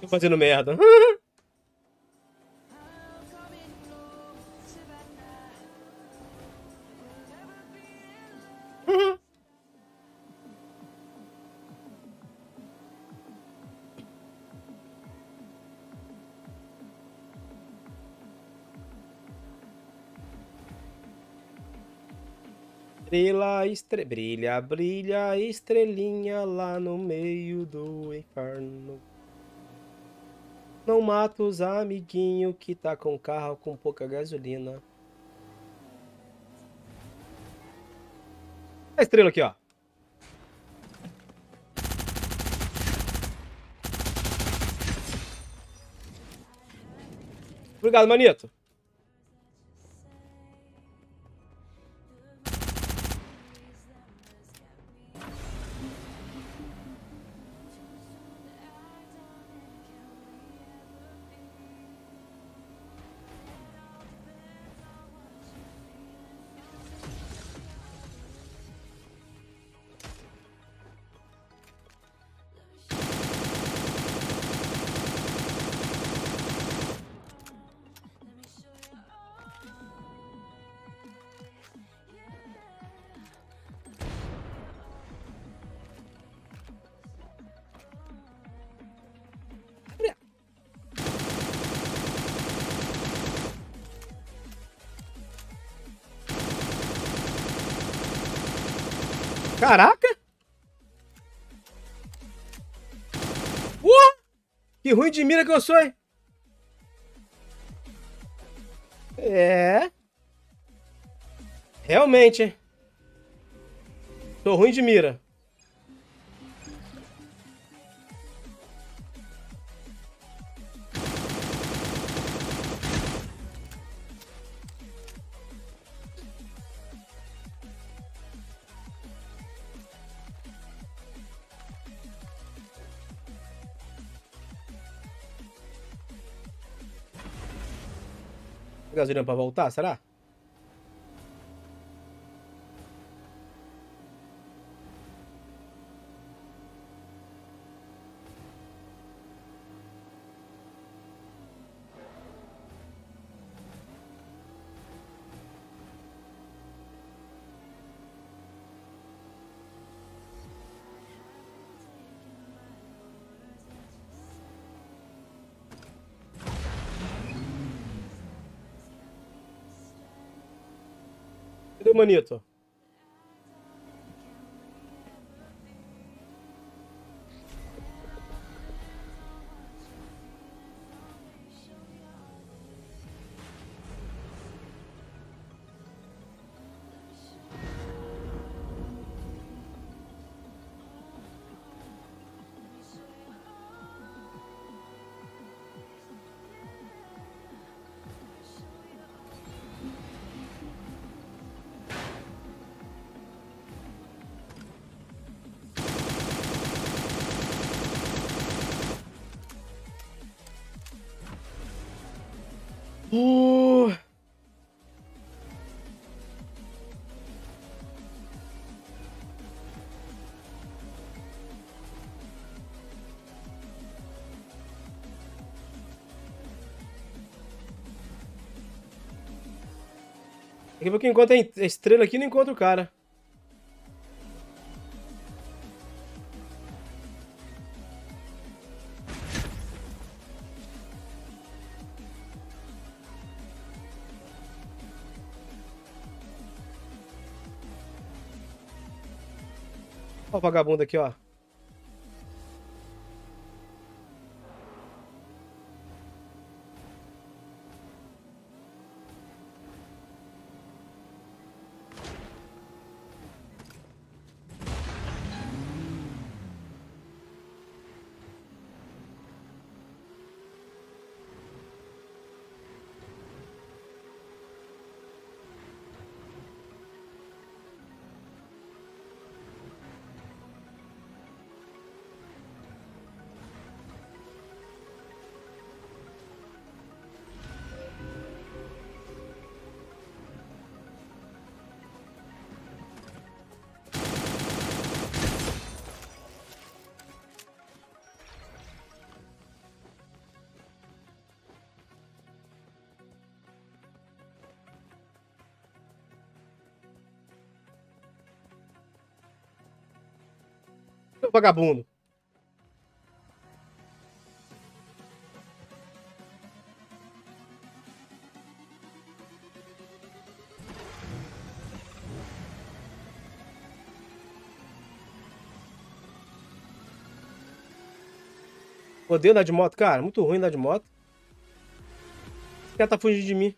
Tô fazendo merda. Estrela, estre... brilha, brilha, estrelinha lá no meio do inferno. Não mata os amiguinhos que tá com carro com pouca gasolina. A estrela aqui, ó. Obrigado, manito. Caraca! Uh! Que ruim de mira que eu sou, hein? É. Realmente, hein? Tô ruim de mira. Gasolina pra voltar, será? Cadê o manito? Uh... Daqui a pouco enquanto a estrela aqui, não encontra o cara. Olha o vagabundo aqui, ó. seu vagabundo. Odeio andar de moto, cara. Muito ruim andar de moto. Esse cara tá fugindo de mim.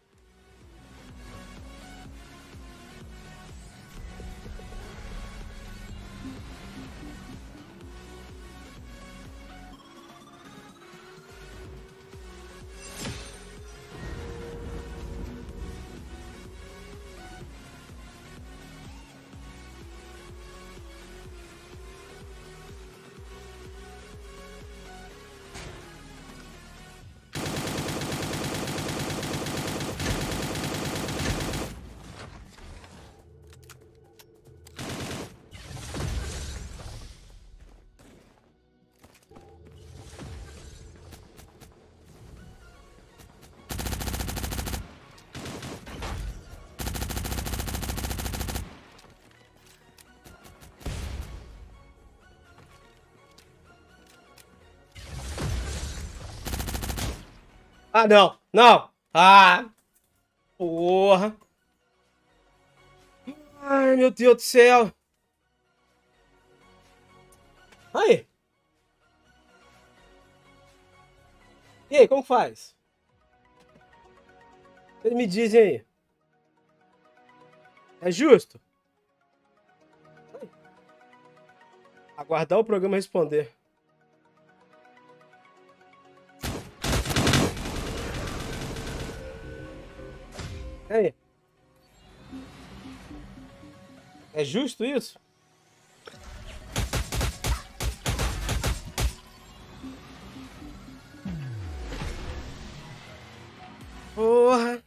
Ah, não. Não. Ah. Porra. Ai, meu Deus do céu. Aí. E aí, como faz? Eles me dizem aí. É justo? Aguardar o programa responder. E aí? É justo isso? Porra.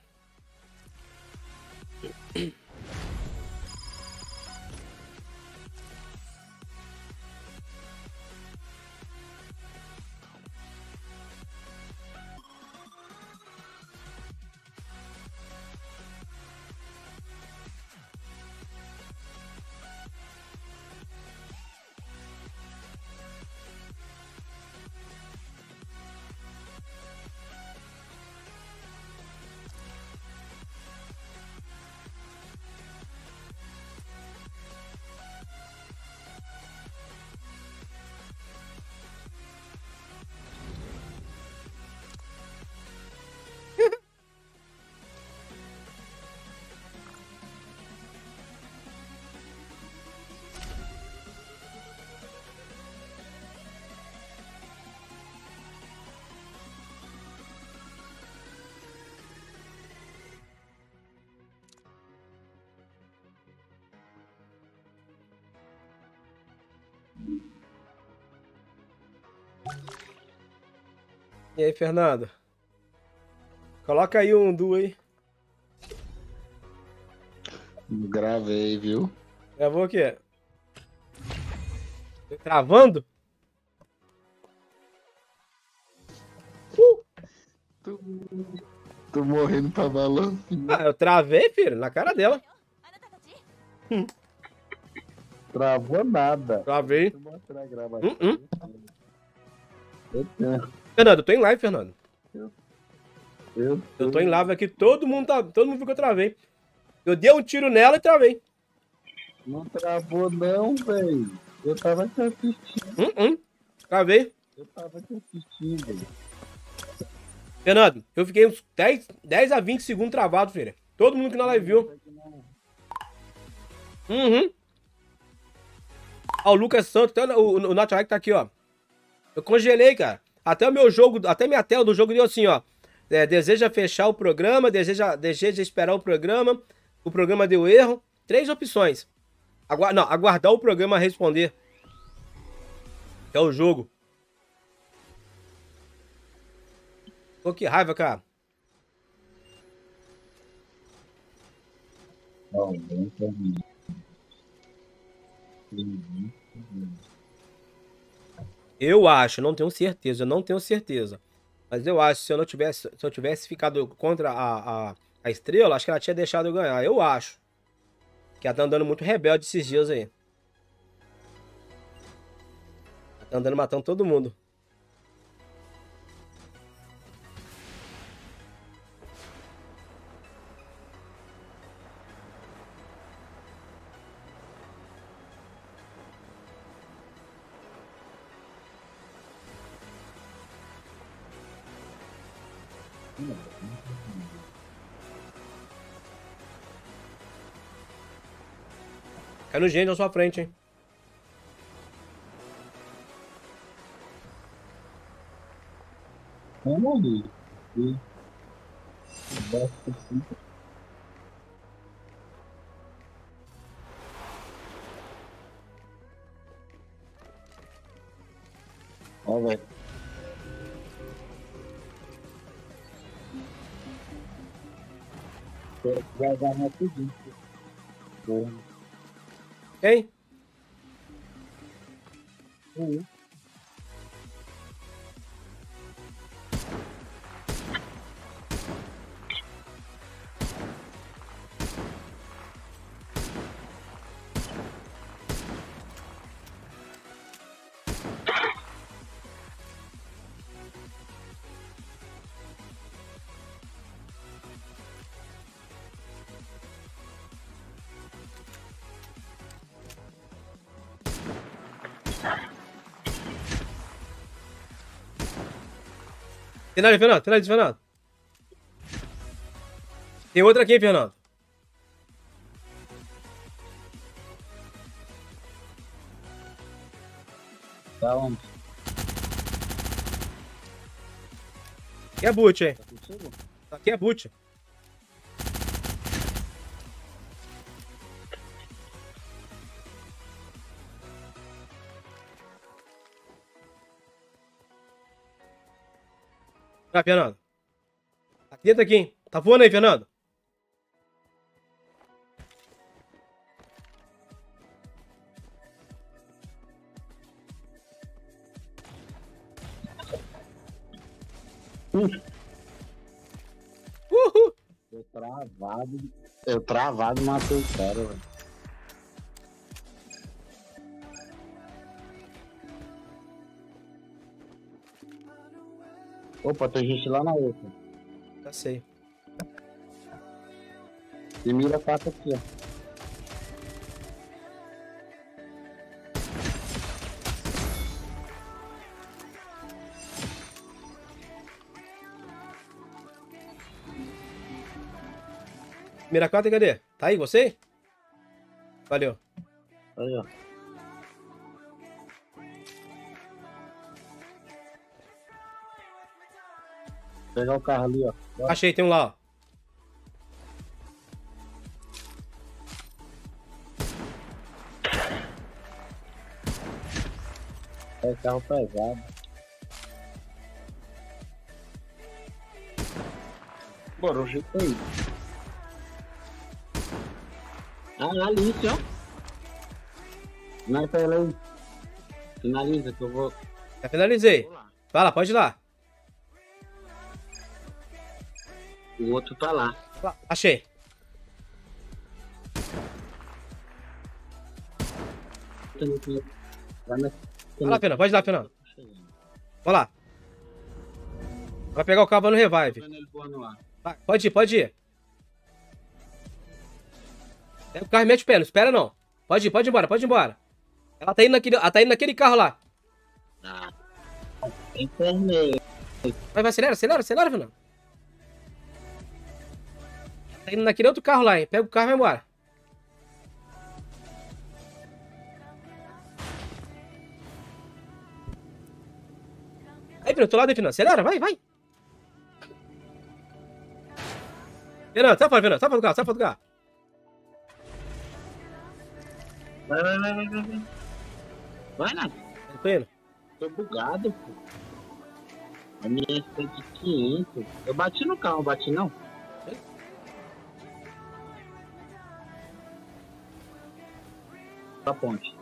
E aí, Fernando? Coloca aí um duo aí. Gravei, viu? Gravou o quê? Travando? Uh! Tô, tô morrendo pra balançar. Ah, eu travei, filho, na cara dela. Hum. Travou nada. Travei. Deixa eu mostrar a gravação. Hum, hum. Eita. Fernando, eu tô em live, Fernando. Eu, Eu tô em live aqui, todo mundo tá. Todo mundo viu que eu travei. Eu dei um tiro nela e travei. Não travou não, velho. Eu tava te assistindo. Hum, hum. Travei. Eu tava te assistindo. Fernando, eu fiquei uns dez, dez a vinte segundos travado, filho. Todo mundo que na live viu. Uhum. Ó, o Lucas Santos, até o, o Nath tá aqui, ó. Eu congelei, cara. Até o meu jogo, até minha tela do jogo deu assim, ó. É, deseja fechar o programa, deseja, deseja esperar o programa. O programa deu erro. Três opções. Agu não, aguardar o programa responder. É o jogo. Pô, que raiva, cara. Não, não termina. Eu acho, não tenho certeza, eu não tenho certeza. Mas eu acho que se eu não tivesse, se eu tivesse ficado contra a, a, a estrela, acho que ela tinha deixado eu ganhar. Eu acho. Que ela tá andando muito rebelde esses dias aí. Tá andando matando todo mundo. Caiu gente na sua frente, hein? Vamos ali. E... Basta assim. Ó, velho. Vai dar rapidinho. Porra. Quem? Uhum. Finaliza, Fernando. Finaliza, Fernando. Tem outra aqui, Fernando. Tá onde? Aqui é boot, hein? Tá contigo? Aqui é boot. Ah, Fernando. Aqui dentro aqui, hein? Tá voando aí, Fernando? Uh. Uhul! Eu travado. Eu travado matei o cara, velho. Opa, tem gente lá na outra. Já sei. E mira quatro aqui, ó. Mira quatro, cadê? Tá aí, você? Valeu. Aí, ó. Pegar o carro ali, ó. Bora. Achei, tem um lá, ó. É carro pesado. Bora, o jeito aí. Ah, ali, ó. Não, pera aí. Finaliza que eu vou. Já finalizei. Vai lá, pode ir lá. O outro tá lá. Lá, achei. Vai na- Vai lá, Fernando. Pode ir lá, Fernando. Vai lá. Vai pegar o carro, vai no revive. Vendo ele voando lá. Vai, pode ir, pode ir. Pega o carro e mete o pé, não espera não. Pode ir, pode ir embora, pode ir embora. Ela tá indo naquele, ela tá indo naquele carro lá. Ah, enfermeiro. Vai, vai, acelera, acelera, acelera, Fernando. Tá indo naquele outro carro lá, hein. Pega o carro e vai embora. Aí, Fernando, tô lá dentro, Fernando. Acelera, vai, vai. Fernando, sai fora, Fernando. Sai fora do carro, sai fora do carro. Vai, vai, vai, vai, vai. Vai, vai Nath. Eu tô indo. Tô bugado, pô. A minha foi de quinhentos. Eu bati no carro, bati não? A ponte.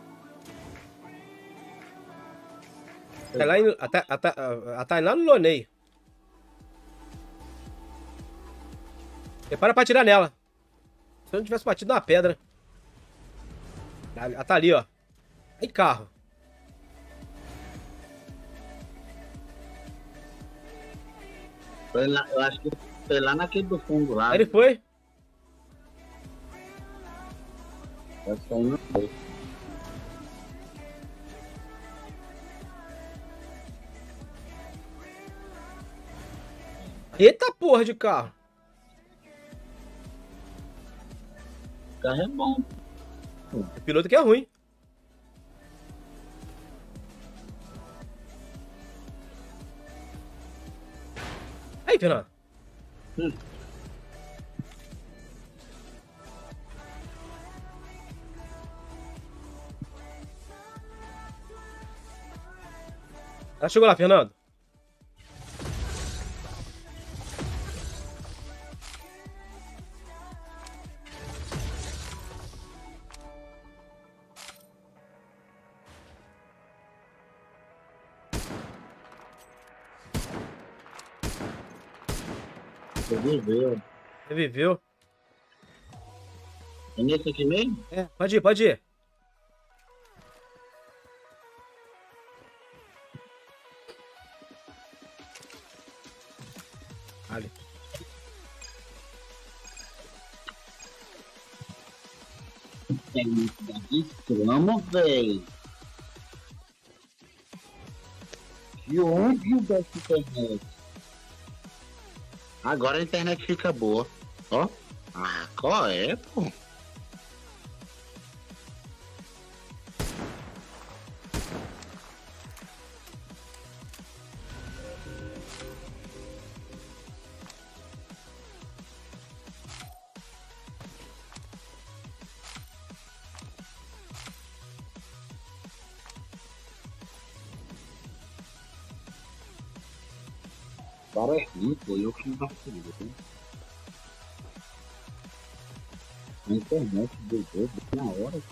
Tá lá, em, a, Ta- a, Ta- a Tainá no Lonei. Prepara pra atirar nela. Se eu não tivesse batido na pedra. Ela tá ali, ó. Aí, carro. Foi lá, eu acho que foi lá naquele do fundo lá. Aí ele foi. Eu acho que aí não foi. Eita porra de carro. O carro é bom. O piloto que é ruim. Aí, Fernando. Hum. Ela chegou lá, Fernando. Você viveu. Reviveu. É nesse aqui mesmo? É, pode ir, pode ir. Ali. Tem isso daqui, vamos ver. De onde dessa internet? Agora a internet fica boa. Ó. Ah, qual é, pô? Agora é ruim, pô, eu que não vacilo, né? A internet do jogo na hora.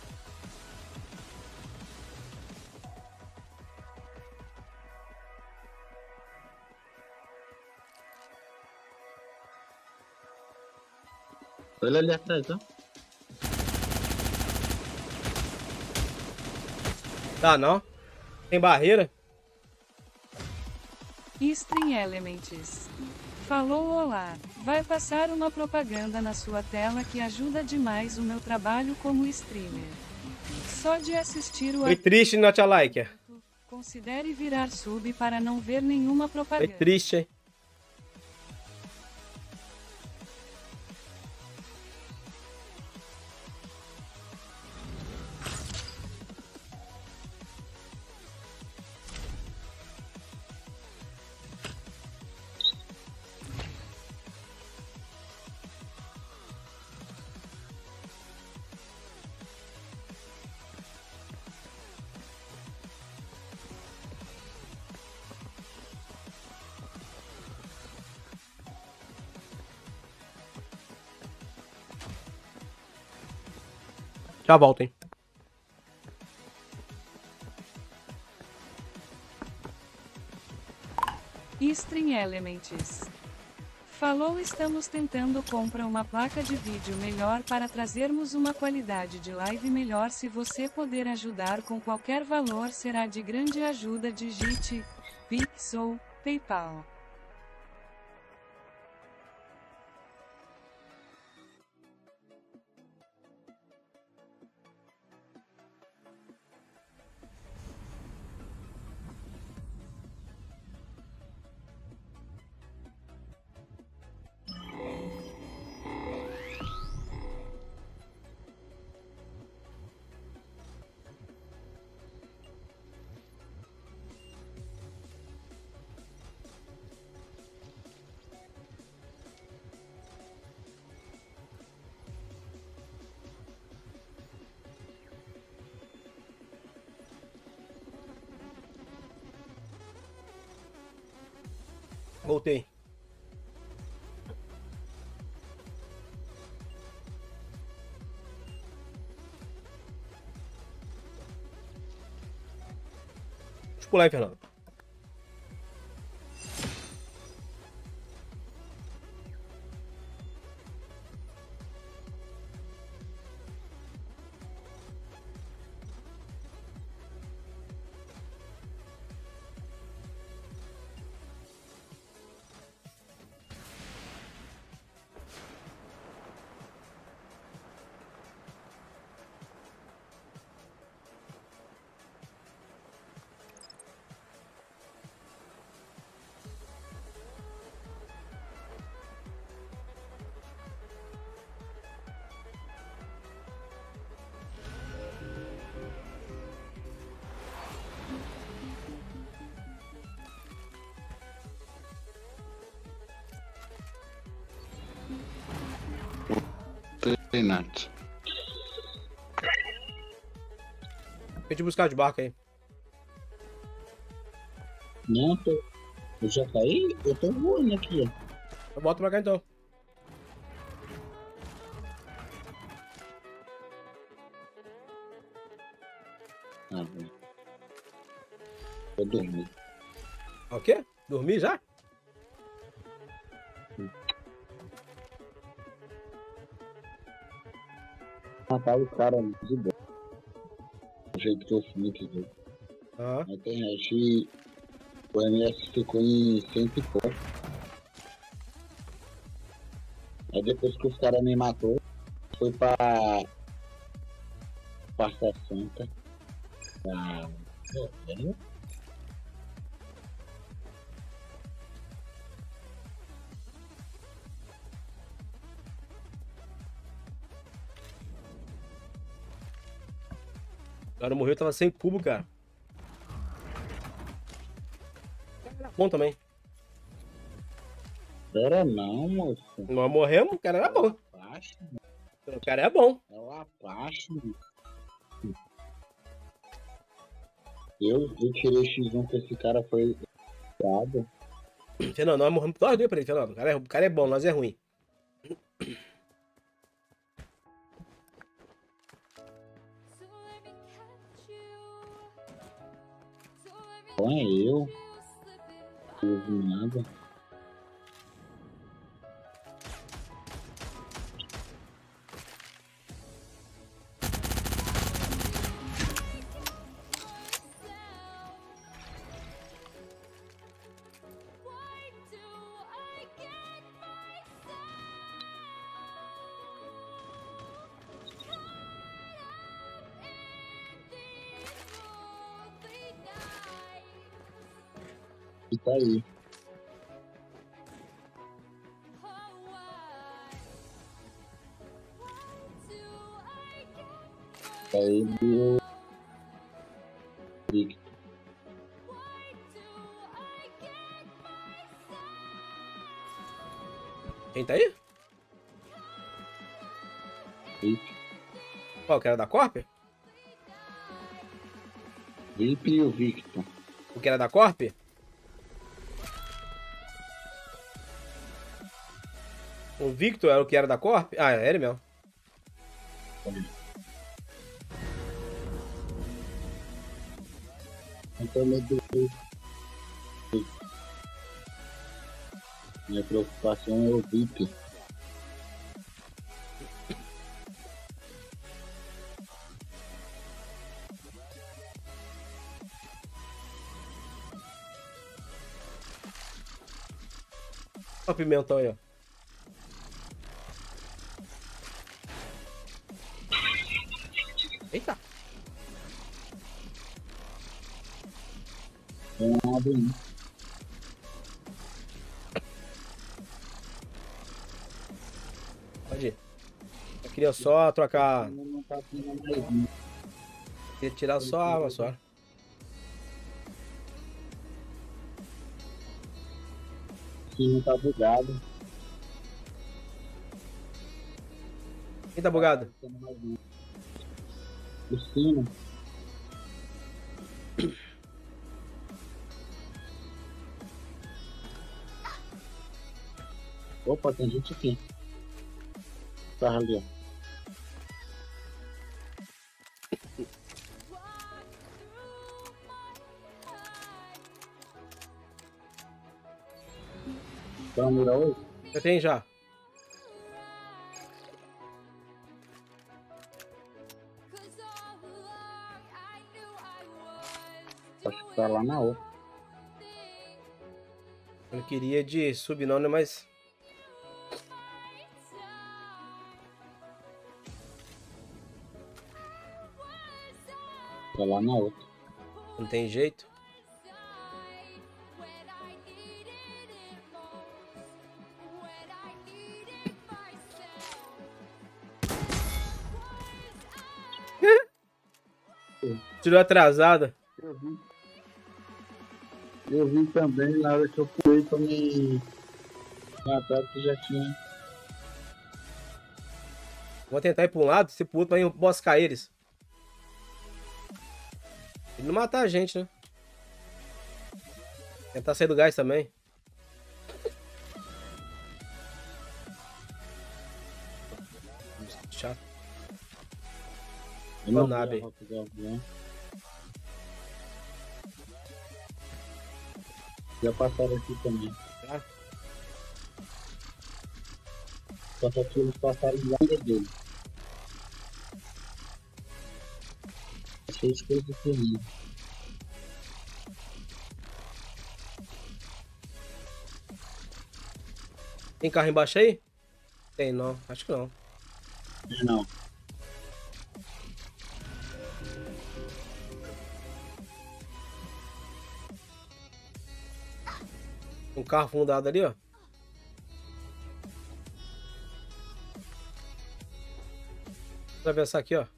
Olha ali atrás, ó. Tá, não. Tem barreira. Stream Elements. Falou olá. Vai passar uma propaganda na sua tela que ajuda demais o meu trabalho como streamer. Só de assistir o Foi triste, not a like. considere virar sub para não ver nenhuma Foi propaganda. triste, hein? Já volto, hein? Stream Elements. Falou, estamos tentando comprar uma placa de vídeo melhor para trazermos uma qualidade de live melhor. Se você puder ajudar com qualquer valor, será de grande ajuda. Digite Pix ou PayPal. Voltei. Deixa eu pular aí, Fernando. Renato. Vem te buscar de barco aí. Não, tô... eu já caí? Eu tô voando aqui, ó. Eu volto pra cá então. Ah, bom. Vou dormir. O quê? Dormir já? Matar o cara de boa. Do jeito que eu fui aqui, viu? Ah. Na internet, o M S ficou em cento e pouco. Aí depois que os caras me matou, foi pra... pra sessenta. Ah, é? O cara morreu, tava sem cubo, cara. Era bom também. Era não, moço. Nós morremos, o cara era bom. Apache, O cara é bom. é o Apache. Eu, eu tirei X um com esse cara, foi... Nada. Fernando, nós morremos nós dois pra ele, Fernando. O cara é, o cara é bom, nós é ruim. Não é eu. Não vi nada. E tá aí. Tá aí do... Victor. Quem tá aí? Victor. Qual, o cara da Corp? Vip e o Victor. O que era da Corp? O Victor era o que era da Corp? Ah, é ele mesmo. Então, meu Deus. Minha preocupação é o Victor. Olha o pimentão aí, ó. Eita. Não abre não. Pode ir. Eu queria só trocar. Não tá tendo mais um. Queria tirar só a arma só. Aqui não tá bugado. Quem tá bugado? O sino. Opa, tem gente aqui. Tá ali, ó. Então, mira hoje? Eu tenho já. Acho que tá lá na outra. Eu não queria de sub não, né? Mas. Tá lá na outra. Não tem jeito. Tirou atrasada. Eu vi. Eu vi também na hora que eu pulei pra me matar, que já tinha. Vou tentar ir pra um lado, se pro outro, pra emboscar eles. Ele não matar a gente, né? Tentar sair do gás também. Chato. Eu não nave. vi a rota do avião. Já passaram aqui também. Tá? Só que aqui eles passaram de longe dele. Achei esquerda do caminho. Tem carro embaixo aí? Tem não, acho que não. Não. Um carro fundado ali, ó. Vou atravessar aqui, ó.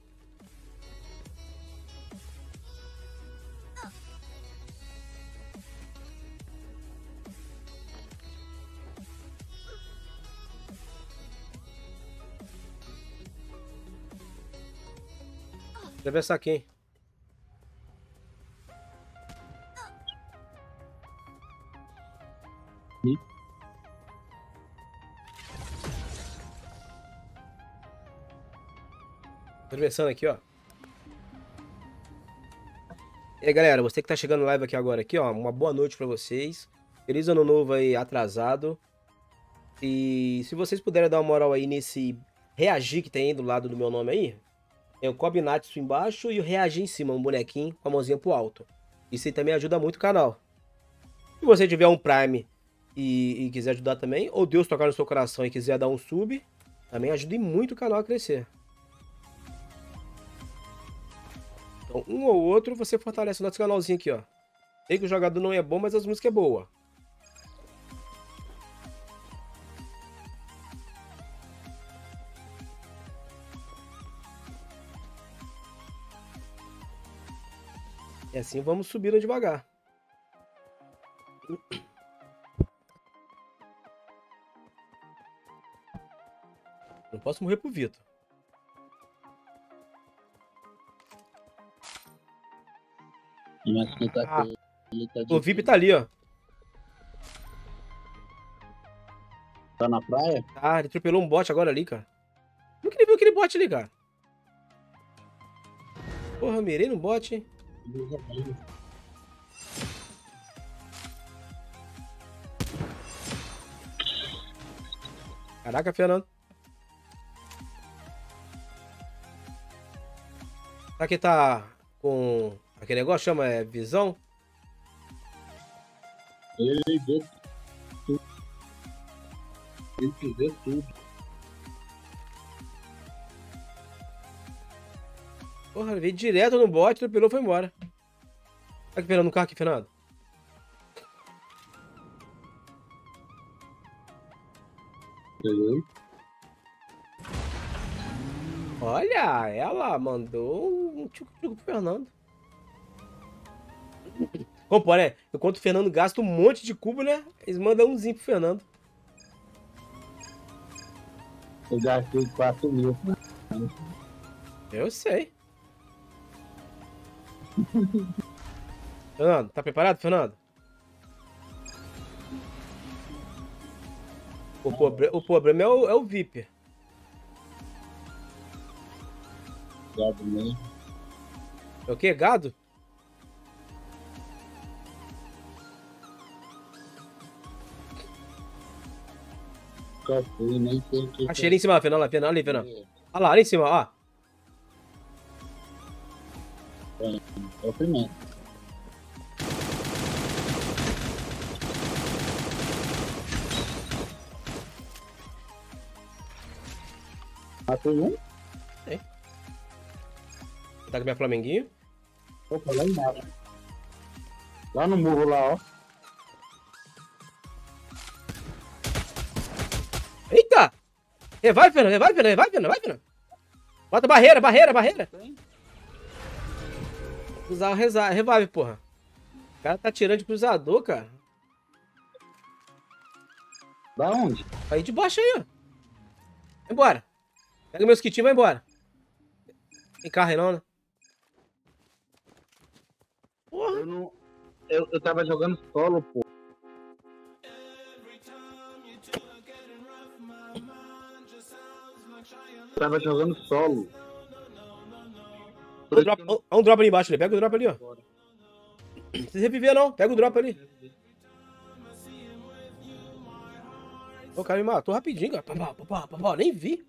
Vou atravessar aqui, hein. Atravessando aqui, ó. E aí, galera, você que tá chegando live aqui agora, aqui, ó, uma boa noite pra vocês. Feliz ano novo aí, atrasado. E se vocês puderem dar uma moral aí nesse reagir que tem aí do lado do meu nome aí, tem o Kobinatsu embaixo e o reagir em cima, um bonequinho com a mãozinha pro alto. Isso aí também ajuda muito o canal. Se você tiver um Prime e, e quiser ajudar também, ou Deus tocar no seu coração e quiser dar um sub, também ajude muito o canal a crescer. Então, um ou outro, você fortalece o nosso canalzinho aqui, ó. Sei que o jogador não é bom, mas as músicas é boa. E assim vamos subindo devagar. Não posso morrer pro Vitor. Mas quem tá Ah, com ele tá de... o V I P tá ali, ó. Tá na praia? Ah, ele atropelou um bot agora ali, cara. Como que ele viu aquele bot ali, cara? Porra, mirei no bot, hein? Caraca, Fernando. Será que tá com aquele negócio chama é, visão? Ele vê tudo. Ele vê tudo. Porra, ele veio direto no bot, atropelou e foi embora. Tá aqui, Fernando, no carro aqui, Fernando. Uhum. Olha, ela mandou um tchucu-tchucu pro Fernando. Como pode, né? Enquanto o Fernando gasta um monte de cubo, né? Eles mandam umzinho pro Fernando. Eu gastei quatro mil. Eu sei. Fernando, tá preparado, Fernando? O, pobre... o problema é o, é o V I P. Gado mesmo. É o quê? Gado? Qual foi? Nem sei o que. Achei ele em cima, Fernando. Fernando, ali, Fernando. Olha lá, ali em cima, ó. É o primeiro. Matou um? É. Tá com minha flamenguinho. Opa, lá embaixo. Lá no morro lá, ó. Eita! Revive, Fernando. Revive, Fernando. Revive, Fernando. Revive, Fernando. Bota barreira, barreira, barreira. Usar o reza- revive, porra. O cara tá tirando de cruzador, cara. Da onde? Aí de baixo aí, ó. Embora. Pega meus kitinhos e vai embora. Tem carro aí não, né? Porra. Eu não. Eu, eu tava jogando solo, pô. Eu tava jogando solo. Um drop, um, um drop ali embaixo ali. Pega o drop ali, ó. Não precisa reviver não. Pega o drop ali. O cara me matou rapidinho, cara. Papá, papá, papá. Nem vi.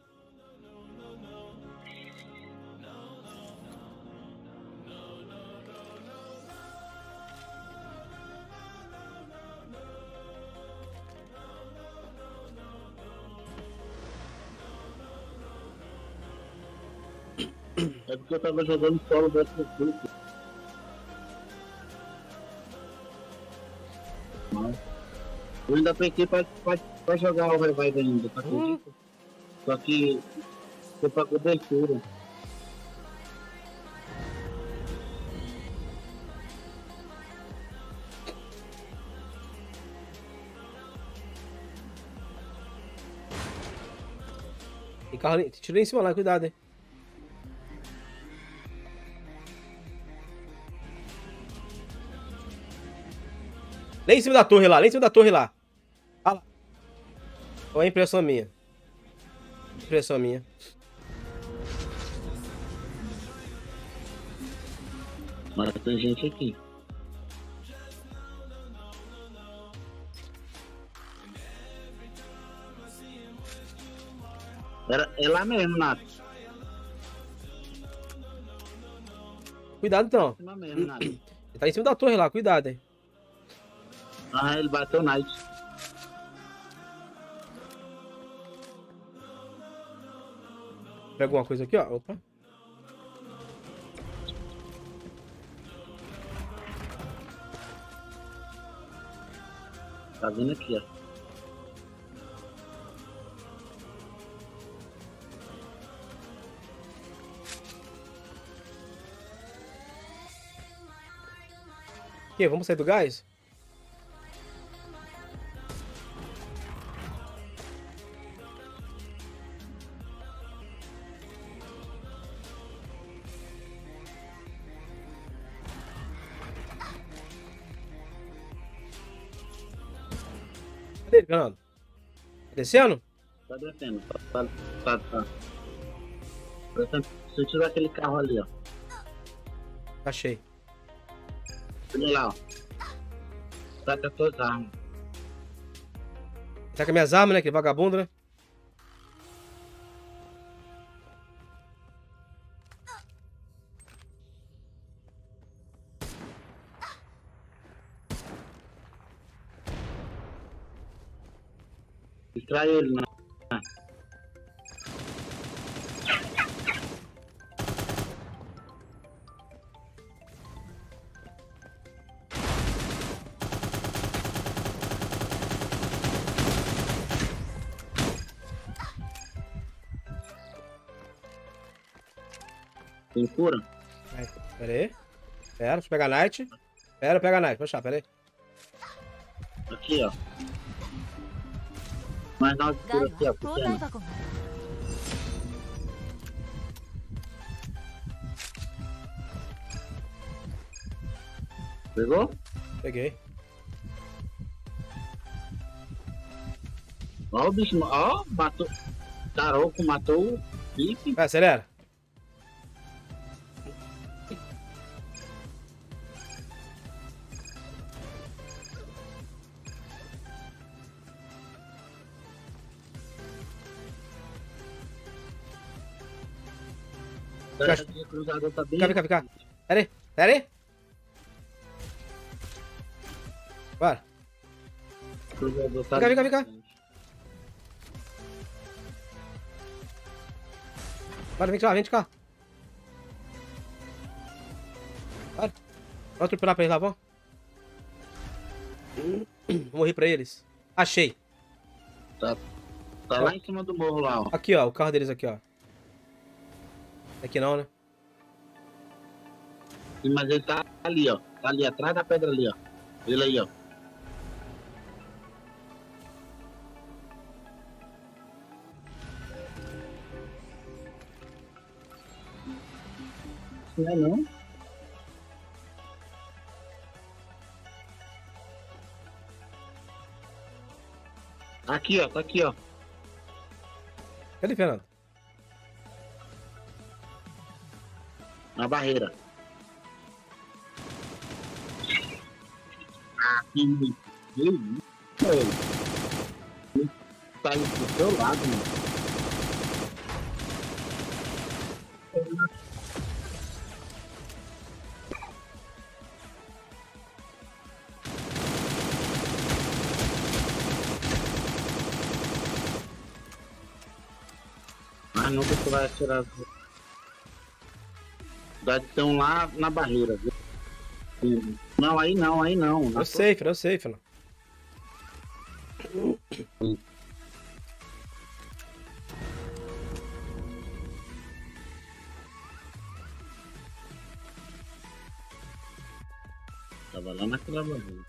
É porque eu tava jogando solo dessa grupo. Eu ainda pensei pra, pra, pra jogar o Revive ainda, tá acredita? Hum. Só que foi pra cobertura. Tem carro ali. Tirei em cima lá, cuidado, hein. Lá em cima da torre lá, lá em cima da torre lá. Ah lá. Olha a impressão minha. Impressão minha. Mas tem gente aqui. Era, é lá mesmo, Nath. Cuidado então. É lá mesmo, Nath. Ele tá em cima da torre lá, cuidado, hein. Ah, ele bateu o Knight. Pega alguma coisa aqui, ó. Opa. Tá vindo aqui, ó. Que? Vamos sair do gás? Cadê ele, Fernando? Tá descendo? Tá descendo. Tá, tá, tá. Se eu tirar aquele carro ali, ó. Achei. Olha lá, ó. Tá com as tuas armas. Tá com as minhas armas, né? Aquele vagabundo, né? Distrai ele, né? Tem cura? Pera aí. Pera, deixa eu pegar a Knight. Pera, pega a Knight. Vou achar, pera aí. Aqui, ó. Mais nove cura aqui, ó. Pequeno. Pegou? Peguei. Ó o bicho, ó, matou. Taroco matou o bife. Vai, acelera. Fica, cruzador tá bem. Fica, fica, fica. Pera aí, pera aí. Bora. Cruzador tá Fica, fica, fica. Bora, vem cá, vem cá. Bora. Vou atropelar pra eles lá, vamos. Vou morrer pra eles. Achei. Tá, tá lá em cima do morro lá, ó. Aqui, ó, o carro deles aqui, ó. Aqui não, né? Sim, mas ele tá ali, ó. Tá ali atrás da pedra ali, ó. Ele aí, ó. não é não? Aqui, ó, tá aqui, ó. Cadê, Fernando? Na barreira. Aqui no tá aí do seu lado, mano. Mas nunca você vai atirar as. Estão lá na barreira, viu? Não, aí não, aí não. Eu sei, Fernando, eu sei, Fernando. Tava lá naquela barreira.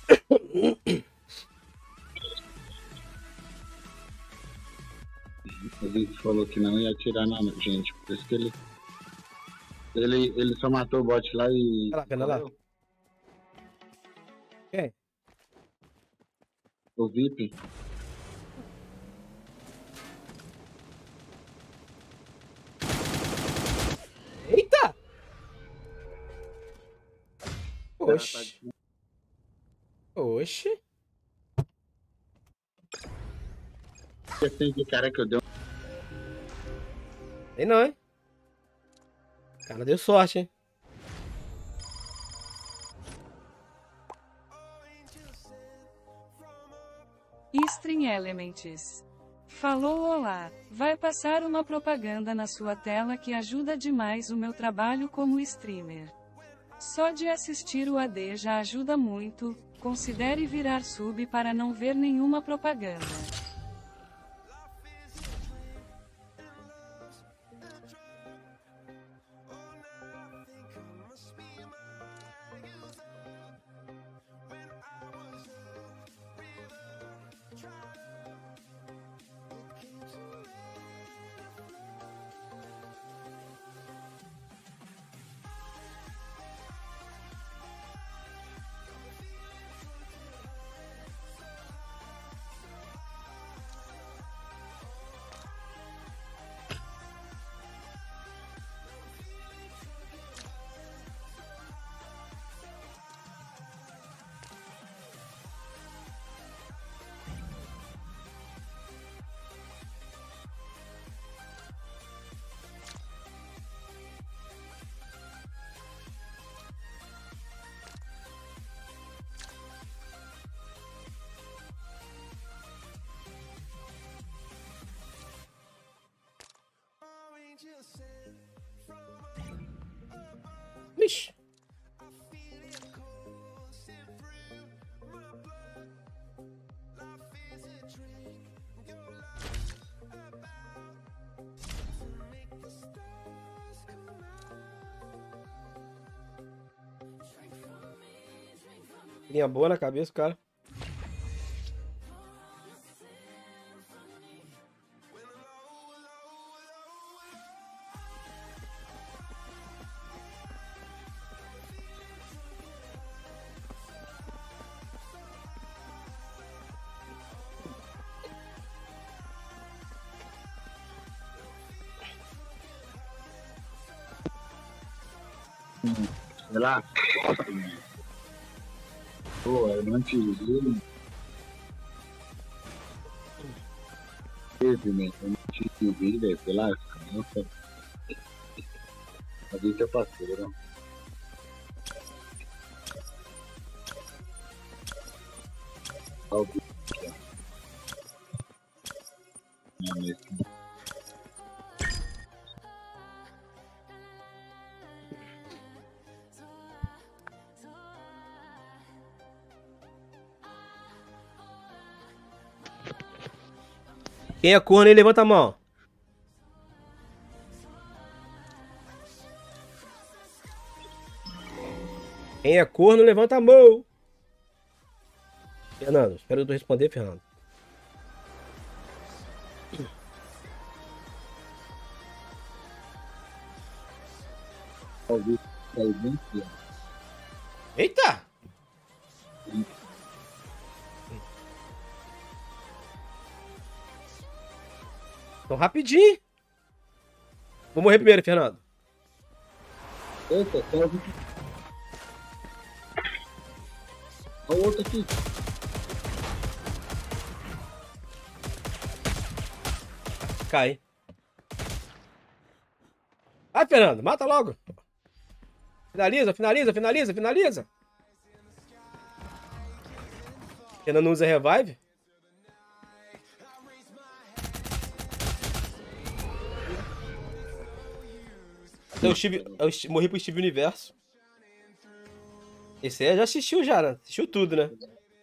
Ele falou que não ia atirar na gente, por isso que ele. Ele, ele só matou o bot lá e. Olha lá, Fernando, lá. Quem? O V I P. Eita! Oxi. Oxi. Esse de cara que eu dei. Tem não, hein? O cara deu sorte, hein? Stream Elements. Falou olá, vai passar uma propaganda na sua tela que ajuda demais o meu trabalho como streamer. Só de assistir o A D já ajuda muito, considere virar sub para não ver nenhuma propaganda. Vixe. Linha boa na cabeça, cara. Sei lá. Pô, eu não te vi. Teve, né? Eu não te vi, velho. Sei lá, nossa. A vida é parceiro. Óbvio. Não é mesmo. Quem é corno aí, levanta a mão. Quem é corno, levanta a mão. Fernando, espero eu responder, Fernando. Talvez aí bem cedo. Eita! Então rapidinho. Vou morrer primeiro, Fernando. Eita, salve. Olha o outro aqui. Cai. Vai, Fernando, mata logo. Finaliza, finaliza, finaliza, finaliza. Fernando não usa revive. Eu, Steve, eu esti- morri pro Steve Universo. Esse aí já assistiu já, né? Assistiu tudo, né?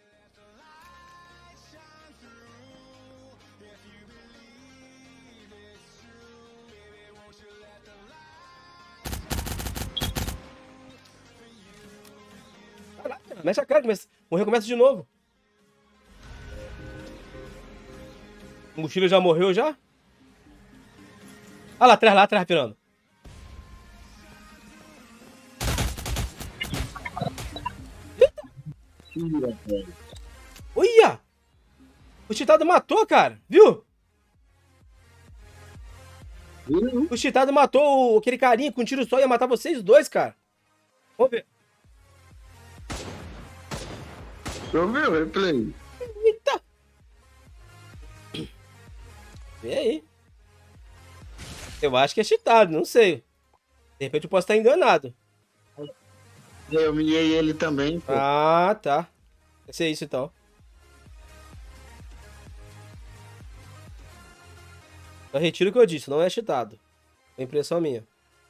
Caraca, mexe a cara, começa... morreu, começa de novo. O mochila já morreu já? Ah lá atrás, lá atrás, Fernando. Tira, velho. Olha! O Chitado matou, cara. Viu? Viu? O Chitado matou o- aquele carinha com um tiro só. Ia matar vocês dois, cara. Vamos ver. Eu vi o replay. Eita! Vê aí. Eu acho que é cheatado, não sei. De repente eu posso estar enganado. Eu minhei ele também, pô. Ah, tá. Deve ser isso então. Eu retiro o que eu disse, não é cheatado. É impressão minha.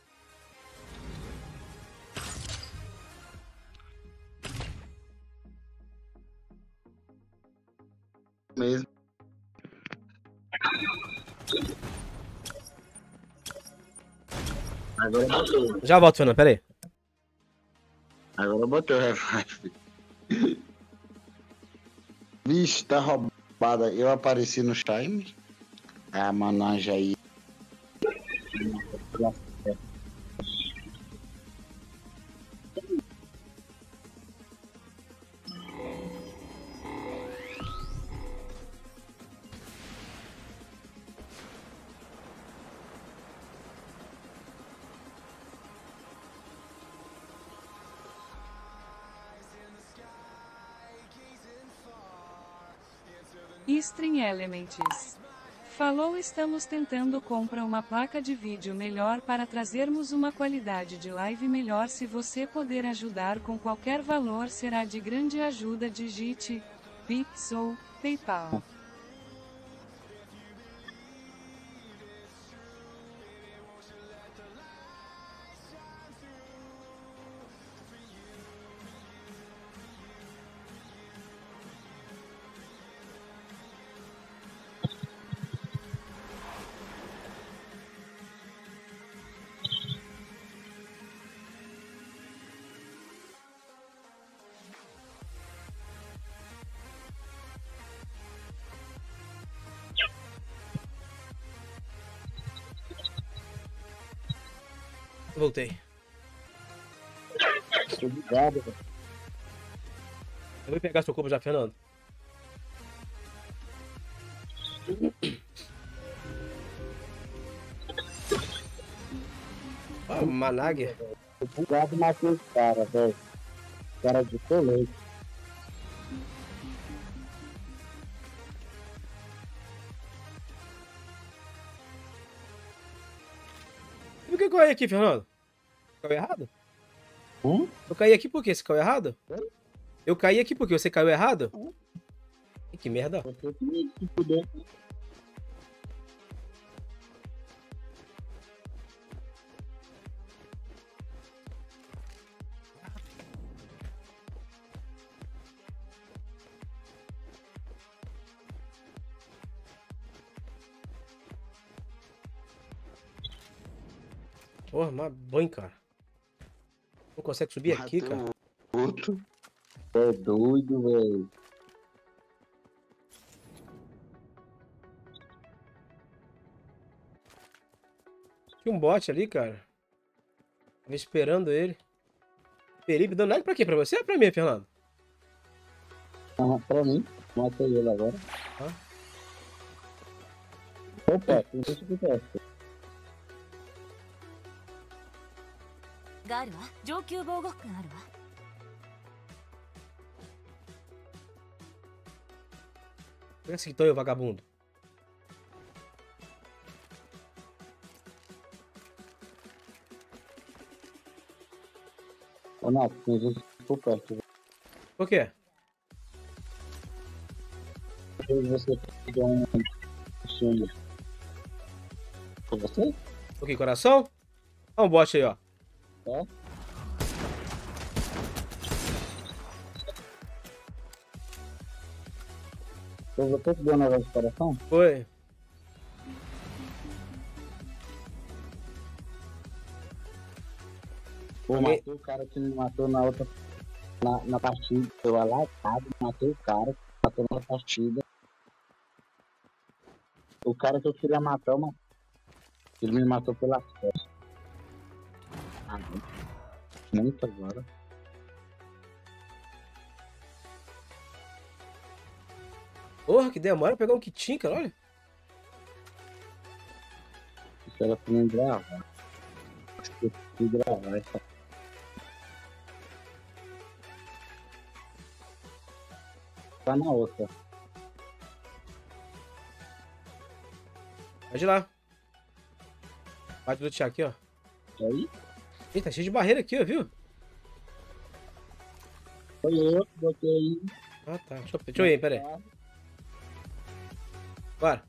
Mesmo. Agora botou. Já volto, Fernando, pera aí. Agora botou o revive. Vixe, tá roubada. Eu apareci no Shine. A mananja aí. Stream Elements. Falou, estamos tentando comprar uma placa de vídeo melhor para trazermos uma qualidade de live melhor. Se você puder ajudar com qualquer valor, será de grande ajuda. Digite Pix ou PayPal. Voltei. Obrigado, velho. Eu vou pegar seu corpo já, Fernando. Ah, Manag. Bugado matou os caras, velho. Cara de colete. Por que eu caí aqui, Fernando? Caiu errado? Hum? Eu caí aqui por quê? Você caiu errado? Eu caí aqui porque você caiu errado? Ih, que merda. Você que se fuder. Porra, mas banho, cara. Não consegue subir aqui, cara. Outro. É doido, velho. Tinha um bot ali, cara. Tava esperando ele. Felipe dando like pra quê? Pra você ou pra mim, Fernando? Ah, pra mim. Matei ele agora. Ah. Opa, tem isso que testa. があるわ。上級防護服があるわ。 Pega esse então, vagabundo. Ô, Nato, tem gente por perto. Por quê? Se você pegar um sumo. Foi você? O que, coração? Olha um bot aí, ó. É? Foi você que deu um negócio de coração? Foi. Pô, Alguém- matou o cara que me matou na outra. Na, na partida. Eu alatado, matei o cara que matou na partida. O cara que eu queria matar, eu matei. Ele me matou pelas costas. Ah, não. Muito agora. Porra, que demora pra pegar um kitinho, cara, olha. Isso era pra mim gravar. Eu fui gravar essa. Tá na outra. Pode ir lá. Pode lutear aqui, ó. Aí? Eita, cheio de barreira aqui, ó, viu? Foi eu que botei aí. Ah, tá. Deixa eu, deixa eu ir, pera aí. Bora.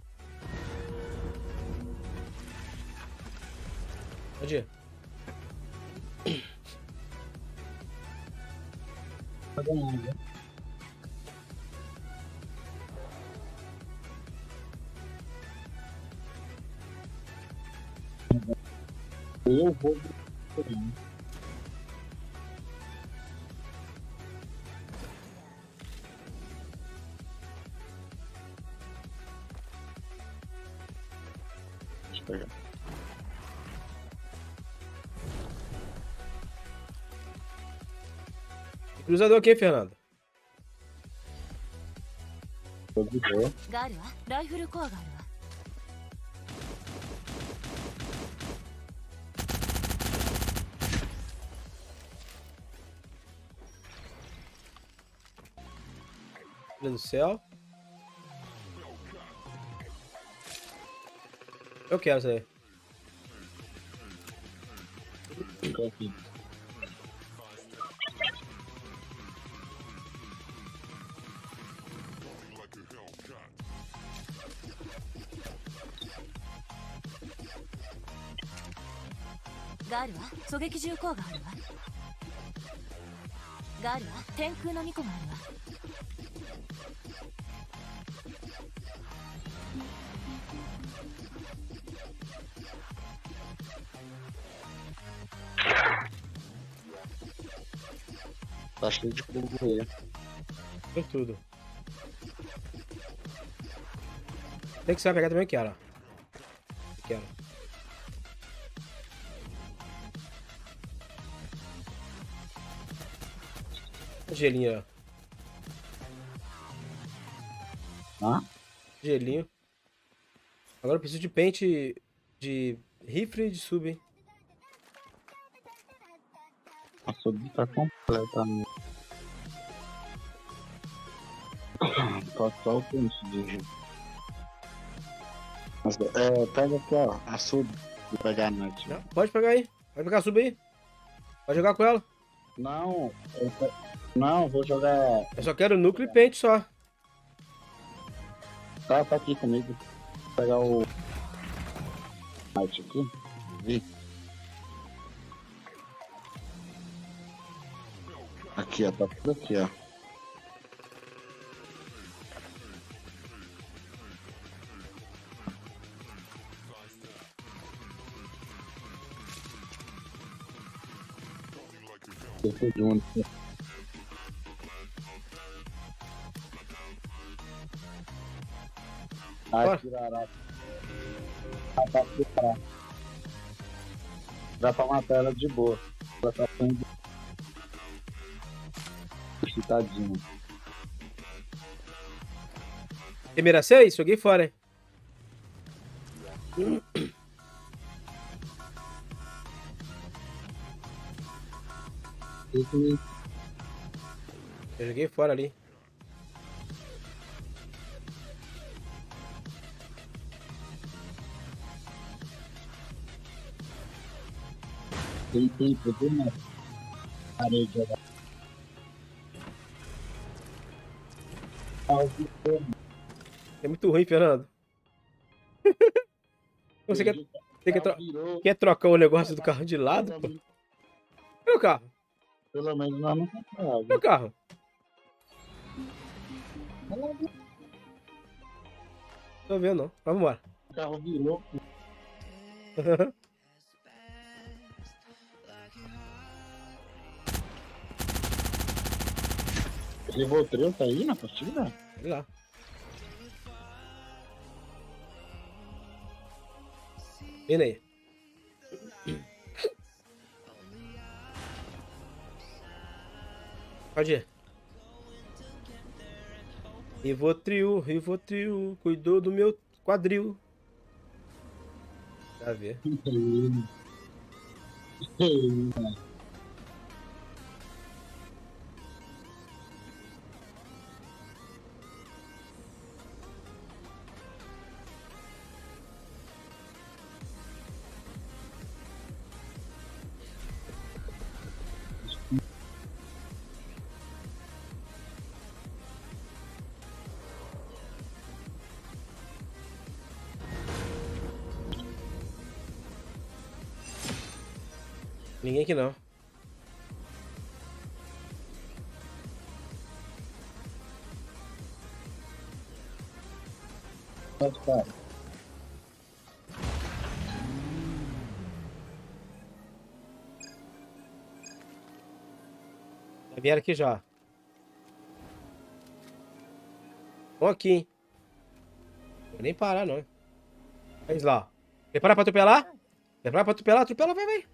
Pode ir. Tá ganhando. Eu vou. Deixa eu pegar. Cruzador aqui, Fernando. Tô de boa. があるわ。ライフルコアがあるわ。 Meu Deus do céu. Eu quero isso aí. Tô aqui. があるわ。狙撃銃コアがあるわ。があるわ。天空の巫女があるわ。 Tá cheio de correia. Deu tudo. Tem que saber pegar também, eu quero. Eu quero. Gelinho, ó. Ah? Gelinho. Agora eu preciso de pente de rifle e de sub, hein? A sub tá completamente. Tá só o pente de. Mas, é, pega aqui, ó. A sub. Vou pegar a net. Não, pode pegar aí. Pode pegar a sub aí. Pode jogar com ela. Não, eu pe... não, vou jogar. Eu só quero núcleo e pente só. Tá, tá aqui comigo. Vou pegar o. Night aqui. Vi. Aqui, ó, tá tudo aqui, ó. Eu tô de onde? Ai, Bora. tirará. Ah, tá preparado. Dá pra matar ela de boa. Ela tá sendo... Tadinha. Tem mira seis? Joguei fora, hein? Eu joguei fora ali. Tem tempo de uma parede agora. É muito ruim, Fernando. Você quer, você quer, tro quer trocar o negócio do carro de lado? Pô? Cadê o carro? Pelo menos nós não compramos. Cadê o carro? Tô vendo, não. Vamos embora. O carro virou. Ele voltou, tá aí na partida? Sei lá. Vem aí. Pode ir. Rivotril, Rivotril, cuidou do meu quadril. Tá a ver. Ninguém aqui não. Pode parar. Já vieram aqui já. Vão aqui, hein? Não vou nem parar, não. Vamos lá. Prepara pra atropelar? Prepara pra atropelar? Atropela, vai, vai.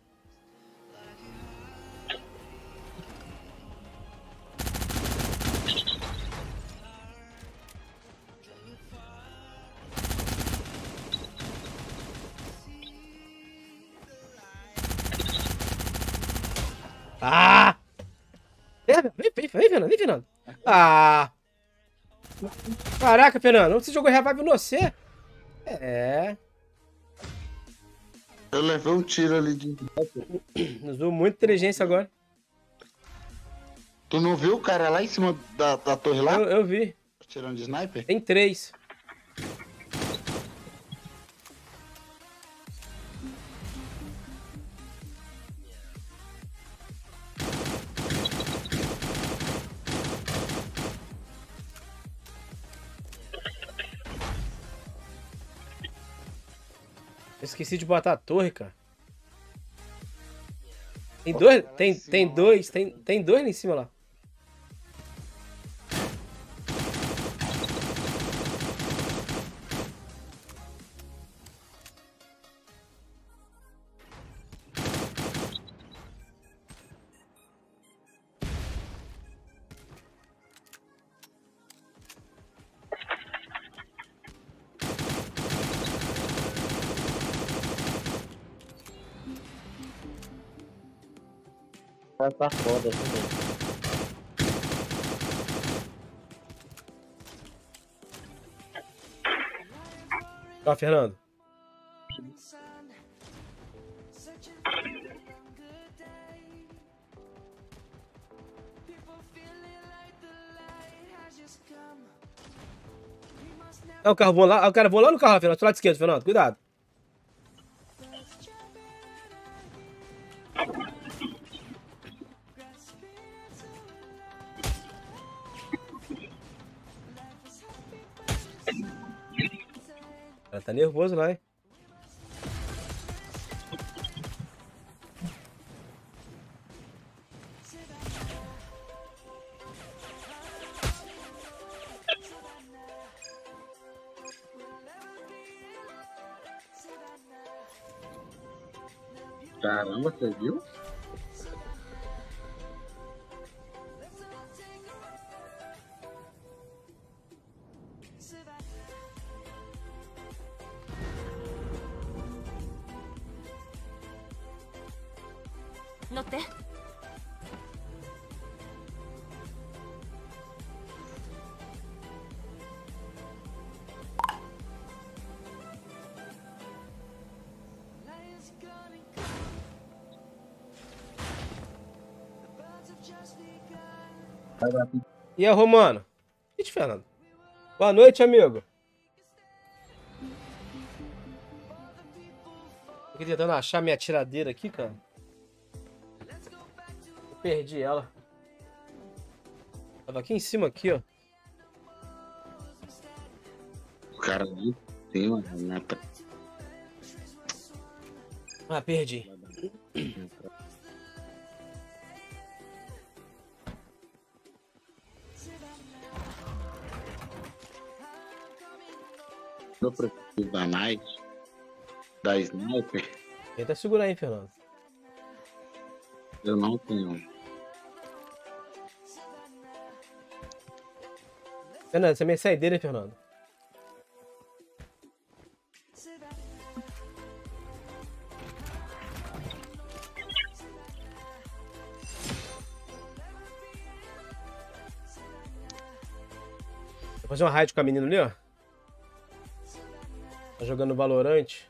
Ah! Vem, vem, vem, Fernando, vem, Fernando. Ah! Caraca, Fernando, você jogou revive no você? É. Eu levei um tiro ali de... Usou muita inteligência agora. Tu não viu o cara lá em cima da, da torre lá? Eu, eu vi. Tirando de sniper? Tem três. Esqueci de botar a torre, cara. Tem dois? Tem, tem dois, tem, tem dois lá em cima lá. Tá foda, velho. Ó, Fernando. É o carro voando lá, o cara voando lá no carro, Fernando. Do lado esquerdo, Fernando. Cuidado. Ela tá nervoso lá, hein? Caramba, você viu? Note. E aí, Romano? E aí, Fernando? Boa noite, amigo. Tô aqui tentando achar minha tiradeira aqui, cara. Eu perdi ela. Tava aqui em cima, aqui, ó. O cara ali tem uma granata. Ah, perdi. Eu preciso da Night, da Sniper, Tenta segurar aí, Fernando. eu não tenho. Fernando, essa é minha saideira, hein, Fernando? Vou fazer uma raid com a menina ali, ó. Tá jogando Valorant.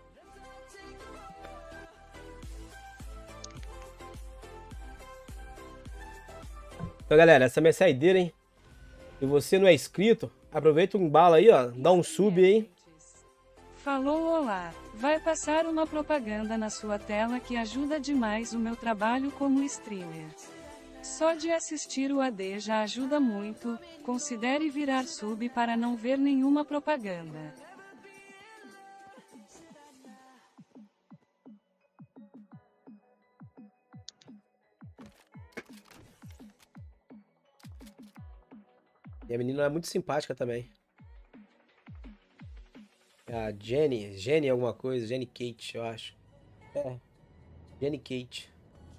Então, galera, essa é a minha saideira, hein? Se você não é inscrito, aproveita um bala aí, ó. Dá um sub aí. Falou olá, vai passar uma propaganda na sua tela que ajuda demais o meu trabalho como streamer. Só de assistir o A D já ajuda muito, considere virar sub para não ver nenhuma propaganda. E a menina é muito simpática também. É a Jenny, Jenny alguma coisa, Jenny Kate, eu acho. É, Jenny Kate.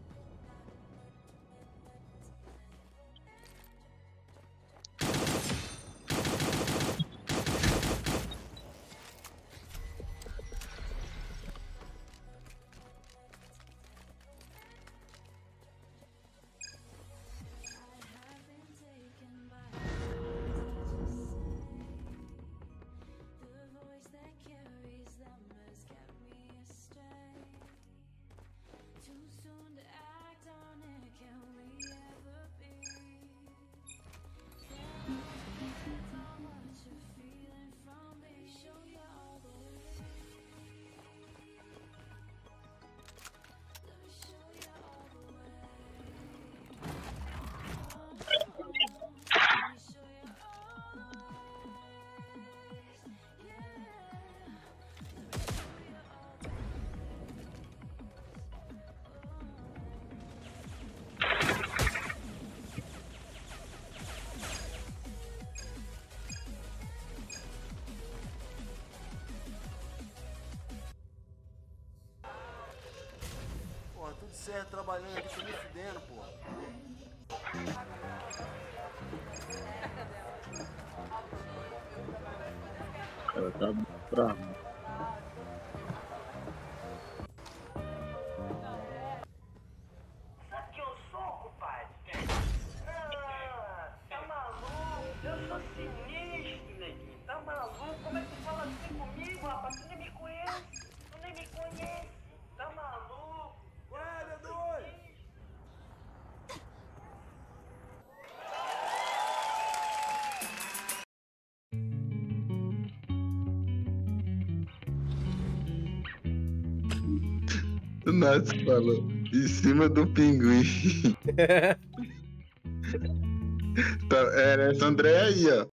Porra, tudo certo, trabalhando aqui, tô me fudendo, porra. Cara, tá bravo. Sabe que eu sou, compadre? Ah, tá maluco? Eu sou sinistro, neguinho. Tá maluco? Como é que tu fala assim comigo, rapaz? Tu nem me conhece. Tu nem me conhece. Tá maluco? Ué, D dois! O Nath falou, em cima do pinguim. Tá, era essa André aí, ó.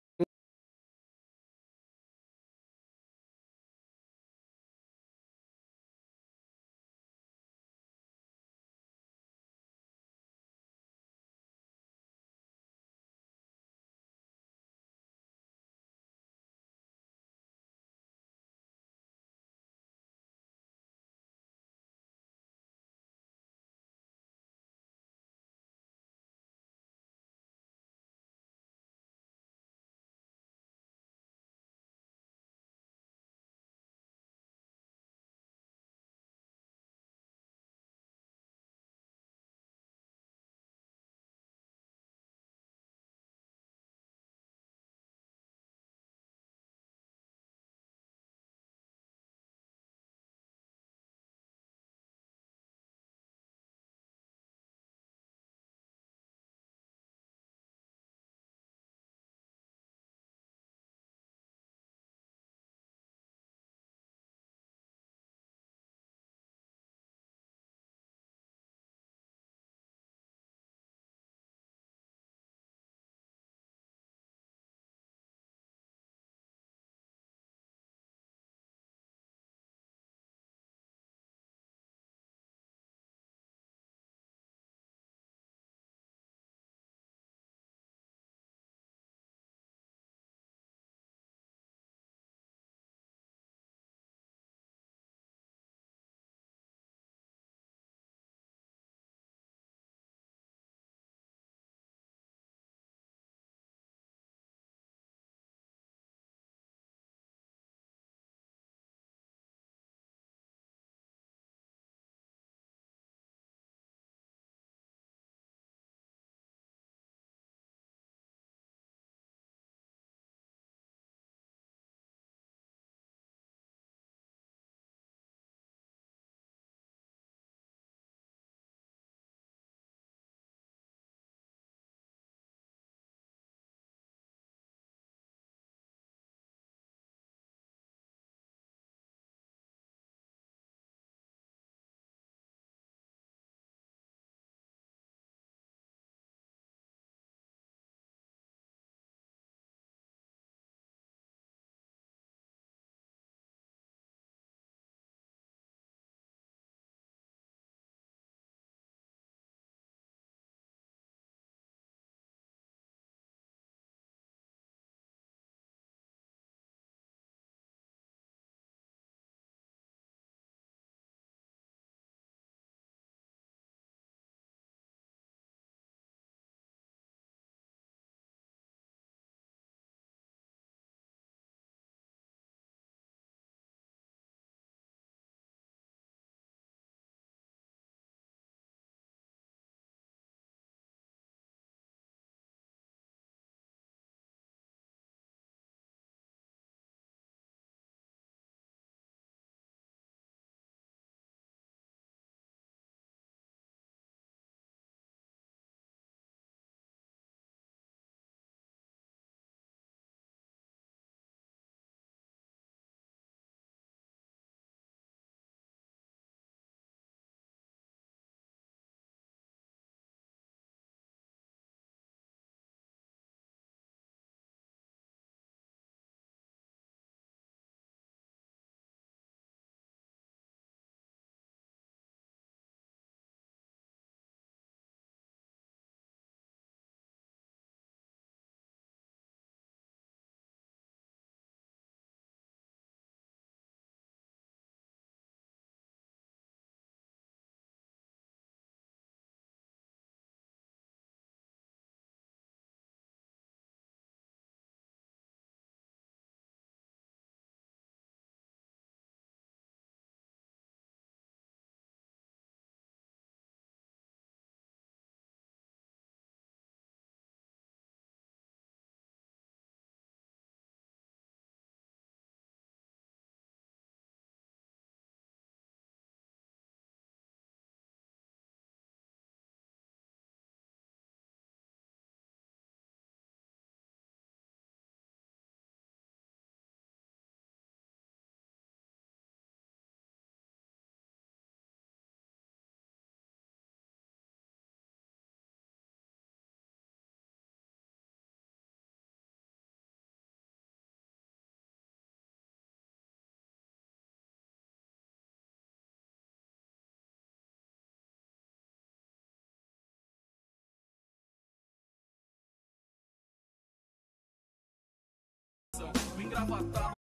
tava, tava.